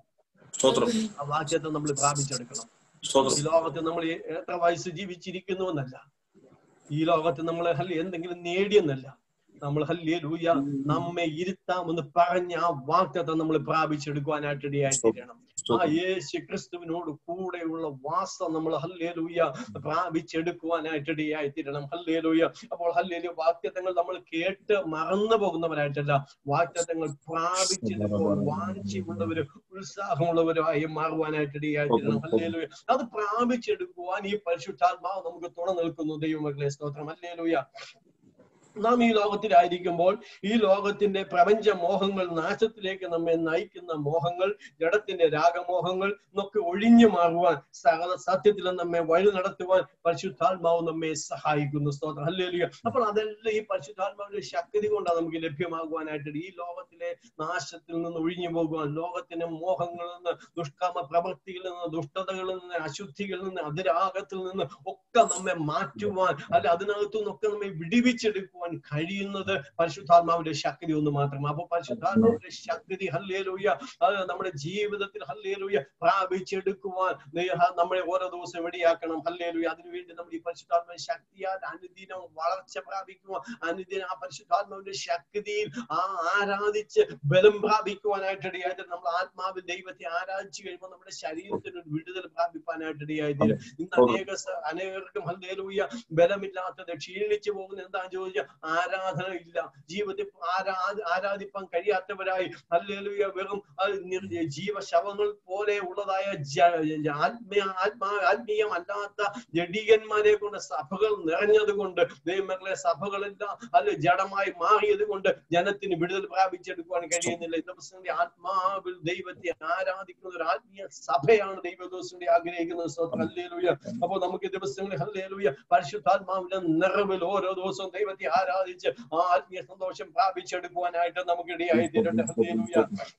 ആ വാഗ്ദത്തം നമ്മൾ പ്രാപിച്ചെടുക്കണം. ഈ ലോകത്ത് നമ്മൾ എത്ര വയസ്സ് ജീവിച്ചിരിക്കുന്നു എന്നല്ല, ഈ ലോകത്ത് നമ്മൾ എന്തെങ്കിലും നേടിയെന്നല്ല, നമ്മൾ ഹല്ലേലൂയ നമ്മെ ഇരുത്താമെന്ന് പറഞ്ഞ ആ വാഗ്ദത്തം നമ്മൾ പ്രാപിച്ചെടുക്കുവാനായിട്ടിടയായിത്തീരണം. ആ യേശു ക്രിസ്തുവിനോട് കൂടെയുള്ള വാസം നമ്മൾ ഹല്ലേലൂയ പ്രാപിച്ചെടുക്കുവാനായിട്ടിടയായിത്തീരണം. ഹല്ലേലൂയ. അപ്പോൾ ഹല്ലേലൂയ വാഗ്ദത്തങ്ങൾ നമ്മൾ കേട്ട് മറന്നു പോകുന്നവരായിട്ടല്ല, വാഗ്ദത്തങ്ങൾ പ്രാപിച്ചെടുക്കുവാൻ വാഞ്ചിയുള്ളവരും ഉത്സാഹമുള്ളവരുമായി മാറുവാനായിട്ടിടയായിത്തീരണം. ഹല്ലേലൂയ. അത് പ്രാപിച്ചെടുക്കുവാൻ ഈ പരിശുദ്ധാത്മാവ് നമുക്ക് തുണ നിൽക്കുന്നു. ദൈവമക്കളെ സ്തോത്രം. ഹല്ലേലൂയ. നാം ഈ ലോകത്തിലായിരിക്കുമ്പോൾ ഈ ലോകത്തിന്റെ പ്രപഞ്ച മോഹങ്ങൾ, നാശത്തിലേക്ക് നമ്മെ നയിക്കുന്ന മോഹങ്ങൾ, ജഡത്തിന്റെ രാഗമോഹങ്ങൾ എന്നൊക്കെ ഒഴിഞ്ഞു മാറുവാൻ, സകല സത്യത്തിൽ നമ്മെ വഴി നടത്തുവാൻ പരിശുദ്ധാത്മാവ് നമ്മെ സഹായിക്കുന്നു. സ്തോത്രം. ഹല്ലേലൂയ. അപ്പോൾ അതെല്ലാം ഈ പരിശുദ്ധാത്മാവിന്റെ ശക്തി കൊണ്ടാണ് നമുക്ക് ലഭ്യമാകുവാനായിട്ട്. ഈ ലോകത്തിലെ നാശത്തിൽ നിന്ന് ഒഴിഞ്ഞു പോകുവാൻ, ലോകത്തിന്റെ മോഹങ്ങളിൽ നിന്ന്, ദുഷ്കാമ പ്രവൃത്തികളിൽ നിന്ന്, ദുഷ്ടതകളിൽ നിന്ന്, അശുദ്ധികളിൽ നിന്ന്, അതിരാഗത്തിൽ നിന്ന് ഒക്കെ നമ്മെ മാറ്റുവാൻ, അല്ല അതിനകത്തു നിന്നൊക്കെ നമ്മെ വിടിവിച്ചെടുക്കുവാൻ കഴിയുന്നത് പരിശുദ്ധാത്മാവിന്റെ ശക്തി ഒന്ന് മാത്രം. അപ്പൊ പരിശുദ്ധാത്മാവിന്റെ ശക്തി ഹല്ലേലൂയ അത് നമ്മുടെ ജീവിതത്തിൽ ഹല്ലേലൂയ പ്രാപിച്ചെടുക്കുവാൻ നമ്മളെ ഓരോ ദിവസം എവിടെയാക്കണം. ഹല്ലേലൂയ. അതിനുവേണ്ടി നമ്മൾ ഈ പരിശുദ്ധാത്മാവിന്റെ ശക്തിയാൽ അനുദിനം വളർച്ച പ്രാപിക്കുവാൻ, അനുദിനം ആ പരിശുദ്ധാത്മാവിന്റെ ശക്തിയിൽ ആ ആരാധിച്ച് ബലം പ്രാപിക്കുവാനായിട്ടിടയായിട്ട് നമ്മൾ ആത്മാവിൽ ദൈവത്തെ ആരാധിച്ചു കഴിയുമ്പോൾ നമ്മുടെ ശരീരത്തിന് ഒരു വിടുതൽ പ്രാപിക്കാനായിട്ടിടയായിട്ട്. ഇന്ന് അനേക അനേകർക്കും ഹല്ലേലൂയ ബലമില്ലാത്തത്, ക്ഷീണിച്ചു പോകുന്ന എന്താണെന്ന് ചോദിച്ചാൽ ആരാധന ഇല്ല, ജീവിതത്തിൽ ആരാ ആരാധിപ്പാൻ കഴിയാത്തവരായി ഹല്ലേലൂയ വെറും ജീവശവങ്ങൾ പോലെ ഉള്ളതായ ആത്മീയ ആത്മാ ആത്മീയമല്ലാത്ത ജഡീകന്മാരെ കൊണ്ട് സഭകൾ നിറഞ്ഞത് കൊണ്ട് ദൈവമക്കളെ സഭകളെല്ലാം അല്ലെ ജഡമായി മാറിയത് കൊണ്ട് ജനത്തിന് വിടുതൽ പ്രാപിച്ചെടുക്കുവാൻ കഴിയുന്നില്ല. ദിവസത്തിന്റെ ആത്മാവിൽ ദൈവത്തെ ആരാധിക്കുന്ന ഒരു ആത്മീയ സഭയാണ് ദൈവദോസിന്റെ ആഗ്രഹിക്കുന്നത്. ഹല്ലേലൂയ. അപ്പോൾ നമുക്ക് ദിവസങ്ങളിൽ ഹല്ലേലൂയ പരിശുദ്ധാത്മാവിന്റെ നിറവിൽ ഓരോ ദിവസവും ദൈവത്തെ ആരാധിച്ച് ആ ആത്മീയ സന്തോഷം പ്രാപിച്ചെടുക്കുവാനായിട്ട് നമുക്ക് ഇടയായി തീരട്ടെ. Hallelujah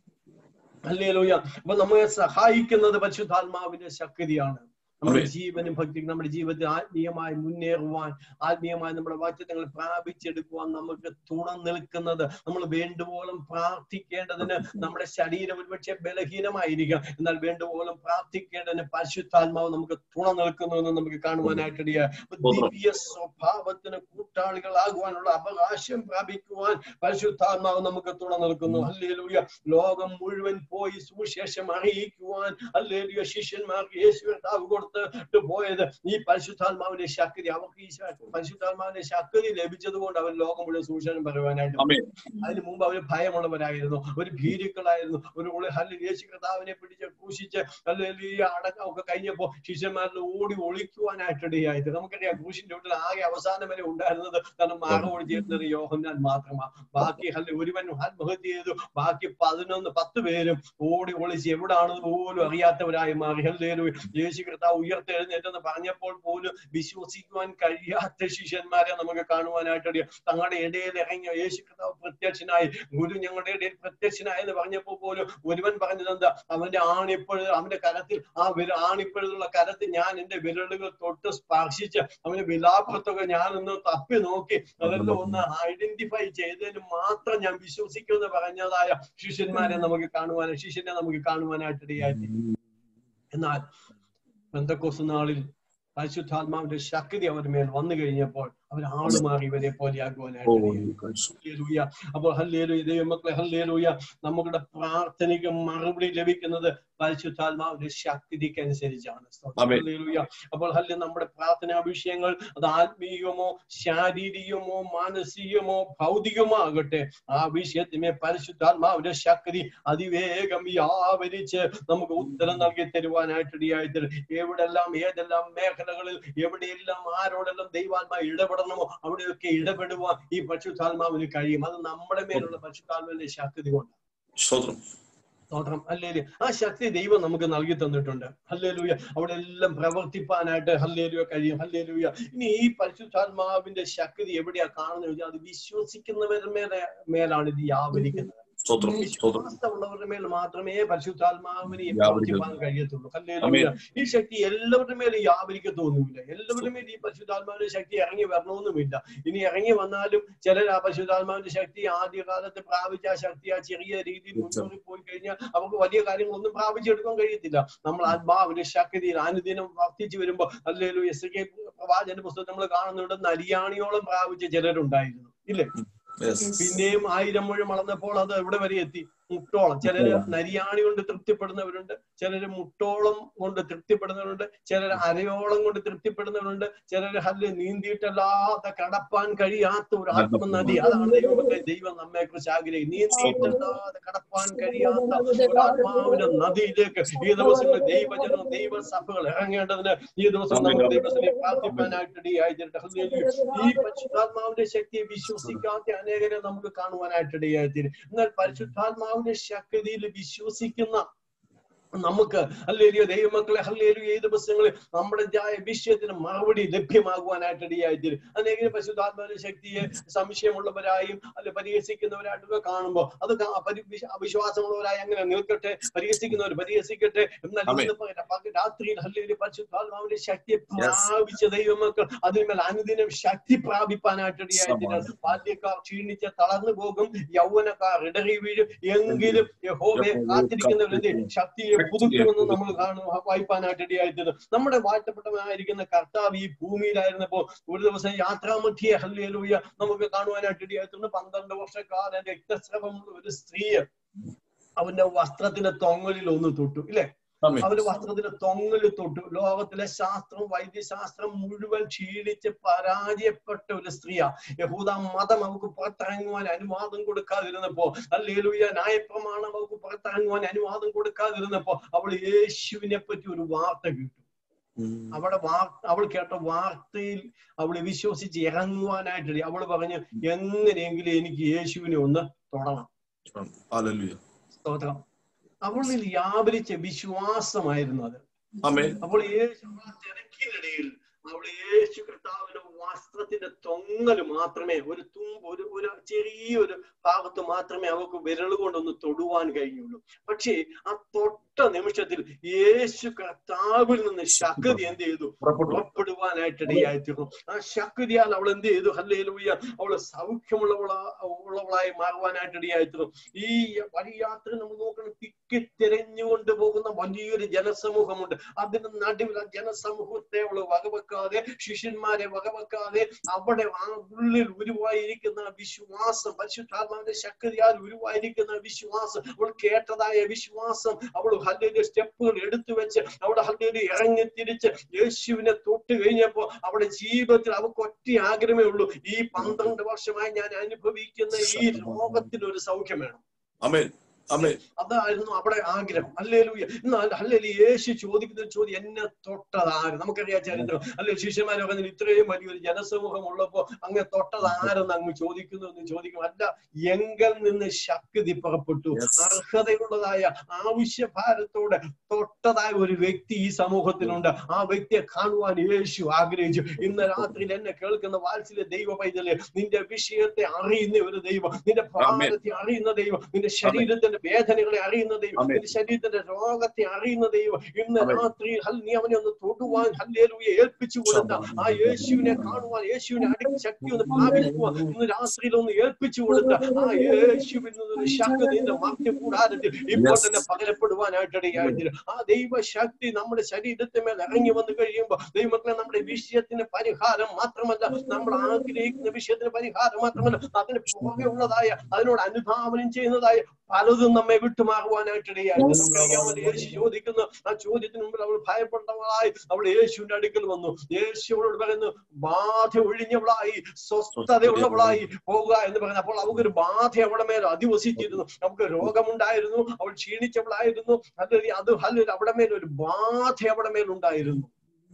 hallelujah. അപ്പൊ നമ്മെ സഹായിക്കുന്നത് പരിശുദ്ധാത്മാവിന്റെ ശക്തിയാണ്. നമ്മുടെ ജീവനും ഭക്തിക്കും നമ്മുടെ ജീവിതത്തിൽ ആത്മീയമായി മുന്നേറുവാൻ, ആത്മീയമായി നമ്മുടെ വാക്യങ്ങൾ പ്രാപിച്ചെടുക്കുവാൻ നമുക്ക് തുണ നിൽക്കുന്നത്, നമ്മൾ വേണ്ടുവോളം പ്രാർത്ഥിക്കേണ്ടതിന് നമ്മുടെ ശരീരം ഒരുപക്ഷെ ബലഹീനമായിരിക്കാം, എന്നാൽ വേണ്ടുവോളം പ്രാർത്ഥിക്കേണ്ടതിന് പരിശുദ്ധാത്മാവ് നമുക്ക് തുണ നിൽക്കുന്നു എന്ന് നമുക്ക് കാണുവാനായിട്ടിടയാ. ദിവ്യ സ്വഭാവത്തിന് കൂട്ടാളികളാകുവാനുള്ള അവകാശം പ്രാപിക്കുവാൻ പരിശുദ്ധാത്മാവ് നമുക്ക് തുണ നിൽക്കുന്നു. ഹല്ലേലൂയ. ലോകം മുഴുവൻ പോയി സുവിശേഷം അറിയിക്കുവാൻ ഹല്ലേലൂയ ശിഷ്യന്മാർക്ക് യേശു കർത്താവ് കൊടുത്തു പോയത് ഈ പരിശുദ്ധാത്മാവിന്റെ ശക്തി. അവർക്ക് ഈ പരിശുദ്ധാത്മാവിന്റെ ശക്തി ലഭിച്ചത് കൊണ്ട് അവർ ലോകം മുഴുവൻ സുവിശേഷം പറയുവാനായിട്ട്. അതിന് മുമ്പ് അവർ ഭയമുള്ളവരായിരുന്നു, ഒരു ഭീരുക്കളായിരുന്നു, ഒരു ഹല്ലേലൂയ യേശു കർത്താവിനെ പിടിച്ച് ക്രൂശിച്ച് ഹല്ലേലൂയ അടക്കം ഒക്കെ കഴിഞ്ഞപ്പോ ശിഷ്യന്മാരിൽ ഓടി ഒളിക്കുവാനായിട്ടിടയായത്. നമുക്കറിയാം ക്രൂശിന്റെ വീട്ടിൽ ആകെ അവസാനം വരെ ഉണ്ടായിരുന്നത് തന്നെ മാറോട് ചേർന്നത് യോഹന്നാൻ മാത്രമാണ്. ബാക്കി ഹല്ലേലൂയ ഒരുവൻ ആത്മഹത്യ ചെയ്തു, ബാക്കി പതിനൊന്ന് പത്ത് പേരും ഓടി ഒളിച്ച് എവിടാണെന്ന് പോലും അറിയാത്തവരായി മാറി. ഹല്ലേലൂയ. യേശു കർത്താവ് ഉയർത്തെഴുന്നേറ്റെന്ന് പറഞ്ഞപ്പോൾ പോലും വിശ്വസിക്കുവാൻ കഴിയാത്ത ശിഷ്യന്മാരെ നമുക്ക് കാണുവാനായിട്ടിടയാ. തങ്ങളുടെ ഇടയിൽ ഇറങ്ങിയ യേശു കർത്താവ് പ്രത്യക്ഷനായി, ഗുരു ഞങ്ങളുടെ ഇടയിൽ പ്രത്യക്ഷനായി എന്ന് പറഞ്ഞപ്പോൾ പോലും ഒരുവൻ പറഞ്ഞത് എന്താ? അവന്റെ ആണിപ്പഴ അവന്റെ കരത്തിൽ ആ വിര ആണിപ്പഴുള്ള കരത്തിൽ ഞാൻ എന്റെ വിരലുകൾ തൊട്ട് സ്പർശിച്ച് അവന്റെ വിലാപത്തൊക്കെ ഞാൻ ഒന്ന് തപ്പി നോക്കി അതെല്ലാം ഒന്ന് ഐഡന്റിഫൈ ചെയ്തതിന് മാത്രം ഞാൻ വിശ്വസിക്കുമെന്ന് പറഞ്ഞതായ ശിഷ്യന്മാരെ നമുക്ക് കാണുവാൻ ശിഷ്യനെ നമുക്ക് കാണുവാനായിട്ടിടയായി. എന്നാൽ പെന്തക്കോസ്ത് നാളിൽ പരിശുദ്ധാത്മാവിന്റെ ശക്തി അവരുടെ മേൽ വന്നു കഴിഞ്ഞപ്പോൾ അവർ ആള് മാറി ഇവരെ പോലെയാകുവാനായിട്ട്. അപ്പോൾ ഹല്ലേലൂയ ദൈവമക്കളെ, ഹല്ലേലൂയ നമ്മുടെ പ്രാർത്ഥനയ്ക്ക് മറുപടി ലഭിക്കുന്നത് പരിശുദ്ധാത്മാവിന്റെ ശക്തിക്ക് അനുസരിച്ചാണ്. ഹല്ലേലൂയ. അപ്പോൾ ഹല്ലേലൂയ നമ്മുടെ പ്രാർത്ഥനാ വിഷയങ്ങൾ അത് ആത്മീയമോ ശാരീരികമോ മാനസികമോ ഭൗതികമോ ആകട്ടെ, ആ വിഷയത്തിനെ പരിശുദ്ധാത്മാവിന്റെ ശക്തി അതിവേഗം വ്യാപരിച്ച് നമുക്ക് ഉത്തരം നൽകി തരുവാനായിട്ടിടയായിട്ട് എവിടെല്ലാം ഏതെല്ലാം മേഖലകളിൽ എവിടെയെല്ലാം ആരോടെല്ലാം ദൈവാത്മാ ഇടപെടണമോ അവിടെയൊക്കെ ഇടപെടുവാൻ ഈ പരിശുദ്ധാത്മാവിന് കഴിയും. അത് നമ്മുടെ മേലുള്ള പരിശുദ്ധാത്മാവിന്റെ ശക്തി കൊണ്ട്. സ്തോത്രം. ഹല്ലേലൂയ. ആ ശക്തി ദൈവം നമുക്ക് നൽകി തന്നിട്ടുണ്ട്. ഹല്ലേലൂയ. അവിടെ എല്ലാം പ്രവർത്തിപ്പാനായിട്ട് ഹല്ലേലൂയ കഴിയും. ഹല്ലേലൂയ. ഇനി ഈ പരിശുദ്ധാത്മാവിന്റെ ശക്തി എവിടെയാ കാണുന്നത് ചോദിച്ചാൽ അത് വിശ്വസിക്കുന്നവരുടെ മേലെ മേലാണ് ഇത് വ്യാപരിക്കുന്നത്. വിശ്വാസമുള്ളവരുടെ മേൽ മാത്രമേ പരിശുദ്ധാത്മാവിനെ പ്രവർത്തിപ്പാൻ കഴിയത്തുള്ളൂ. ഹല്ലേലൂയ. ഈ ശക്തി എല്ലാവരുടെ മേലും വ്യാപരിക്കത്തൊന്നുമില്ല. എല്ലാവരുടെ മേലും ഈ പരിശുദ്ധാത്മാവിന്റെ ശക്തി ഇറങ്ങി വരണമെന്നുമില്ല. ഇനി ഇറങ്ങി വന്നാലും ചിലർ ആ പരിശുദ്ധാത്മാവിന്റെ ശക്തി ആദ്യകാലത്ത് പ്രാപിച്ച ആ ശക്തി ആ ചെറിയ രീതിയിൽ മുന്നോട്ട് പോയി കഴിഞ്ഞാൽ അവർക്ക് വലിയ കാര്യങ്ങളൊന്നും പ്രാപിച്ചെടുക്കാൻ കഴിയത്തില്ല. നമ്മൾ ആത്മാവിന്റെ ശക്തിയിൽ അനുദിനം വർദ്ധിച്ചു വരുമ്പോ ഹല്ലേലൂയ എസ്എകേൽ പ്രവാചകന്റെ പുസ്തകം നമ്മൾ കാണുന്നുണ്ട്, നരിയാണിയോളം പ്രാപിച്ച ചിലരുണ്ടായിരുന്നു, ഇല്ലേ? പിന്നെയും ആയിരം മുഴം വളർന്നപ്പോൾ അത് എവിടെ വരെ എത്തി? മുട്ടോളം. ചിലര് നരിയാണി കൊണ്ട് തൃപ്തിപ്പെടുന്നവരുണ്ട്, ചിലര് മുട്ടോളം കൊണ്ട് തൃപ്തിപ്പെടുന്നവരുണ്ട്, ചിലര് അരയോളം കൊണ്ട് തൃപ്തിപ്പെടുന്നവരുണ്ട്, ചിലര് ഹല്ല് നീന്തിയിട്ടല്ലാതെ കടപ്പാൻ കഴിയാത്ത ഒരു ആത്മനദി. അതാണ് ദൈവത്തെ ദൈവം നമ്മെ കുറിച്ച് ആഗ്രഹിക്കും. നീന്തിയിട്ടല്ലാതെ കടപ്പാൻ കഴിയാത്ത ഒരു ആത്മാവിന്റെ നദിയിലേക്ക് ഈ ദിവസങ്ങളിൽ ദൈവജനം ദൈവസഭകൾ ഇറങ്ങേണ്ടതിന് ഈ ദിവസം നമുക്ക് ദൈവത്തിനെ പ്രാർത്ഥിക്കാനായിട്ടിടയായി. ഈ പരിശുദ്ധാത്മാവിന്റെ ശക്തിയെ വിശ്വസിക്കാത്ത അനേകരെ നമുക്ക് കാണുവാനായിട്ടിടയായിത്തീരും. എന്നാൽ പരിശുദ്ധാത്മാവിന്റെ ശക്തിയിൽ വിശ്വസിക്കുന്ന നമുക്ക് ഹല്ലേലൂയ ദൈവമക്കളെ ഹല്ലേലൂയ ഈ ദിവസങ്ങളിൽ നമ്മുടെ വിഷയത്തിന് മറുപടി ലഭ്യമാകുവാനായിട്ടിടയായിത്തീരും. അനേകം പരിശുദ്ധാത്മാവിന്റെ ശക്തിയെ സംശയമുള്ളവരായും അല്ലെ പരിഹസിക്കുന്നവരായിട്ടൊക്കെ കാണുമ്പോൾ അത് അവിശ്വാസമുള്ളവരായി അങ്ങനെ നിൽക്കട്ടെ, പരിഹസിക്കുന്നവർ പരിഹസിക്കട്ടെ. എന്നാൽ രാത്രിയിൽ ഹല്ലേലൂയ പരിശുദ്ധാത്മാവിന്റെ ശക്തിയെ പ്രാപിച്ച ദൈവമക്കൾ അതിന്മേൽ അനുദിനം ശക്തി പ്രാപിപ്പാനായിട്ടിടയായിത്തീരും. ബാല്യക്കാർ ക്ഷീണിച്ച് തളർന്നു പോകും, യൗവനക്കാർ ഇടറി വീഴും, എങ്കിലും യഹോവയെ കാത്തിരിക്കുന്നവരുടെ ശക്തിയെ പുതുക്കുമെന്ന് നമ്മൾ കാണും വായിപ്പാനായിട്ടിടയായിത്തീരുന്നു. നമ്മുടെ വാഴ്ത്തപ്പെട്ടവനായിരിക്കുന്ന കർത്താവ് ഈ ഭൂമിയിലായിരുന്നപ്പോ ഒരു ദിവസം യാത്രാമധ്യേ ഹല്ലേലൂയ നമുക്ക് കാണുവാനായിട്ടിടയായിട്ടുണ്ട്. പന്ത്രണ്ട് വർഷക്കാലം രക്തസ്രവമുള്ള ഒരു സ്ത്രീ അവന്റെ വസ്ത്രത്തിന്റെ തൊങ്ങലിൽ ഒന്ന് തൊട്ടു, ഇല്ലേ? അവന്റെ വസ്ത്രത്തിന്റെ തൊങ്ങല് തൊട്ടു. ലോകത്തിലെ ശാസ്ത്രം വൈദ്യശാസ്ത്രം മുഴുവൻ ക്ഷീണിച്ച് പരാജയപ്പെട്ട ഒരു സ്ത്രീയാ. യഹൂദ മതം അവർക്ക് പുറത്തിറങ്ങുവാൻ അനുവാദം കൊടുക്കാതിരുന്നപ്പോ, ഹല്ലേലൂയ, ന്യായപ്രമാണം അവർക്ക് പുറത്തിറങ്ങുവാൻ അനുവാദം കൊടുക്കാതിരുന്നപ്പോ അവൾ യേശുവിനെ പറ്റി ഒരു വാർത്ത കേട്ടു. അവിടെ വാർ അവൾ കേട്ട വാർത്തയിൽ അവള് വിശ്വസിച്ച് ഇറങ്ങുവാനായിട്ട് അവള് പറഞ്ഞു, എങ്ങനെയെങ്കിലും എനിക്ക് യേശുവിനെ ഒന്ന് തൊടണം. സ്തോത്രം. അവളിൽ വ്യാപരിച്ച വിശ്വാസമായിരുന്നു അത്. അപ്പോൾ യേശു തിരക്കിനിടയിൽ അവൾ യേശു കർത്താവിന്റെ വസ്ത്രത്തിന്റെ തൊങ്ങല് മാത്രമേ, ഒരു തുമ്പ്, ഒരു ഒരു ചെറിയൊരു ഭാഗത്ത് മാത്രമേ അവർക്ക് വിരൽ കൊണ്ടൊന്ന് തൊടുവാൻ കഴിഞ്ഞുള്ളൂ. പക്ഷേ ആ തൊട്ട നിമിഷത്തിൽ യേശു കർത്താവിൽ നിന്ന് ശക്തി എന്ത് ചെയ്തു? പുറപ്പെടുവാനായിട്ടിടയായിത്തീർന്നു. ആ ശക്തിയാൽ അവൾ എന്ത് ചെയ്തു? ഹല്ലേലൂയ, അവള് സൗഖ്യമുള്ളവളാ ഉള്ളവളായി മാറുവാനായിട്ടിടയായിത്തീർന്നു. ഈ വലിയ യാത്ര നമ്മൾ നോക്കണം, തിക്കി തിരഞ്ഞുകൊണ്ട് പോകുന്ന വലിയൊരു ജനസമൂഹമുണ്ട്. അതിന് നടുവിൽ ആ ജനസമൂഹത്തെ അവള് വകവെക്കാതെ, ശിഷ്യന്മാരെ വകവെക്കാതെ, അവിടെ ആ ഉള്ളിൽ ഉരുവായിരിക്കുന്ന വിശ്വാസം, പരിശുദ്ധാത്മാവിന്റെ ശക്തിയാൽ ഉരുവായിരിക്കുന്ന വിശ്വാസം, അവൾ കേട്ടതായ വിശ്വാസം, അവൾ ഹല്ലേലൂയ സ്റ്റെപ്പുകൾ എടുത്തു വെച്ച് അവിടെ ഹല്ലേലൂയ ഇറങ്ങി തിരിച്ച് യേശുവിനെ തൊട്ട് കഴിഞ്ഞപ്പോ അവിടെ ജീവിതത്തിൽ അവർക്ക് ഒറ്റ ആഗ്രഹമേ ഉള്ളൂ, ഈ പന്ത്രണ്ട് വർഷമായി ഞാൻ അനുഭവിക്കുന്ന ഈ രോഗത്തിന് ഒരു സൗഖ്യം വേണം. ആമേൻ. അതായിരുന്നു അവിടെ ആഗ്രഹം. ഹല്ലേലൂയ. എന്നാൽ ഹല്ലേലൂയ യേശു ചോദിക്കുന്ന ചോദ്യം, എന്നെ തൊട്ടതാര്? നമുക്കറിയാം ചരിത്രം, അല്ലെ? ശിഷ്യന്മാരെ പറഞ്ഞാൽ ഇത്രയും വലിയൊരു ജനസമൂഹം ഉള്ളപ്പോ അങ്ങ് തൊട്ടതാരെന്ന് അങ്ങ് ചോദിക്കുന്നു എന്ന് ചോദിക്കും. അല്ല, എങ്കിൽ നിന്ന് ശക്തി പുറപ്പെട്ടു. അർഹതയുള്ളതായ ആവശ്യഭാരത്തോടെ തൊട്ടതായ ഒരു വ്യക്തി ഈ സമൂഹത്തിലുണ്ട്. ആ വ്യക്തിയെ കാണുവാൻ യേശു ആഗ്രഹിച്ചു. ഇന്ന് രാത്രിയിൽ എന്നെ കേൾക്കുന്ന വാത്സല്യ ദൈവ പൈതലേ, നിന്റെ വിഷയത്തെ അറിയുന്ന ഒരു ദൈവം, നിന്റെ ഭാരത്തെ അറിയുന്ന ദൈവം, നിന്റെ ശരീരത്തിന്റെ വേദനകളെ അറിയുന്ന ദൈവം, നിന്റെ ശരീരത്തിന്റെ രോഗത്തെ അറിയുന്ന ദൈവം, ഇന്ന് രാത്രി നീ അവനെ ഒന്ന് തൊടുവാൻ ഹല്ലേലൂയ ഏൽപ്പിച്ചു കൊടുത്ത ആ യേശുവിനെ കാണുവാൻ, യേശുവിനെ അടുത്ത ശക്തി ഒന്ന് പ്രാപിക്കുവാൻ ഇന്ന് രാത്രിയിൽ ഒന്ന് ഏൽപ്പിച്ചു കൊടുത്ത ആ യേശുവിൽ നിന്നൊരു ശക്തി നിന്റെ മധ്യ കൂടാരത്തിൽ ഇപ്പോൾ തന്നെ പകരപ്പെടുവാനായിട്ടിടയായിട്ട് ആ ദൈവശക്തി നമ്മുടെ ശരീരത്തിന്മേൽ ഇറങ്ങി വന്നു കഴിയുമ്പോൾ ദൈവമക്കളെ, നമ്മുടെ വിഷയത്തിന് പരിഹാരം മാത്രമല്ല, നമ്മൾ ആഗ്രഹിക്കുന്ന വിഷയത്തിന് പരിഹാരം മാത്രമല്ല, അതിന് പുറകെയുള്ളതായ അതിനോട് അനുധാവനം ചെയ്യുന്നതായ പലതും നമ്മെ വിട്ടുമാറുവാനായിട്ടിടയായിട്ട് നമുക്കറിയാമല്ലോ. യേശു ചോദിക്കുന്ന ആ ചോദ്യത്തിന് മുമ്പിൽ അവൾ ഭയപ്പെട്ടവളായി അവൾ യേശുവിന്റെ അടുക്കൽ വന്നു. യേശുവോട് പറയുന്നു, ബാധ ഒഴിഞ്ഞവളായി സ്വസ്ഥതയുള്ളവളായി പോകുക എന്ന് പറയുന്നത്. അപ്പോൾ അവൾക്കൊരു ബാധ അവളുടെ മേൽ അധിവസിച്ചിരുന്നു. നമുക്ക് രോഗമുണ്ടായിരുന്നു, അവൾ ക്ഷീണിച്ചവളായിരുന്നു. അല്ലെങ്കിൽ അത് അല്ലെങ്കിൽ അവിടെ മേൽ ഒരു ബാധ അവിടെ മേലുണ്ടായിരുന്നു.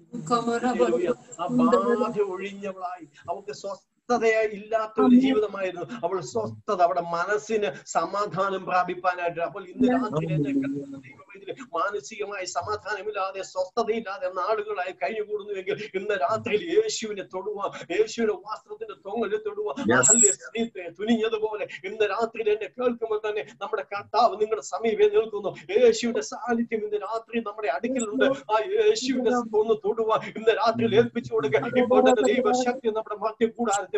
ആ ബാധ ഒഴിഞ്ഞവളായി അവൾക്ക് സ്വസ്ഥ ഇല്ലാത്ത ഒരു ജീവിതമായിരുന്നു. അവൾ സ്വസ്ഥത, അവിടെ മനസ്സിന് സമാധാനം പ്രാപിപ്പാനായിട്ട്. അപ്പോൾ ഇന്ന് രാത്രി മാനസികമായി സമാധാനമില്ലാതെ സ്വസ്ഥതയില്ലാതെ നാളുകളായി കഴിഞ്ഞുകൂടുന്നുവെങ്കിൽ ഇന്ന് രാത്രിയിൽ യേശുവിനെ തൊടുവാൻ, യേശുവിന്റെ വസ്ത്രത്തിന്റെ തൊങ്ങല് തൊടുവാൻ തുനിഞ്ഞതുപോലെ ഇന്ന് രാത്രിയിൽ എന്നെ കേൾക്കുമ്പോൾ തന്നെ നമ്മുടെ കർത്താവ് നിങ്ങളുടെ സമീപം നിൽക്കുന്നു. യേശുവിന്റെ സാന്നിധ്യം ഇന്ന് രാത്രി നമ്മുടെ അടുക്കലുണ്ട്. ആ യേശുവിനെ ഒന്ന് തൊടുവാൻ ഇന്ന് രാത്രിയിൽ ഏൽപ്പിച്ചു കൊടുക്കുക. ഇപ്പോൾ തന്നെ ദൈവശക്തി നമ്മുടെ മധ്യ കൂടാരത്തെ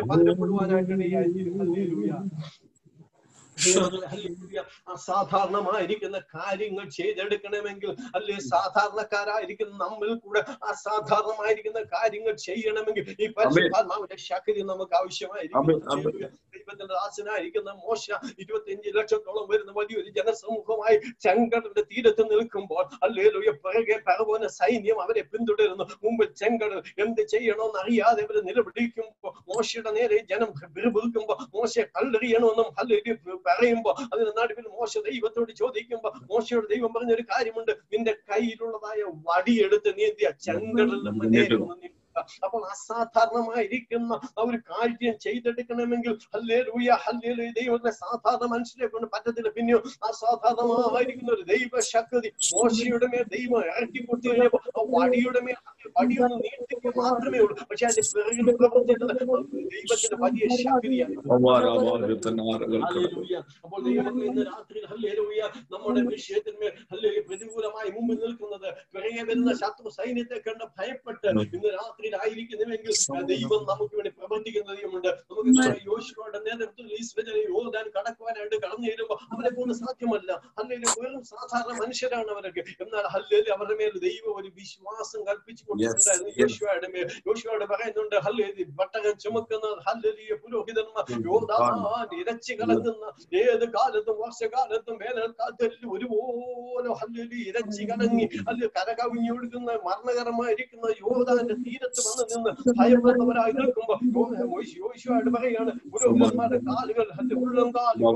അസാധാരണമായിരിക്കുന്ന കാര്യങ്ങൾ ചെയ്തെടുക്കണമെങ്കിൽ, അല്ലെ സാധാരണക്കാരായിരിക്കുന്ന നമ്മിൽ കൂടെ അസാധാരണമായിരിക്കുന്ന കാര്യങ്ങൾ ചെയ്യണമെങ്കിൽ ഈ പരിശുദ്ധാത്മാവിന്റെ ശക്തി നമുക്ക് ആവശ്യമായിരിക്കും. ദൈവത്തിന്റെ ദാസനായിരിക്കുന്ന മോശ ഇരുപത്തിയഞ്ച് ലക്ഷത്തോളം വരുന്ന വലിയൊരു ജനസമൂഹമായി ചെങ്കടലിന്റെ തീരത്ത് നിൽക്കുമ്പോൾ ഹല്ലേലൂയ പിറകെ ഫറവോന്റെ സൈന്യം അവരെ പിന്തുടരുന്നു. മുമ്പിൽ ചെങ്കടൽ എന്ത് ചെയ്യണമെന്ന് അറിയാതെ അവര് നിലവിളിക്കുമ്പോൾ, മോശയുടെ നേരെ ജനം വിറുവിറുക്കുമ്പോൾ, മോശയെ കല്ലെറിയണമെന്നും ഹല്ലേലൂയ പറയുമ്പോ അതിന് നടുവിൽ മോശ ദൈവത്തോട് ചോദിക്കുമ്പോ മോശയോട് ദൈവം പറഞ്ഞൊരു കാര്യമുണ്ട്, നിന്റെ കയ്യിലുള്ളതായ വടിയെടുത്ത് നീന്തിയ ചെങ്കടലിന്റെ നേരെ ഒന്ന്. അപ്പോൾ അസാധാരണമായിരിക്കുന്ന ഒരു കാര്യം ചെയ്തെടുക്കണമെങ്കിൽ ഹല്ലേലൂയ ഹല്ലേലൂയ ദൈവത്തെ സാധാരണ മനുഷ്യരെ കൊണ്ട് പറ്റത്തില്ല. പിന്നെയോ അസാധാരണമായിരിക്കുന്ന ഒരു ദൈവശക്തി മോശയുടെ മേൽ ദൈവം ഇറക്കി കൊടുത്തു കഴിഞ്ഞപ്പോ ആ വടിയുടെ മേൽ വടിയൊന്ന് നീട്ടിക്കുക മാത്രമേ ഉള്ളൂ. പക്ഷെ അതിന്റെ പിറകിൽ പ്രവർത്തിക്കുന്നത് ദൈവത്തിന്റെ വലിയ ശക്തിയായിരുന്നു. അപ്പോൾ ദൈവമക്കളെ, ഇന്ന് രാത്രി ഹല്ലേലൂയ നമ്മുടെ വിഷയത്തിന്മേൽ ഹല്ലേലൂയ പ്രതികൂലമായി മുമ്പിൽ നിൽക്കുന്നത് പിറകെ വരുന്ന ശത്രു സൈന്യത്തെ കണ്ട് ഭയപ്പെട്ട് ഇന്ന് രാത്രി ആയിരിക്കുന്നുവെങ്കിൽ ദൈവം നമുക്ക് വേണ്ടി പ്രവർത്തിക്കുന്ന ദൈവമുണ്ട്. നമുക്ക് യോശുവയുടെ നേതൃത്വത്തിൽ ഇസ്രായേലിനെ യോർദാൻ കടക്കുവാനായിട്ട് കടന്നു വരുമ്പോൾ അവരെ കൊണ്ട് സാധ്യമല്ല. അല്ലെങ്കിൽ വെറും സാധാരണ മനുഷ്യരാണ് അവരൊക്കെ. എന്നാൽ ഹല്ലേലൂയ അവരുടെ മേൽ ദൈവം ഒരു വിശ്വാസം കൽപ്പിച്ചു കൊടുത്തിട്ടുണ്ടായിരുന്നു യോശുവയുടെ മേൽ. യോശുവയോട് പറയുന്നുണ്ട് ഹല്ലേലൂയ പട്ടകം ചുമക്കുന്ന ഹല്ലേലൂയ പുരോഹിതന്മാർ യോർദാൻ ഇരച്ചു കലങ്ങുന്ന ഏത് കാലത്തും വർഷകാലത്തും വേനൽക്കാലത്തും ഒരുപോലെ ഹല്ലേലൂയ ഇരച്ചു കലങ്ങി അല്ലെ കരകവിഞ്ഞു കൊടുക്കുന്ന മരണകരമായിരിക്കുന്ന യോർദാന്റെ തീരത്ത് വന്ന് നിന്ന് ഭയപ്പെടുന്നവരായി നിൽക്കുമ്പോ യോശുവയോട് പറയാണ് പുരോഹിതന്മാരുടെ കാലുകൾ ഉള്ളം കാലുകൾ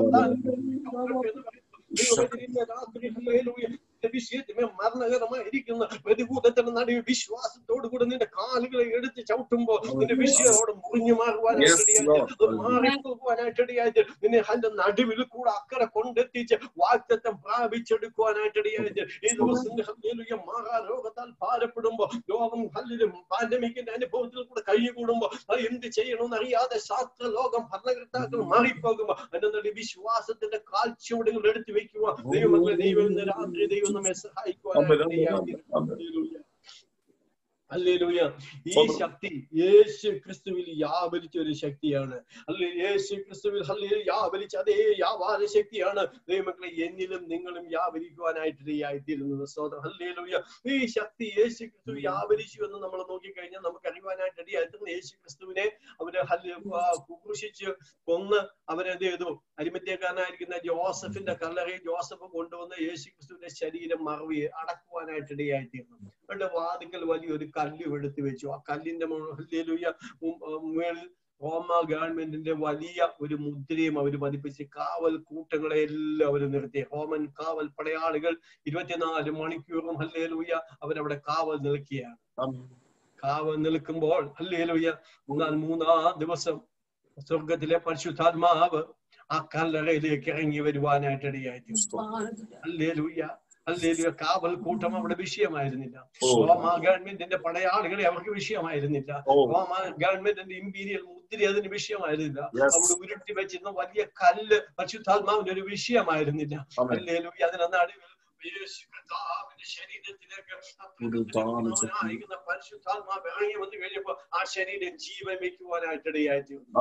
രാത്രി ഹല്ലേലൂയ വിഷയത്തിനെ മരണകരമായിരിക്കുന്ന പ്രതികൂലത്തിന്റെ നടുവിൽ വിശ്വാസത്തോടു കൂടെ നിന്റെ കാലുകളെ എടുത്ത് ചവിട്ടുമ്പോ നിന്റെ വിഷയോട് മുറിഞ്ഞു മാറുവാനായിട്ട് മാറിപ്പോകുവാനായിട്ടിടയായിട്ട് നിന്നെ അതിന്റെ നടുവിൽ കൂടെ അക്കരെ കൊണ്ടെത്തിച്ച് വാഗ്ദത്തം പ്രാപിച്ചെടുക്കുവാനായിട്ടിടയായിട്ട് ഈ ദിവസം ഹല്ലേലൂയ മാറാ രോഗത്താൽ ഭാരപ്പെടുമ്പോ ലോകം ഹല്ലേലൂയ പാൻഡമിക്കിന്റെ അനുഭവത്തിൽ കൂടെ കഴിഞ്ഞുകൂടുമ്പോ അത് എന്ത് ചെയ്യണമെന്ന് അറിയാതെ ശാസ്ത്ര ലോകം ഭരണകർത്താക്കൾ മാറിപ്പോകുമ്പോ അതിന്റെ നടുവിൽ വിശ്വാസത്തിന്റെ കാൽച്ചുവടുകൾ എടുത്തു വെക്കുക. ദൈവമക്കളെ ദൈവം ഇന്ന് രാത്രി ദൈവം നമ്മെ സഹായിക്കുവാനായിട്ട് ഹല്ലേലൂയ. ഈ ശക്തി യേശു ക്രിസ്തുവിൽ വ്യാപരിച്ച ഒരു ശക്തിയാണ്. അല്ലെ യേശു ക്രിസ്തുവിൽ ഹല്ലേലൂയ വ്യാപരിച്ച അതേ വ്യാപാര ശക്തിയാണ് ദൈവമക്കളെ എന്നിലും നിങ്ങളും വ്യാപരിക്കുവാനായിട്ട് ഇടയായിത്തീരുന്നത്. സോദരം ഹല്ലേലൂയ. ഈ ശക്തി യേശു ക്രിസ്തു വ്യാപരിച്ചു എന്ന് നമ്മൾ നോക്കിക്കഴിഞ്ഞാൽ നമുക്ക് അറിയുവാനായിട്ട് ഇടയായിത്തീരുന്ന യേശു ക്രിസ്തുവിനെ അവര് കുരിശിച്ച് കൊന്ന് അവരെന്ത് ചെയ്തു? അരിമത്യക്കാരനായിരിക്കുന്ന ജോസഫിന്റെ കല്ലറയിൽ ജോസഫ് കൊണ്ടുവന്ന് യേശു ക്രിസ്തുവിന്റെ ശരീരം മറവി അടക്കുവാനായിട്ട് ഇടയായിത്തീർന്നു. അവരുടെ വാതിക്കൽ വലിയൊരു കല്ല് എടുത്തു വെച്ചു. ആ കല്ലിന്റെ ഹല്ലേലൂയ മേളിൽ റോമ ഗവൺമെന്റിന്റെ വലിയ ഒരു മുദ്രയും അവർ പതിപ്പിച്ച് കാവൽ കൂട്ടങ്ങളെ എല്ലാം അവർ നിർത്തി. റോമൻ കാവൽ പടയാളികൾ ഇരുപത്തിനാല് മണിക്കൂറും ഹല്ലേലൂയ അവരവിടെ കാവൽ നിൽക്കുകയാണ്. കാവൽ നിൽക്കുമ്പോൾ ഹല്ലേലൂയ എന്നാൽ മൂന്നാം ദിവസം സ്വർഗത്തിലെ പരിശുദ്ധാത്മാവ് ആ കല്ലറയിലേക്ക് ഇറങ്ങി വരുവാനായിട്ട് ഇടയായിത്തീർന്നു. ഹല്ലേലൂയ. ഹല്ലേലൂയ. കാവൽ കൂട്ടം അവിടെ വിഷയമായിരുന്നില്ല. റോമ ഗവൺമെന്റിന്റെ പടയാളികളെ അവർക്ക് വിഷയമായിരുന്നില്ല. റോമ ഗവൺമെന്റിന്റെ ഇമ്പീരിയൽ മുദ്ര അതിന് വിഷയമായിരുന്നില്ല. അവിടെ ഉരുട്ടി വെച്ചിരുന്ന വലിയ കല്ല് പരിശുദ്ധാത്മാവിന്റെ ഒരു വിഷയമായിരുന്നില്ല. ഹല്ലേലൂയ. അതിന്റെ നടുവിൽ ശരീരത്തിലേക്ക് പരിശുദ്ധാത്മാവ് ഇറങ്ങി വന്നു കഴിഞ്ഞപ്പോ ആ ശരീരം ജീവൻ വെക്കുവാനായിട്ട് ഇടയായിത്തീർന്നു.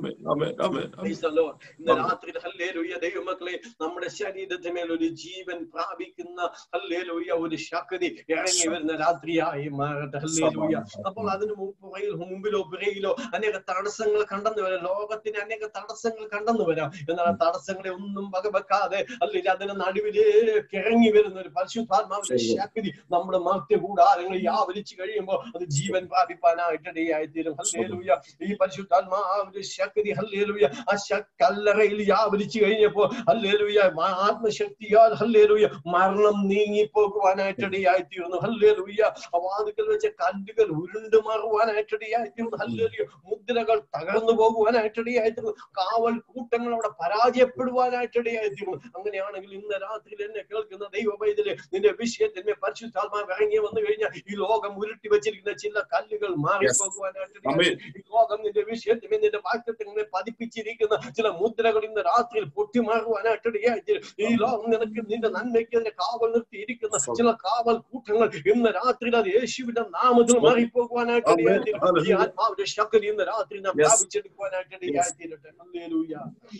ഇന്ന് രാത്രി ഹല്ലേലൂയ ദൈവമക്കളെ നമ്മുടെ ശരീരത്തിന്മേൽ ഒരു ജീവൻ പ്രാപിക്കുന്ന ഹല്ലേലൂയ ഒരു ശക്തി ഇറങ്ങി വരുന്ന രാത്രിയായി മാറട്ടെ. ഹല്ലേലൂയ. അപ്പോൾ അതിന് മുമ്പിലോ പിറയിലോ അനേക തടസ്സങ്ങൾ കണ്ടെന്ന് വരാം. ലോകത്തിന് അനേക തടസ്സങ്ങൾ കണ്ടെന്ന് വരാം. എന്നാൽ തടസ്സങ്ങളെ ഒന്നും വകവെക്കാതെ അല്ലെങ്കിൽ അതിന്റെ നടുവിലേക്ക് ഇറങ്ങി വരുന്ന ഒരു പരിശുദ്ധാത്മാവിന്റെ ശക്തി നമ്മുടെ മധ്യ കൂടാരങ്ങളിൽ വ്യാപരിച്ചു കഴിയുമ്പോൾ അത് ജീവൻ പ്രാപിപ്പാനായിട്ട് ഇടയായിത്തീരും. ഹല്ലേലൂയ. ഈ പരിശുദ്ധാത്മാവിന്റെ ശക്തി ഹല്ലേലൂയ ആ കല്ലറയിൽ വ്യാപരിച്ചു കഴിഞ്ഞപ്പോ ഹല്ലേലൂയ ആത്മശക്തിയാൽ ഹല്ലേലൂയ മരണം നീങ്ങിപ്പോകുവാനായിട്ട് ഇടയായിത്തീർന്നു. ഹല്ലേലൂയ. വാതിക്കൽ വെച്ച കല്ലുകൾ ഉരുണ്ടു മാറുവാനായിട്ട് ഇടയായിത്തീർന്നു. ഹല്ലേലൂയ. മുദ്രകൾ തകർന്നു പോകുവാനായിട്ട് ഇടയായിത്തീർന്നു. കാവൽ കൂട്ടങ്ങൾ അവിടെ പരാജയപ്പെടുവാനായിട്ട് ഇടയായിത്തീർന്നു. അങ്ങനെയാണെങ്കിൽ ഇന്ന് രാത്രിയിൽ എന്നെ കേൾക്കുന്ന ദൈവവൈദ്യരെ നിന്റെ വിഷയത്തിന് പരിശുദ്ധാത്മാവ് ഇറങ്ങി വന്നു കഴിഞ്ഞാൽ ഈ ലോകം ഉരുട്ടി വെച്ചിരിക്കുന്ന ചില കല്ലുകൾ മാറിപ്പോകുവാനായിട്ട് ഈ ലോകം നിന്റെ വിഷയത്തിന് നിന്റെ വാക്യത്തിന് പതിപ്പിച്ചിരിക്കുന്ന ചില മുദ്രകൾ ഇന്ന് രാത്രിയിൽ പൊട്ടിമാറുവാനായിട്ട് ഈ ലോകം നിനക്ക് നിന്റെ നന്മയ്ക്ക് കാവൽ നിർത്തിയിരിക്കുന്ന ചില കാവൽ കൂട്ടങ്ങൾ ഇന്ന് രാത്രിയിൽ അത് യേശുവിന്റെ നാമത്തിൽ മാറിപ്പോകുവാനായിട്ട് ഈ ആത്മാവിന്റെ ശക്തി ഇന്ന് രാത്രി നാം പ്രാപിച്ചെടുക്കുവാനായിട്ട് ഇടയായിത്തീരട്ടെ. ഹല്ലേലൂയ.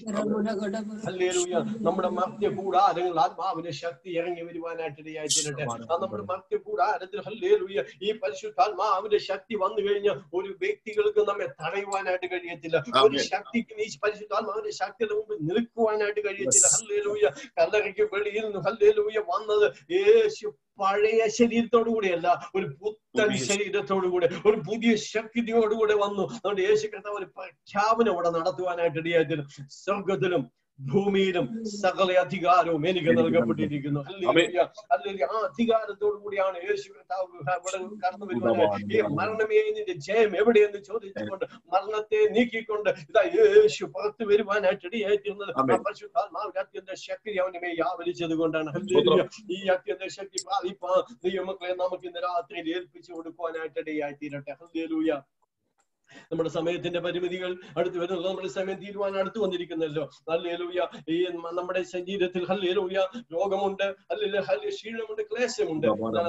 ഹല്ലേലൂയ. നമ്മുടെ മധ്യ കൂടാരങ്ങൾ ആത്മാവിന്റെ ശക്തി ഇറങ്ങി വരുവാനായിട്ട് ഇടയായിത്തീരട്ടെ. ആ നമ്മുടെ മധ്യ കൂടാരത്തിൽ ഹല്ലേലൂയ ഈ പരിശുദ്ധാത്മാവിന്റെ ശക്തി വന്നു കഴിഞ്ഞാൽ ഒരു വ്യക്തികൾക്ക് നമ്മെ തടയുവാനായിട്ട് കഴിയത്തില്ല. ഒരു ശക്തിക്ക് ഈ പരിശുദ്ധാത്മാവിന്റെ ശക്തിയുടെ മുമ്പിൽ നിൽക്കുവാനായിട്ട് കഴിയത്തില്ല. ഹല്ലേലൂയ. കല്ലറയ്ക്ക് വെളിയിൽ നിന്ന് ഹല്ലേലൂയ വന്നത് യേശു പഴയ ശരീരത്തോടു കൂടിയല്ല, ഒരു പുത്തൻ ശരീരത്തോടു കൂടെ ഒരു പുതിയ ശക്തിയോടുകൂടെ വന്നു. അതുകൊണ്ട് യേശു കർത്താവ് ഒരു പ്രഖ്യാപനം അവിടെ നടത്തുവാനായിട്ട് ഇടയായിത്തീരും. സ്വർഗത്തിലും ഭൂമിയിലും സകല അധികാരവും എനിക്ക് നൽകപ്പെട്ടിരിക്കുന്നു. ഹല്ലേലൂയ. ഹല്ലേലൂയ. ആ അധികാരത്തോടു കൂടിയാണ് യേശു കർത്താവ് ഇവിടെ കടന്നു വരുവാനായി. ഈ മരണമേ നിന്റെ ജയം എവിടെയെന്ന് ചോദിച്ചുകൊണ്ട് മരണത്തെ നീക്കിക്കൊണ്ട് ഇതാ യേശു പുറത്തു വരുവാനായിട്ട് ഇടയായിത്തീർന്നത് പരിശുദ്ധാത്മാവിന്റെ അത്യന്ത ശക്തി അവന്റെ മേൽ വ്യാപരിച്ചത് കൊണ്ടാണ്. ഹല്ലേലൂയ. ഈ അത്യന്ത ശക്തി പ്രാപിപ്പാൻ ദൈവമക്കളെ നമുക്ക് ഇന്ന് രാത്രിയിൽ ഏൽപ്പിച്ചു കൊടുക്കുവാനായിട്ട് ഇടയായിത്തീരട്ടെ. ഹല്ലേലൂയ. നമ്മുടെ സമയത്തിന്റെ പരിമിതികൾ അടുത്ത് വരുന്നത്, നമ്മുടെ സമയം തീരുമാനം അടുത്ത് വന്നിരിക്കുന്നല്ലോ. ഹല്ലേലൂയ. ഈ നമ്മുടെ ശരീരത്തിൽ ഹല്ലേലൂയ രോഗമുണ്ട്, അല്ലെങ്കിൽ ഹല്ലേലൂയ ക്ഷീണമുണ്ട്, ക്ലേശമുണ്ട്.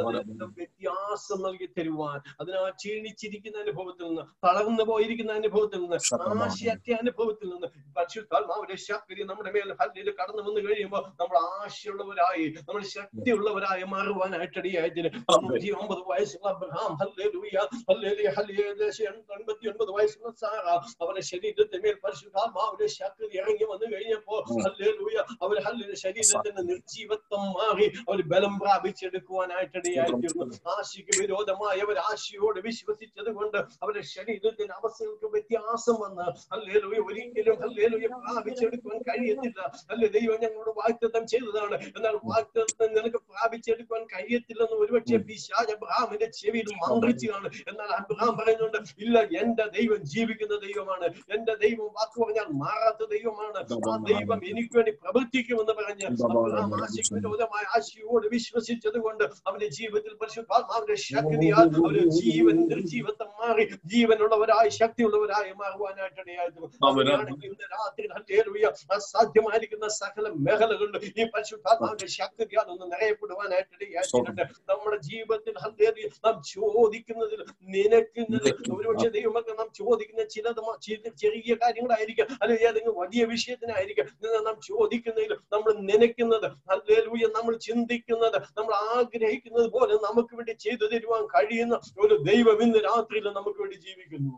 വ്യത്യാസം നൽകി തരുവാൻ, അതിനാ ക്ഷീണിച്ചിരിക്കുന്ന അനുഭവത്തിൽ നിന്ന്, തളർന്നു പോയിരിക്കുന്ന അനുഭവത്തിൽ നിന്ന്, ആശയറ്റ അനുഭവത്തിൽ നിന്ന് പരിശുദ്ധാത്മാവിന്റെ ശക്തി നമ്മുടെ മേൽ ഹല്ലേലൂയ കടന്നു വന്നു കഴിയുമ്പോൾ നമ്മൾ ആശയുള്ളവരായി, നമ്മൾ ശക്തിയുള്ളവരായി മാറുവാനായിട്ടടിയായതിന് ഒമ്പത് വയസ്സുള്ള അബ്രഹാം ഹല്ലേലൂയ ഹല്ലേലൂയ ഹല്ലേലൂയ എൺപത്തി ഒൻപത് വയസ്സുള്ള സാറ അവരുടെ ശരീരത്തിന് മേൽ പരിശുദ്ധാത്മാവിന്റെ ശക്തി ഇറങ്ങി വന്നു കഴിഞ്ഞപ്പോ ഹല്ലേലൂയ അവർ ഹല്ലേലൂയ ശരീരത്തിന്റെ നിർജീവത്വം മാറി അവർ ബലം പ്രാപിച്ചെടുക്കുവാനായിട്ടിടയായിത്തീർന്നു. ആശയ്ക്ക് വിരോധമായി അവർ ആശയോട് വിശ്വസിച്ചത് കൊണ്ട് അവരുടെ ശരീരത്തിന്റെ അവസ്ഥകൾക്ക് വ്യത്യാസം വന്ന് ഹല്ലേലൂയ ഒരിക്കലും ഹല്ലേലൂയ പ്രാപിച്ചെടുക്കുവാൻ കഴിയത്തില്ല. അല്ലെ ദൈവം ഞങ്ങളോട് വാഗ്ദത്തം ചെയ്തതാണ്. എന്നാൽ വാഗ്ദത്തം നിനക്ക് പ്രാപിച്ചെടുക്കുവാൻ കഴിയത്തില്ലെന്ന് ഒരുപക്ഷെ പിശാച് അബ്രഹാമിന്റെ ചെവിയിൽ മന്ത്രിച്ചാണ്. എന്നാൽ അബ്രഹാം പറയുന്നുണ്ട്, ഇല്ല, എന്റെ ദൈവം ജീവിക്കുന്ന ദൈവമാണ്, എന്റെ ദൈവം വാക്ക് പറഞ്ഞാൽ മാറാത്ത ദൈവമാണ്, ആ ദൈവം എനിക്ക് വേണ്ടി പ്രവർത്തിക്കുമെന്ന് പറഞ്ഞ് അബ്രഹാം ആശയ്ക്ക് വിരോധമായ ആശയോട് വിശ്വസിച്ചത് കൊണ്ട് അവന്റെ ജീവിതത്തിൽ പരിശുദ്ധാത്മാവിന്റെ ശക്തിയാൽ അവര് ജീവൻ നിർജീവത്വം മാറി ജീവനുള്ളവരായി ശക്തിയുള്ളവരായി മാറുവാനായിട്ടിടയായിരുന്നു. ഇന്ന് രാത്രി ഹല്ലേലൂയ അസാധ്യമായിരിക്കുന്ന സകല മേഖലകളിലും ഈ പരിശുദ്ധാത്മാവിന്റെ ശക്തിയാൽ ഒന്ന് നിറയപ്പെടുവാനായിട്ടിടയായിട്ടുണ്ട്. നമ്മുടെ ജീവിതത്തിൽ ഹല്ലേലൂയ നാം ചോദിക്കുന്നതിൽ നിനക്കുന്നതിൽ ഒരുപക്ഷെ ദൈവമൊക്കെ നാം ചോദിക്കുന്ന ചിലത് ചെറിയ കാര്യങ്ങളായിരിക്കാം, അല്ലെങ്കിൽ ഏതെങ്കിലും വലിയ വിഷയത്തിനായിരിക്കാം. നാം ചോദിക്കുന്നതിൽ നമ്മൾ നനയ്ക്കുന്നത് ഹല്ലേലൂയ നമ്മൾ ചിന്തിക്കുന്നത് നമ്മൾ ആഗ്രഹിക്കുന്നത് പോലെ നമുക്ക് വേണ്ടി ചെയ്തു തരുവാൻ കഴിയുന്ന ഒരു ദൈവം ഇന്ന് രാത്രിയിൽ നമുക്ക് വേണ്ടി ജീവിക്കുന്നു.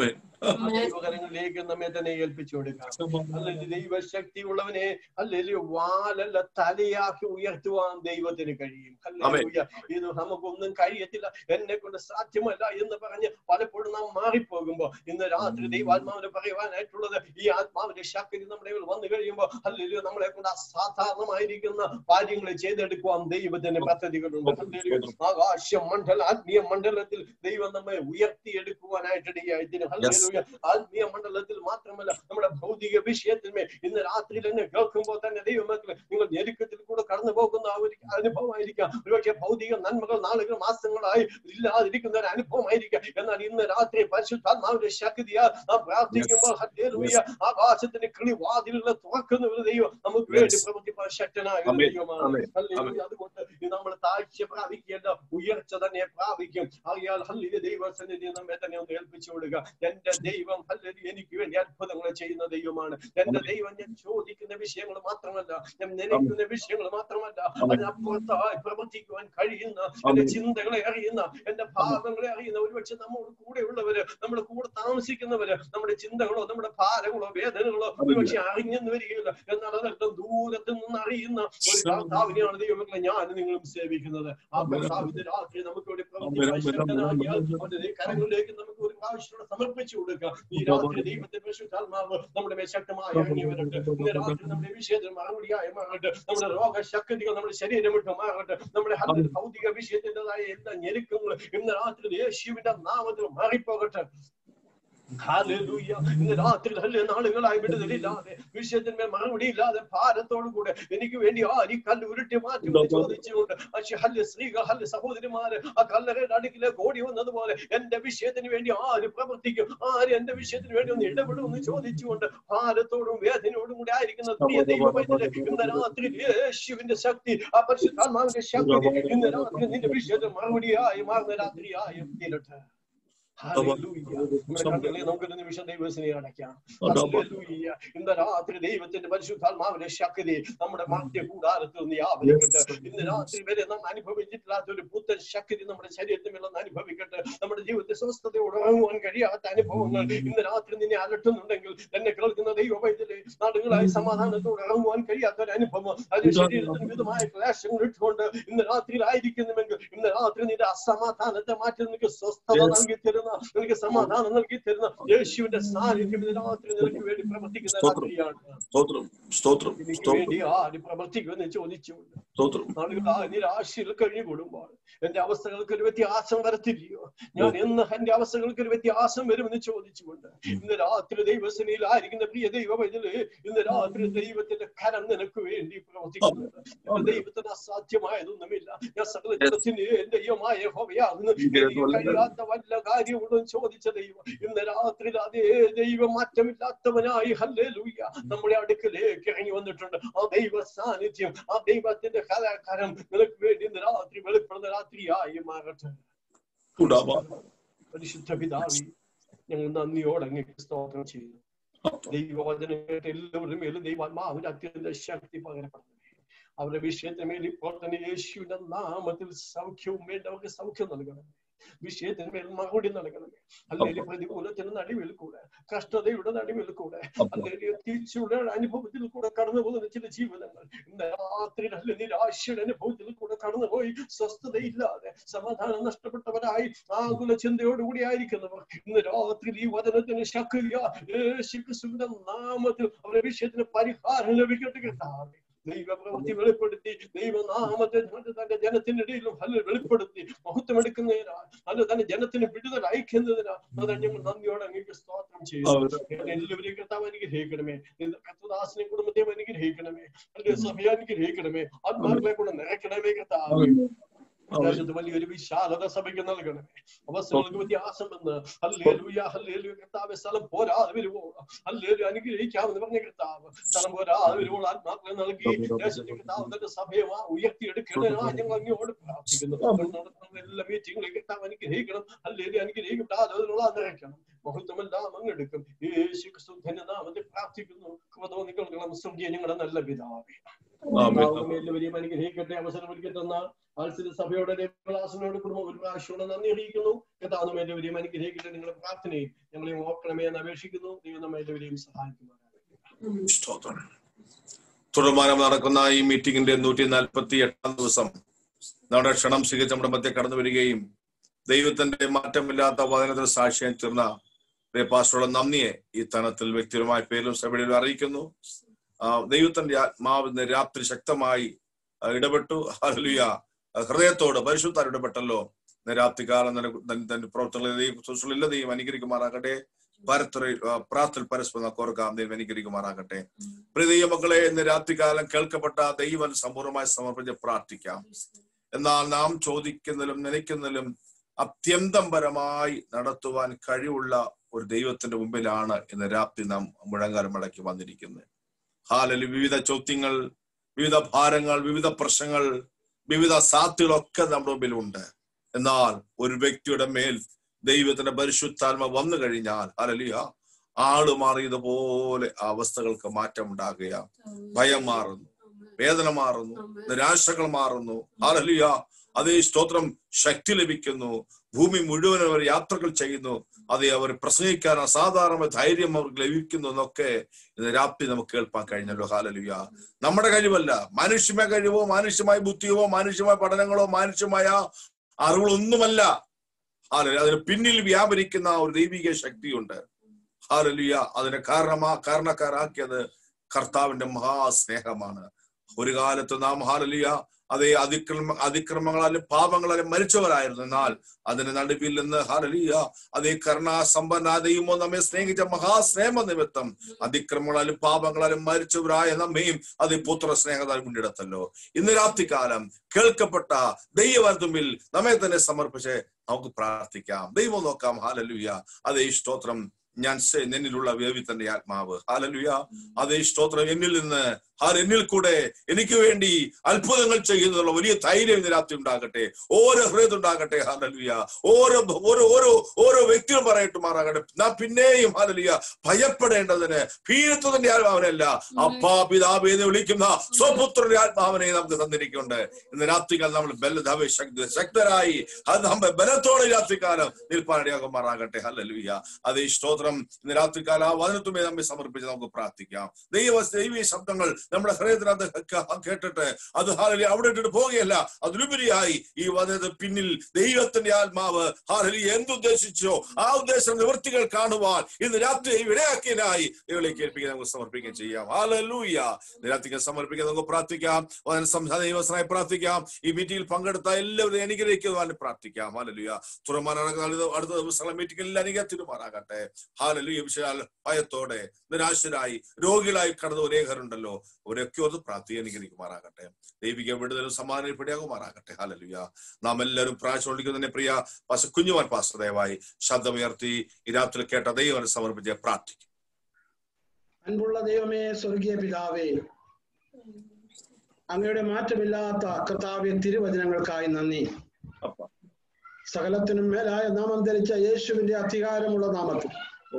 ദൈവകരങ്ങളിലേക്ക് നമ്മെ തന്നെ ഏൽപ്പിച്ചു കൊടുക്കാം. അല്ലെങ്കിൽ ദൈവശക്തി ഉള്ളവനെ അല്ലെങ്കിൽ വാലല്ല തലയാക്കി ഉയർത്തുവാൻ ദൈവത്തിന് കഴിയും. ഹല്ലേലൂയ. ഇത് നമുക്കൊന്നും കഴിയത്തില്ല, എന്നെ കൊണ്ട് സാധ്യമല്ല എന്ന് പറഞ്ഞ് പലപ്പോഴും നാം മാറിപ്പോകുമ്പോ ഇന്ന് രാത്രി ദൈവാത്മാവിനെ പറയുവാനായിട്ടുള്ളത്, ഈ ആത്മാവിന്റെ ശക്തി നമ്മുടെ വന്നു കഴിയുമ്പോൾ ഹല്ലേലൂയ നമ്മളെ കൊണ്ട് അസാധാരണമായിരിക്കുന്ന കാര്യങ്ങൾ ചെയ്തെടുക്കുവാൻ ദൈവത്തിന്റെ പദ്ധതികളുണ്ട്. ഹല്ലേലൂയ. ആകാശ മണ്ഡല ആത്മീയ മണ്ഡലത്തിൽ ദൈവം നമ്മെ ഉയർത്തിയെടുക്കുവാനായിട്ടിടയായി. ഹല്ലേലൂയ. ആത്മീയ മണ്ഡലത്തിൽ മാത്രമല്ല നമ്മുടെ ഭൗതിക വിഷയത്തിന്മേൽ ഇന്ന് രാത്രിയിൽ തന്നെ കേൾക്കുമ്പോൾ തന്നെ ദൈവമക്കളെ നിങ്ങൾ ഞെരുക്കത്തിൽ കൂടെ കടന്നു പോകുന്ന ആ ഒരു അനുഭവമായിരിക്കാം. ഒരുപക്ഷെ ഭൗതിക നന്മകൾ നാളുകൾ മാസങ്ങളായി ഇല്ലാതിരിക്കുന്ന ഒരു അനുഭവമായിരിക്കാം. എന്നാൽ ഇന്ന് രാത്രി പരിശുദ്ധാത്മാവിന്റെ ശക്തിയാൽ നാം പ്രാർത്ഥിക്കുമ്പോൾ ഹല്ലേലൂയ ആകാശത്തിന്റെ കിളിവാതിലുകൾ തുറക്കുന്ന ഒരു ദൈവം നമുക്ക് വേണ്ടി പ്രവർത്തിക്കാൻ ശക്തനായ ഒരു ദൈവമാണ്. ഹല്ലേലൂയ. അതുകൊണ്ട് നമ്മൾ താഴ്ച പ്രാപിക്കേണ്ട ഉയർച്ച തന്നെ പ്രാപിക്കും. ആയാൽ ഹല്ലേലൂയ ദൈവസന്നിധി നമ്മെ തന്നെ ഒന്ന് ഏൽപ്പിച്ചു കൊടുക്കുക. എന്റെ ദൈവം ഹല്ലേലൂയ എനിക്ക് വേണ്ടി അത്ഭുതങ്ങൾ ചെയ്യുന്ന ദൈവമാണ്. എന്റെ ദൈവം ഞാൻ ചോദിക്കുന്ന വിഷയങ്ങൾ മാത്രമല്ല, ഞാൻ നനയ്ക്കുന്ന വിഷയങ്ങൾ മാത്രമല്ല, അതിനപ്പുറത്തായി പ്രവർത്തിക്കുവാൻ കഴിയുന്ന, എന്റെ ചിന്തകളെ അറിയുന്ന, എന്റെ ഭാവങ്ങളെ അറിയുന്ന, ഒരുപക്ഷെ നമ്മോട് കൂടെ ഉള്ളവര്, നമ്മുടെ കൂടെ താമസിക്കുന്നവര് നമ്മുടെ ചിന്തകളോ നമ്മുടെ ഭാരങ്ങളോ വേദനകളോ ഒരുപക്ഷെ അറിഞ്ഞെന്ന് വരികയില്ല. എന്നാൽ അതെല്ലാം ദൂരത്തിൽ നിന്ന് അറിയുന്ന ഒരു കർത്താവിനെയാണ് ദൈവമക്കളെ ഞാൻ നിങ്ങളും സേവിക്കുന്നത്. ആ കർത്താവിന്റെ രാത്രി നമുക്ക് വേണ്ടി പ്രവർത്തിക്കാൻ ശക്തനാകിയാൽ അവന്റെ കരങ്ങളിലേക്ക് നമുക്ക് ഒരു പ്രാവശ്യം സമർപ്പിച്ചു കൊടുക്കുക. ഈ രാത്രി ദൈവത്തിന്റെ പരിശുദ്ധാത്മാവ് നമ്മുടെ മേൽ ശക്തമായി ഇറങ്ങി വരട്ടെ. ഇന്ന് രാത്രി നമ്മുടെ വിഷയത്തിൽ മറുപടിയായി മാറട്ടെ. നമ്മുടെ രോഗശക്തികൾ നമ്മുടെ ശരീരം വിട്ട് മാറട്ടെ. നമ്മുടെ ഭൗതിക വിഷയത്തിൻ്റെതായ എല്ലാ ഞെരുക്കങ്ങളും ഇന്ന് രാത്രി യേശുവിന്റെ നാമത്തിൽ മാറിപ്പോകട്ടെ. ഹല്ലേലൂയ. ഇന്ന് രാത്രി ഹല്ലേലൂയ നാളുകളായി വിടുതലില്ലാതെ വിഷയത്തിന്മേൽ മറുപടി ഇല്ലാതെ ഭാരത്തോടു കൂടെ എനിക്ക് വേണ്ടി ആര് കല്ല് ഉരുട്ടി മാറ്റി ചോദിച്ചുകൊണ്ട് ഹല്ലേലൂയ സ്ത്രീകൾ ഹല്ലേലൂയ സഹോദരിമാര് ആ കല്ലറയുടെ അടുക്കിലേക്ക് ഓടി വന്നതുപോലെ എന്റെ വിഷയത്തിന് വേണ്ടി ആര് പ്രവർത്തിക്കും, ആര് എന്റെ വിഷയത്തിന് വേണ്ടി ഒന്ന് ഇടപെടുമെന്ന് ചോദിച്ചുകൊണ്ട് ഭാരത്തോടും വേദനയോടും കൂടി ആയിരിക്കുന്ന പ്രിയ ദൈവമേ, ഇന്ന് രാത്രി യേശുവിന്റെ ശക്തി, ആ പരിശുദ്ധാത്മാവിന്റെ ശക്തി ഇന്ന് രാത്രി നിന്റെ വിഷയത്തിൽ മറുപടിയായി മാറുന്ന രാത്രിയായി തീരട്ടെ. നമുക്കൊരു നിമിഷം ദൈവത്തിനെ അടയ്ക്കാം. ഇന്ന് രാത്രി ദൈവത്തിന്റെ പരിശുദ്ധാത്മാവിന്റെ ശക്തി നമ്മുടെ മധ്യ കൂടാരത്തിൽ നിന്ന് വ്യാപരിക്കട്ടെ. ഇന്ന് രാത്രി വരെ നാം അനുഭവിച്ചിട്ടില്ലാത്ത ഒരു പുത്തൻ ശക്തി നമ്മുടെ ശരീരത്തിൽ നിന്ന് അനുഭവിക്കട്ടെ. നമ്മുടെ ജീവിതത്തിൽ സ്വസ്ഥതയോട് ഉറങ്ങുവാൻ കഴിയാത്ത അനുഭവങ്ങൾ ഇന്ന് രാത്രി നിന്നെ അലട്ടുന്നുണ്ടെങ്കിൽ, എന്നെ കേൾക്കുന്ന ദൈവവൈദ്യരെ നാടുകളായി സമാധാനത്തോട് ഇറങ്ങുവാൻ കഴിയാത്ത ഒരു അനുഭവം, അതിന് ശരീരത്തിന് വിധമായ ക്ലേശങ്ങൾ ഇട്ടുകൊണ്ട് ഇന്ന് രാത്രിയിലായിരിക്കുന്നുവെങ്കിൽ ഇന്ന് രാത്രി നിന്റെ അസമാധാനത്തെ മാറ്റി നിനക്ക് സ്വസ്ഥത നൽകി തരുന്ന, നിനക്ക് സമാധാനം നൽകി തരുന്ന യേശുവിന്റെ സാന്നിധ്യം രാത്രി നിനക്ക് വേണ്ടി പ്രവർത്തിക്കുന്ന രാത്രിയാണ്. എനിക്ക് വേണ്ടി ആര് പ്രവർത്തിക്കുമെന്ന് ചോദിച്ചുകൊണ്ട് നിരാശയിൽ കഴിഞ്ഞുകൂടുമ്പോൾ എന്റെ അവസ്ഥകൾക്ക് ഒരു വ്യത്യാസം വരത്തില്ലയോ, ഞാൻ എന്ന് എന്റെ അവസ്ഥകൾക്ക് ഒരു വ്യത്യാസം വരുമെന്ന് ചോദിച്ചുകൊണ്ട് ഇന്ന് രാത്രി ദൈവസേനയിൽ ആയിരിക്കുന്ന പ്രിയ ദൈവവൈദ്യര്, ഇന്ന് രാത്രി ദൈവത്തിന്റെ കരം നിനക്ക് വേണ്ടി പ്രവർത്തിക്കുന്നത്. ദൈവത്തിന് അസാധ്യമായതൊന്നുമില്ല. ഞാൻ സകലത്തിന് എന്റെ ദൈവമായ യഹോവയാകുന്നു. കഴിയാത്ത വല്ല കാര്യവും എന്നോടും ചോദിച്ച ദൈവം ഇന്ന് രാത്രി അതേ ദൈവം മാറ്റമില്ലാത്തവനായി ഹല്ലേലൂയ നമ്മുടെ അടുക്കലേക്ക് ഇറങ്ങി വന്നിട്ടുണ്ട്. ആ ദൈവ സാന്നിധ്യം, ആ ദൈവത്തിന്റെ കലാകാരം നിനക്ക് വേണ്ടി ഇന്ന് രാത്രി വെളിപ്പെടുന്ന രാത്രിയായി മാറട്ടെ. പരിശുദ്ധ പിതാവേ, ഞങ്ങൾ നന്ദിയോടെ അങ്ങേക്ക് സ്തോത്രം ചെയ്യുന്നു. ദൈവവചനം കേട്ട് എല്ലാവരുടെ മേലും ദൈവാത്മാവിന്റെ അത്യന്ത ശക്തി പകരപ്പെടുന്നു. അവരുടെ വിഷയത്തിന് മേൽ ഇപ്പോൾ തന്നെ യേശുവിന്റെ നാമത്തിൽ സൗഖ്യവും വേണ്ടവർക്ക് സൗഖ്യം നൽകണം. വിഷയത്തിന് മേൽ മറുപടി നൽകണമേ. അല്ലെങ്കിൽ പ്രതികൂലത്തിന് നടുവിൽ കൂടെ, കഷ്ടതയുടെ നടുവിൽ കൂടെ, അല്ലെങ്കിൽ തിരിച്ചുള്ള അനുഭവത്തിൽ കൂടെ കടന്നു പോകുന്ന ചില ജീവിതങ്ങൾ ഇന്ന് രാത്രി നല്ല നിരാശയുടെ അനുഭവത്തിൽ കൂടെ കടന്നുപോയി സ്വസ്ഥതയില്ലാതെ സമാധാനം നഷ്ടപ്പെട്ടവരായി ആകുല ചിന്തയോടുകൂടി ആയിരിക്കുന്നവർ ഇന്ന് രാത്രി ഈ വചനത്തിന് ശക്തിയ യേശുക്രിസ്തുവിന്റെ നാമത്തിൽ അവരുടെ വിഷയത്തിന് പരിഹാരം ലഭിക്കട്ടെ. കർത്താവേ, ദൈവപ്രവൃത്തി വെളിപ്പെടുത്തി ദൈവനാമത്തെ തന്റെ ജനത്തിന്റെ ഇടയിലും നല്ല വെളിപ്പെടുത്തി മഹത്വമെടുക്കുന്നതിനാ, അല്ല തന്നെ ജനത്തിന് വിടുതൽ അയക്കുന്നതിനാ അത് ഞങ്ങൾ നന്ദിയോടെ അങ്ങേക്ക് സ്തോത്രം ചെയ്യുന്നു. എല്ലാവരെയും കർത്താവ് അനുഗ്രഹിക്കണമേ. കർത്തദാസിനെ കുടുംബത്തെയും അനുഗ്രഹിക്കണമേ. അല്ലെ സഭയെ അനുഗ്രഹിക്കണമേ. ആത്മാക്കളെ കൂടെ നിറയ്ക്കണമേ. കർത്താവ് ആകാശത്ത് വലിയൊരു വിശാലത സഭയ്ക്ക് നൽകണമേ. അവസരങ്ങൾക്ക് വ്യത്യാസം വന്ന് ഹല്ലേലൂയ ഹല്ലേലൂയ കർത്താവ് സ്ഥലം പോരാതെ വരുവോളാം ഹല്ലേലൂയ അനുഗ്രഹിക്കാമെന്ന് പറഞ്ഞ കർത്താവ് സ്ഥലം പോരാതെ വരുവോൾ ആത്മാക്കളെ നൽകി ദേശത്തെ കർത്താവ് തന്റെ സഭയെ ഉയർത്തിയെടുക്കണേ. ഞങ്ങൾ അങ്ങോട്ട് പ്രാർത്ഥിക്കുന്നു. നടത്തുന്ന എല്ലാ മീറ്റിംഗുകളും കർത്താവ് അനുഗ്രഹിക്കണം. ഹല്ലേലൂയ അനുഗ്രഹിക്കട്ടെ. അതിനുള്ള നിറയ്ക്കണം. മഹത്വമെല്ലാം അങ്ങെടുക്കും. യേശു ക്രിസ്തുവിന്റെ നാമത്തിൽ പ്രാർത്ഥിക്കുന്നു. കൃപ സ്വർഗീയ ഞങ്ങളുടെ നല്ല പിതാവേ, എല്ലാവരെയും അനുഗ്രഹിക്കട്ടെ. അവസരം ഒരുക്കിട്ടെന്ന ആത്സര്യ സഭയോടെ ദേവദാസനോട് കുടുംബം ഒരു പ്രാവശ്യം നന്ദി അറിയിക്കുന്നു. കർത്താവ് എല്ലാവരെയും അനുഗ്രഹിക്കട്ടെ. നിങ്ങളുടെ പ്രാർത്ഥനയും ഞങ്ങളെയും ഓർക്കണമേ എന്ന് അപേക്ഷിക്കുന്നു. ദൈവം നമ്മെ എല്ലാവരെയും സഹായിക്കുമാറാകട്ടെ. തുടർമാനം നടക്കുന്ന ഈ മീറ്റിംഗിന്റെ നൂറ്റി നാൽപ്പത്തി എട്ടാം ദിവസം നമ്മുടെ ക്ഷണം സ്വീകരിച്ച് നമ്മുടെ മധ്യ കടന്നു വരികയും ദൈവത്തിന്റെ മാറ്റമില്ലാത്ത വചനത്തിന് സാക്ഷ്യം തീർന്ന പാസ്റ്ററുടെ നന്ദിയെ ഈ തനത്തിൽ വ്യക്തിപരമായ പേരിലും സഭയിലും അറിയിക്കുന്നു. ദൈവത്തിന്റെ ആത്മാവിന്റെ രാത്രി ശക്തമായി ഇടപെട്ടു. ഹല്ലേലൂയ. ഹൃദയത്തോട് പരിശുദ്ധ ഇടപെട്ടല്ലോ. രാത്രികാലം തന്റെ പ്രവർത്തനങ്ങളില്ല ദൈവം അനുകരിക്കുമാറാകട്ടെ. പരത്തിൽ പ്രാർത്ഥന പരസ്പരം കോർക്കാം. ദൈവം അനുകരിക്കുമാറാകട്ടെ. പ്രിയ ദൈവമക്കളെ, ഇന്ന് രാത്രികാലം കേൾക്കപ്പെട്ട ദൈവം സമ്പൂർണ്ണമായി സമർപ്പിച്ച് പ്രാർത്ഥിക്കാം. എന്നാൽ നാം ചോദിക്കുന്നതിലും നനയ്ക്കുന്നതിലും അത്യന്തം പരമായി നടത്തുവാൻ കഴിവുള്ള ഒരു ദൈവത്തിന്റെ മുമ്പിലാണ് ഇന്ന് രാത്രി നാം മുഴങ്കാലം മടക്കി വന്നിരിക്കുന്നത്. ഹാലലി വിവിധ ചോദ്യങ്ങൾ, വിവിധ ഭാരങ്ങൾ, വിവിധ പ്രശ്നങ്ങൾ, വിവിധ സാധ്യതകളൊക്കെ നമ്മുടെ മുമ്പിലുണ്ട്. എന്നാൽ ഒരു വ്യക്തിയുടെ മേൽ ദൈവത്തിന്റെ പരിശുദ്ധാത്മ വന്നു കഴിഞ്ഞാൽ ഹല്ലേലൂയ ആള് മാറിയതുപോലെ ആ അവസ്ഥകൾക്ക് മാറ്റം ഉണ്ടാകുകയാണ്. ഭയം മാറുന്നു, വേദന മാറുന്നു, നിരാശകൾ മാറുന്നു. ഹല്ലേലൂയ. അതേ സ്തോത്രം, ശക്തി ലഭിക്കുന്നു. ഭൂമി മുഴുവൻ അവർ യാത്രകൾ ചെയ്യുന്നു. അതെ, അവർ പ്രസംഗിക്കാൻ അസാധാരണ ധൈര്യം അവർക്ക് ലഭിക്കുന്നു എന്നൊക്കെ ഇന്ന് രാത്രി നമുക്ക് കേൾപ്പാൻ കഴിഞ്ഞല്ലോ. ഹല്ലേലൂയ. നമ്മുടെ കഴിവല്ല, മാനുഷ്യമായ കഴിവോ മാനുഷ്യമായ ബുദ്ധിയോ മാനുഷ്യമായ പഠനങ്ങളോ മാനുഷ്യമായ അറിവുകളൊന്നുമല്ല. ഹല്ലേലൂയ. അതിന് പിന്നിൽ വ്യാപരിക്കുന്ന ഒരു ദൈവിക ശക്തിയുണ്ട്. ഹല്ലേലൂയ. അതിന് കാരണമാ കാരണക്കാരാക്കിയത് കർത്താവിന്റെ മഹാസ്നേഹമാണ്. ഒരു കാലത്ത് നാം ഹല്ലേലൂയ അതേ അതിക്രമ അതിക്രമങ്ങളാലും പാപങ്ങളാലും മരിച്ചവരായിരുന്നു. എന്നാൽ അതിന്റെ നടുവിൽ നിന്ന് ഹല്ലേലൂയ അതേ കരുണാസമ്പന്നതയുമോ നമ്മെ സ്നേഹിച്ച മഹാസ്നേഹ നിമിത്തം അതിക്രമങ്ങളാലും പാപങ്ങളാലും മരിച്ചവരായ നമ്മയും അതേ പുത്ര സ്നേഹത്താൽ മുന്നിടത്തല്ലോ. ഇന്ന് രാത്രികാലം കേൾക്കപ്പെട്ട ദൈവവചനത്തിൽ നമ്മെ തന്നെ സമർപ്പിച്ച് നമുക്ക് പ്രാർത്ഥിക്കാം. ദൈവം നോക്കാം. ഹല്ലേലൂയ. അതേ സ്തോത്രം. ഞാൻ എന്നിലുള്ള ദൈവത്തിന്റെ ആത്മാവ് ഹല്ലേലൂയ അതേ സ്തോത്രം എന്നിൽ നിന്ന് ആ എന്നിൽ കൂടെ എനിക്ക് വേണ്ടി അത്ഭുതങ്ങൾ ചെയ്യുന്നുള്ള വലിയ ധൈര്യം ഇന്ന് രാത്രി ഉണ്ടാകട്ടെ. ഓരോ ഹൃദയം ഉണ്ടാകട്ടെ. ഹല്ലേലൂയ. ഓരോ ഓരോ ഓരോ ഓരോ വ്യക്തികളും പറയട്ടുമാറാകട്ടെ. നാം പിന്നെയും ഹല്ലേലൂയ ഭയപ്പെടേണ്ടതിന് ഭീരുത്വത്തിന്റെ ആത്മാവിനല്ല, അപ്പാ പിതാവേ എന്ന് വിളിക്കുന്ന സ്വപുത്രന്റെ ആത്മാവിനെ നമുക്ക് തന്നിരിക്കുന്നുണ്ട്. ഇന്ന് രാത്രികാലം നമ്മൾ ബലധവ ശക്തി ശക്തരായി അത് നമ്മൾ ബലത്തോടെ രാത്രികാലം നിൽപ്പാനിടയാകുമാറാകട്ടെ. ഹല്ലേലൂയ. അതേ സ്തോത്രം. ഇന്ന് രാത്രികാലം ആ വചനത്തുമേ നമ്മെ സമർപ്പിച്ച് നമുക്ക് പ്രാർത്ഥിക്കാം. ദൈവ ദൈവീയ ശബ്ദങ്ങൾ നമ്മുടെ ഹൃദയത്തിനകത്ത് കേട്ടിട്ട് അത് ഹാലലി അവിടെ ഇട്ടിട്ട് പോവുകയല്ല, അതിലുപരിയായി ഈ വചനത്തിന് പിന്നിൽ ദൈവത്തിന്റെ ആത്മാവ് ഹാലലി എന്തുദ്ദേശിച്ചോ ആ ഉദ്ദേശം നിവൃത്തികൾ കാണുവാൻ ഇന്ന് രാത്രി ഇടയാക്കിയതിനായി ഇവളെ കേൾപ്പിക്കാൻ നമുക്ക് സമർപ്പിക്കുകയും ചെയ്യാം. ഹല്ലേലൂയ. രാത്രിക്ക് സമർപ്പിക്കാൻ നമുക്ക് പ്രാർത്ഥിക്കാം. ദൈവസനായി പ്രാർത്ഥിക്കാം. ഈ മീറ്റിംഗിൽ പങ്കെടുത്ത എല്ലാവരും അനുഗ്രഹിക്കുവാൻ പ്രാർത്ഥിക്കാം. ഹല്ലേലൂയ. തുറമാന അടുത്ത ദിവസങ്ങളെ മീറ്റിംഗിൽ അനുഗ്രഹത്തിനുമാറാകട്ടെ. ഹാലലുയ വിശാൽ ഭയത്തോടെ നിരാശരായി രോഗികളായി കടന്ന അനേകരുണ്ടല്ലോ. അവരൊക്കെ ഒന്ന് പ്രാർത്ഥന അനുഗ്രഹിക്കുമാറാകട്ടെ. ദൈവിക വിടുതലും സമാധാനപ്പെടിയാകുമാറാകട്ടെ. ഹാലലുയ. നാം എല്ലാവരും പ്രാർത്ഥിച്ചുകൊണ്ടിരിക്കുന്നതിനെ പ്രിയ പാസ്റ്റർ കുഞ്ഞുമാൻ പാസ്റ്റർ ദയവായി ശബ്ദമുയർത്തി ഈ രാത്രി കേട്ട ദൈവം സമർപ്പിച്ച് പ്രാർത്ഥിക്കും. അൻപുള്ള ദൈവമേ, സ്വർഗീയ പിതാവേ, അങ്ങയുടെ മാറ്റമില്ലാത്ത കർത്താവ്യ തിരുവചനങ്ങൾക്കായി നന്ദി. സകലത്തിനും മേലായ നാമം ധരിച്ച യേശുവിന്റെ അധികാരമുള്ള നാമത്തിൽ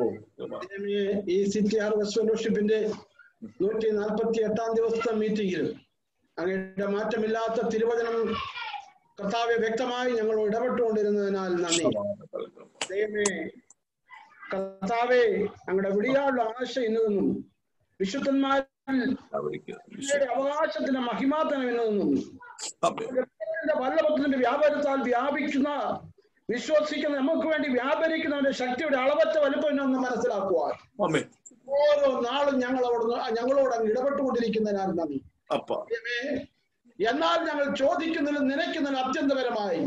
ഈ സിറ്റി ഹാർവസ്റ്റ് ഫെലോഷിപ്പിന്റെ നൂറ്റി നാൽപ്പത്തി എട്ടാം ദിവസത്തെ മീറ്റിംഗിൽ അങ്ങയുടെ മാറ്റമില്ലാത്ത തിരുവചനം കർത്താവെ വ്യക്തമായി ഞങ്ങൾ ഇടപെട്ടുകൊണ്ടിരുന്നതിനാൽ നന്ദി. ദൈവമേ കർത്താവെ, അങ്ങയുടെ വിളിയാളുടെ ആശ ഇന്നതെന്നും വിശുദ്ധന്മാരിൽ അവകാശത്തിന്റെ മഹിമാതനം എന്നതെന്നും വല്ലഭത്തിന്റെ വ്യാപാരത്താൽ വ്യാപിക്കുന്ന വിശ്വസിക്കുന്ന നമുക്ക് വേണ്ടി വ്യാപരിക്കുന്നവന്റെ ശക്തിയുടെ അളവറ്റ വലുപ്പം എന്നൊന്ന് മനസ്സിലാക്കുവാൻ ഓരോ നാളും ഞങ്ങൾ അവിടുന്ന് ഞങ്ങളോട് അങ്ങ് ഇടപെട്ടുകൊണ്ടിരിക്കുന്നതിനാൽ നന്ദി. എന്നാൽ ഞങ്ങൾ ചോദിക്കുന്നതിലും നനയ്ക്കുന്നതിലും അത്യന്തപരമായി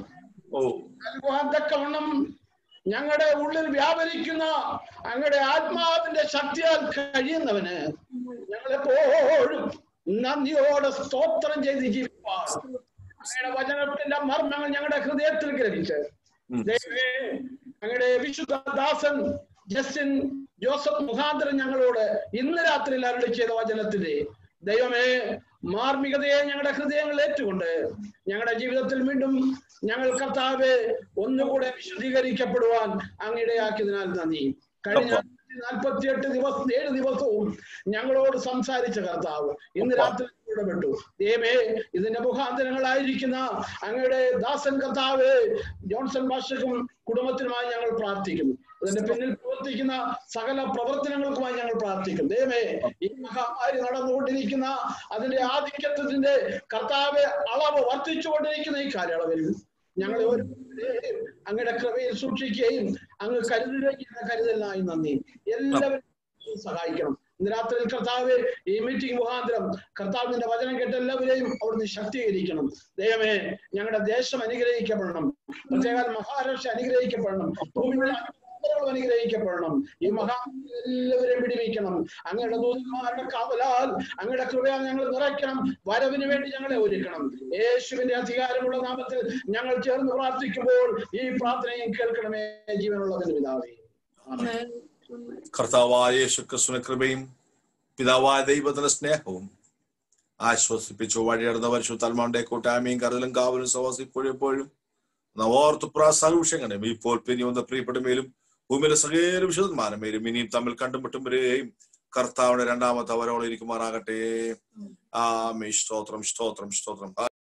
തക്കവണ്ണം ഞങ്ങളുടെ ഉള്ളിൽ വ്യാപരിക്കുന്ന അങ്ങയുടെ ആത്മാവിന്റെ ശക്തിയാൽ കഴിയുന്നവന് ഞങ്ങളെപ്പോഴും നന്ദിയോടെ സ്തോത്രം ചെയ്ത് ജീവിപ്പാൻ അങ്ങയുടെ വചനത്തിന്റെ മർമ്മങ്ങൾ ഞങ്ങളുടെ ഹൃദയത്തിൽ ഗ്രഹിച്ച് ദൈവമേ അങ്ങയുടെ വിശുദ്ധ ദാസൻ ജസ്റ്റിൻ ജോസഫ് മുഖാന്തരം ഞങ്ങളോട് ഇന്ന് രാത്രിയിൽ അരുളി ചെയ്ത വചനത്തിന്റെ ദൈവമേ മാർമികതയെ ഞങ്ങളുടെ ഹൃദയങ്ങൾ ഏറ്റുകൊണ്ട് ഞങ്ങളുടെ ജീവിതത്തിൽ വീണ്ടും ഞങ്ങൾ കർത്താവെ ഒന്നുകൂടെ വിശുദ്ധീകരിക്കപ്പെടുവാൻ അങ്ങിടയാക്കിയതിനാൽ നന്ദി. കഴിഞ്ഞ നാൽപ്പത്തിയെട്ട് ദിവസം ഏഴ് ദിവസവും ഞങ്ങളോട് സംസാരിച്ച കർത്താവ് ഇന്ന് രാത്രി ഇടപെട്ടു. ദൈവമേ ഇതിന്റെ മുഖാന്തരങ്ങളായിരിക്കുന്ന അങ്ങയുടെ ദാസൻ കർത്താവ് ജോൺസൺ ഭാഷക്കും കുടുംബത്തിനുമായി ഞങ്ങൾ പ്രാർത്ഥിക്കുന്നു. അതിന്റെ പിന്നിൽ പ്രവർത്തിക്കുന്ന സകല പ്രവർത്തനങ്ങൾക്കുമായി ഞങ്ങൾ പ്രാർത്ഥിക്കും. ദൈവമേ ഈ മഹാമാരി നടന്നുകൊണ്ടിരിക്കുന്ന അതിന്റെ ആധിക്യത്തിന്റെ കർത്താവ് അളവ് വർദ്ധിച്ചുകൊണ്ടിരിക്കുന്ന ഈ കാലയളവിൽ ഞങ്ങളെ ഒരു അങ്ങയുടെ കൃപയിൽ സൂക്ഷിക്കുകയും അങ്ങ് കരുതുകയും ചെയ്യുന്ന കരുതലിനായി നന്ദി. എല്ലാവരും സഹായിക്കണം. ഇന്ന് രാത്രിയിൽ കർത്താവ് ഈ മീറ്റിംഗ് മുഖാന്തരം കർത്താവിന്റെ വചനം കേട്ട എല്ലാവരെയും അവിടുന്ന് ശക്തീകരിക്കണം. ദൈവമേ ഞങ്ങളുടെ ദേശം അനുഗ്രഹിക്കപ്പെടണം. പ്രത്യേക മഹാരാഷ്ട്ര അനുഗ്രഹിക്കപ്പെടണം. ഭൂമിയുടെ അനുഗ്രഹിക്കപ്പെടണം. ഈ മഹാ എല്ലാവരെയും പിടിവിക്കണം. അങ്ങയുടെ ദൂതന്മാരുടെ കാവലാൽ അങ്ങയുടെ കൃപയാൽ ഞങ്ങൾ നിറയ്ക്കണം. വരവിന് വേണ്ടി ഞങ്ങളെ ഒരുക്കണം. യേശുവിന്റെ അധികാരമുള്ള നാമത്തിൽ ഞങ്ങൾ ചേർന്ന് പ്രാർത്ഥിക്കുമ്പോൾ ഈ പ്രാർത്ഥനയും കേൾക്കണമേ ജീവനുള്ള പിതാവേ. കർത്താവായ യേശു ക്രിസ്തുവിന്റെ കൃപയും പിതാവായ ദൈവത്തിന്റെ സ്നേഹവും ആശ്വസിപ്പിച്ചു വഴിയടന്ന പരിശുദ്ധാത്മാവിന്റെ കൂട്ടായ്മയും കരുതലും കാവലും സഹവാസം എപ്പോഴും നവോർത്തു പ്രാസാവിഷയങ്ങളും ഇപ്പോൾ പിനി വന്ന പ്രിയപ്പെടുമേലും ഭൂമിയിലെ സകല വിശുദ്ധന്മാരുമേലും ഇനിയും തമ്മിൽ കണ്ടുമുട്ടുമ്പോഴേയും കർത്താവിന്റെ രണ്ടാമത്തെ അവരോളം ഇരിക്കുമാറാകട്ടെ. ആമേൻ. സ്തോത്രം സ്തോത്രം സ്തോത്രം.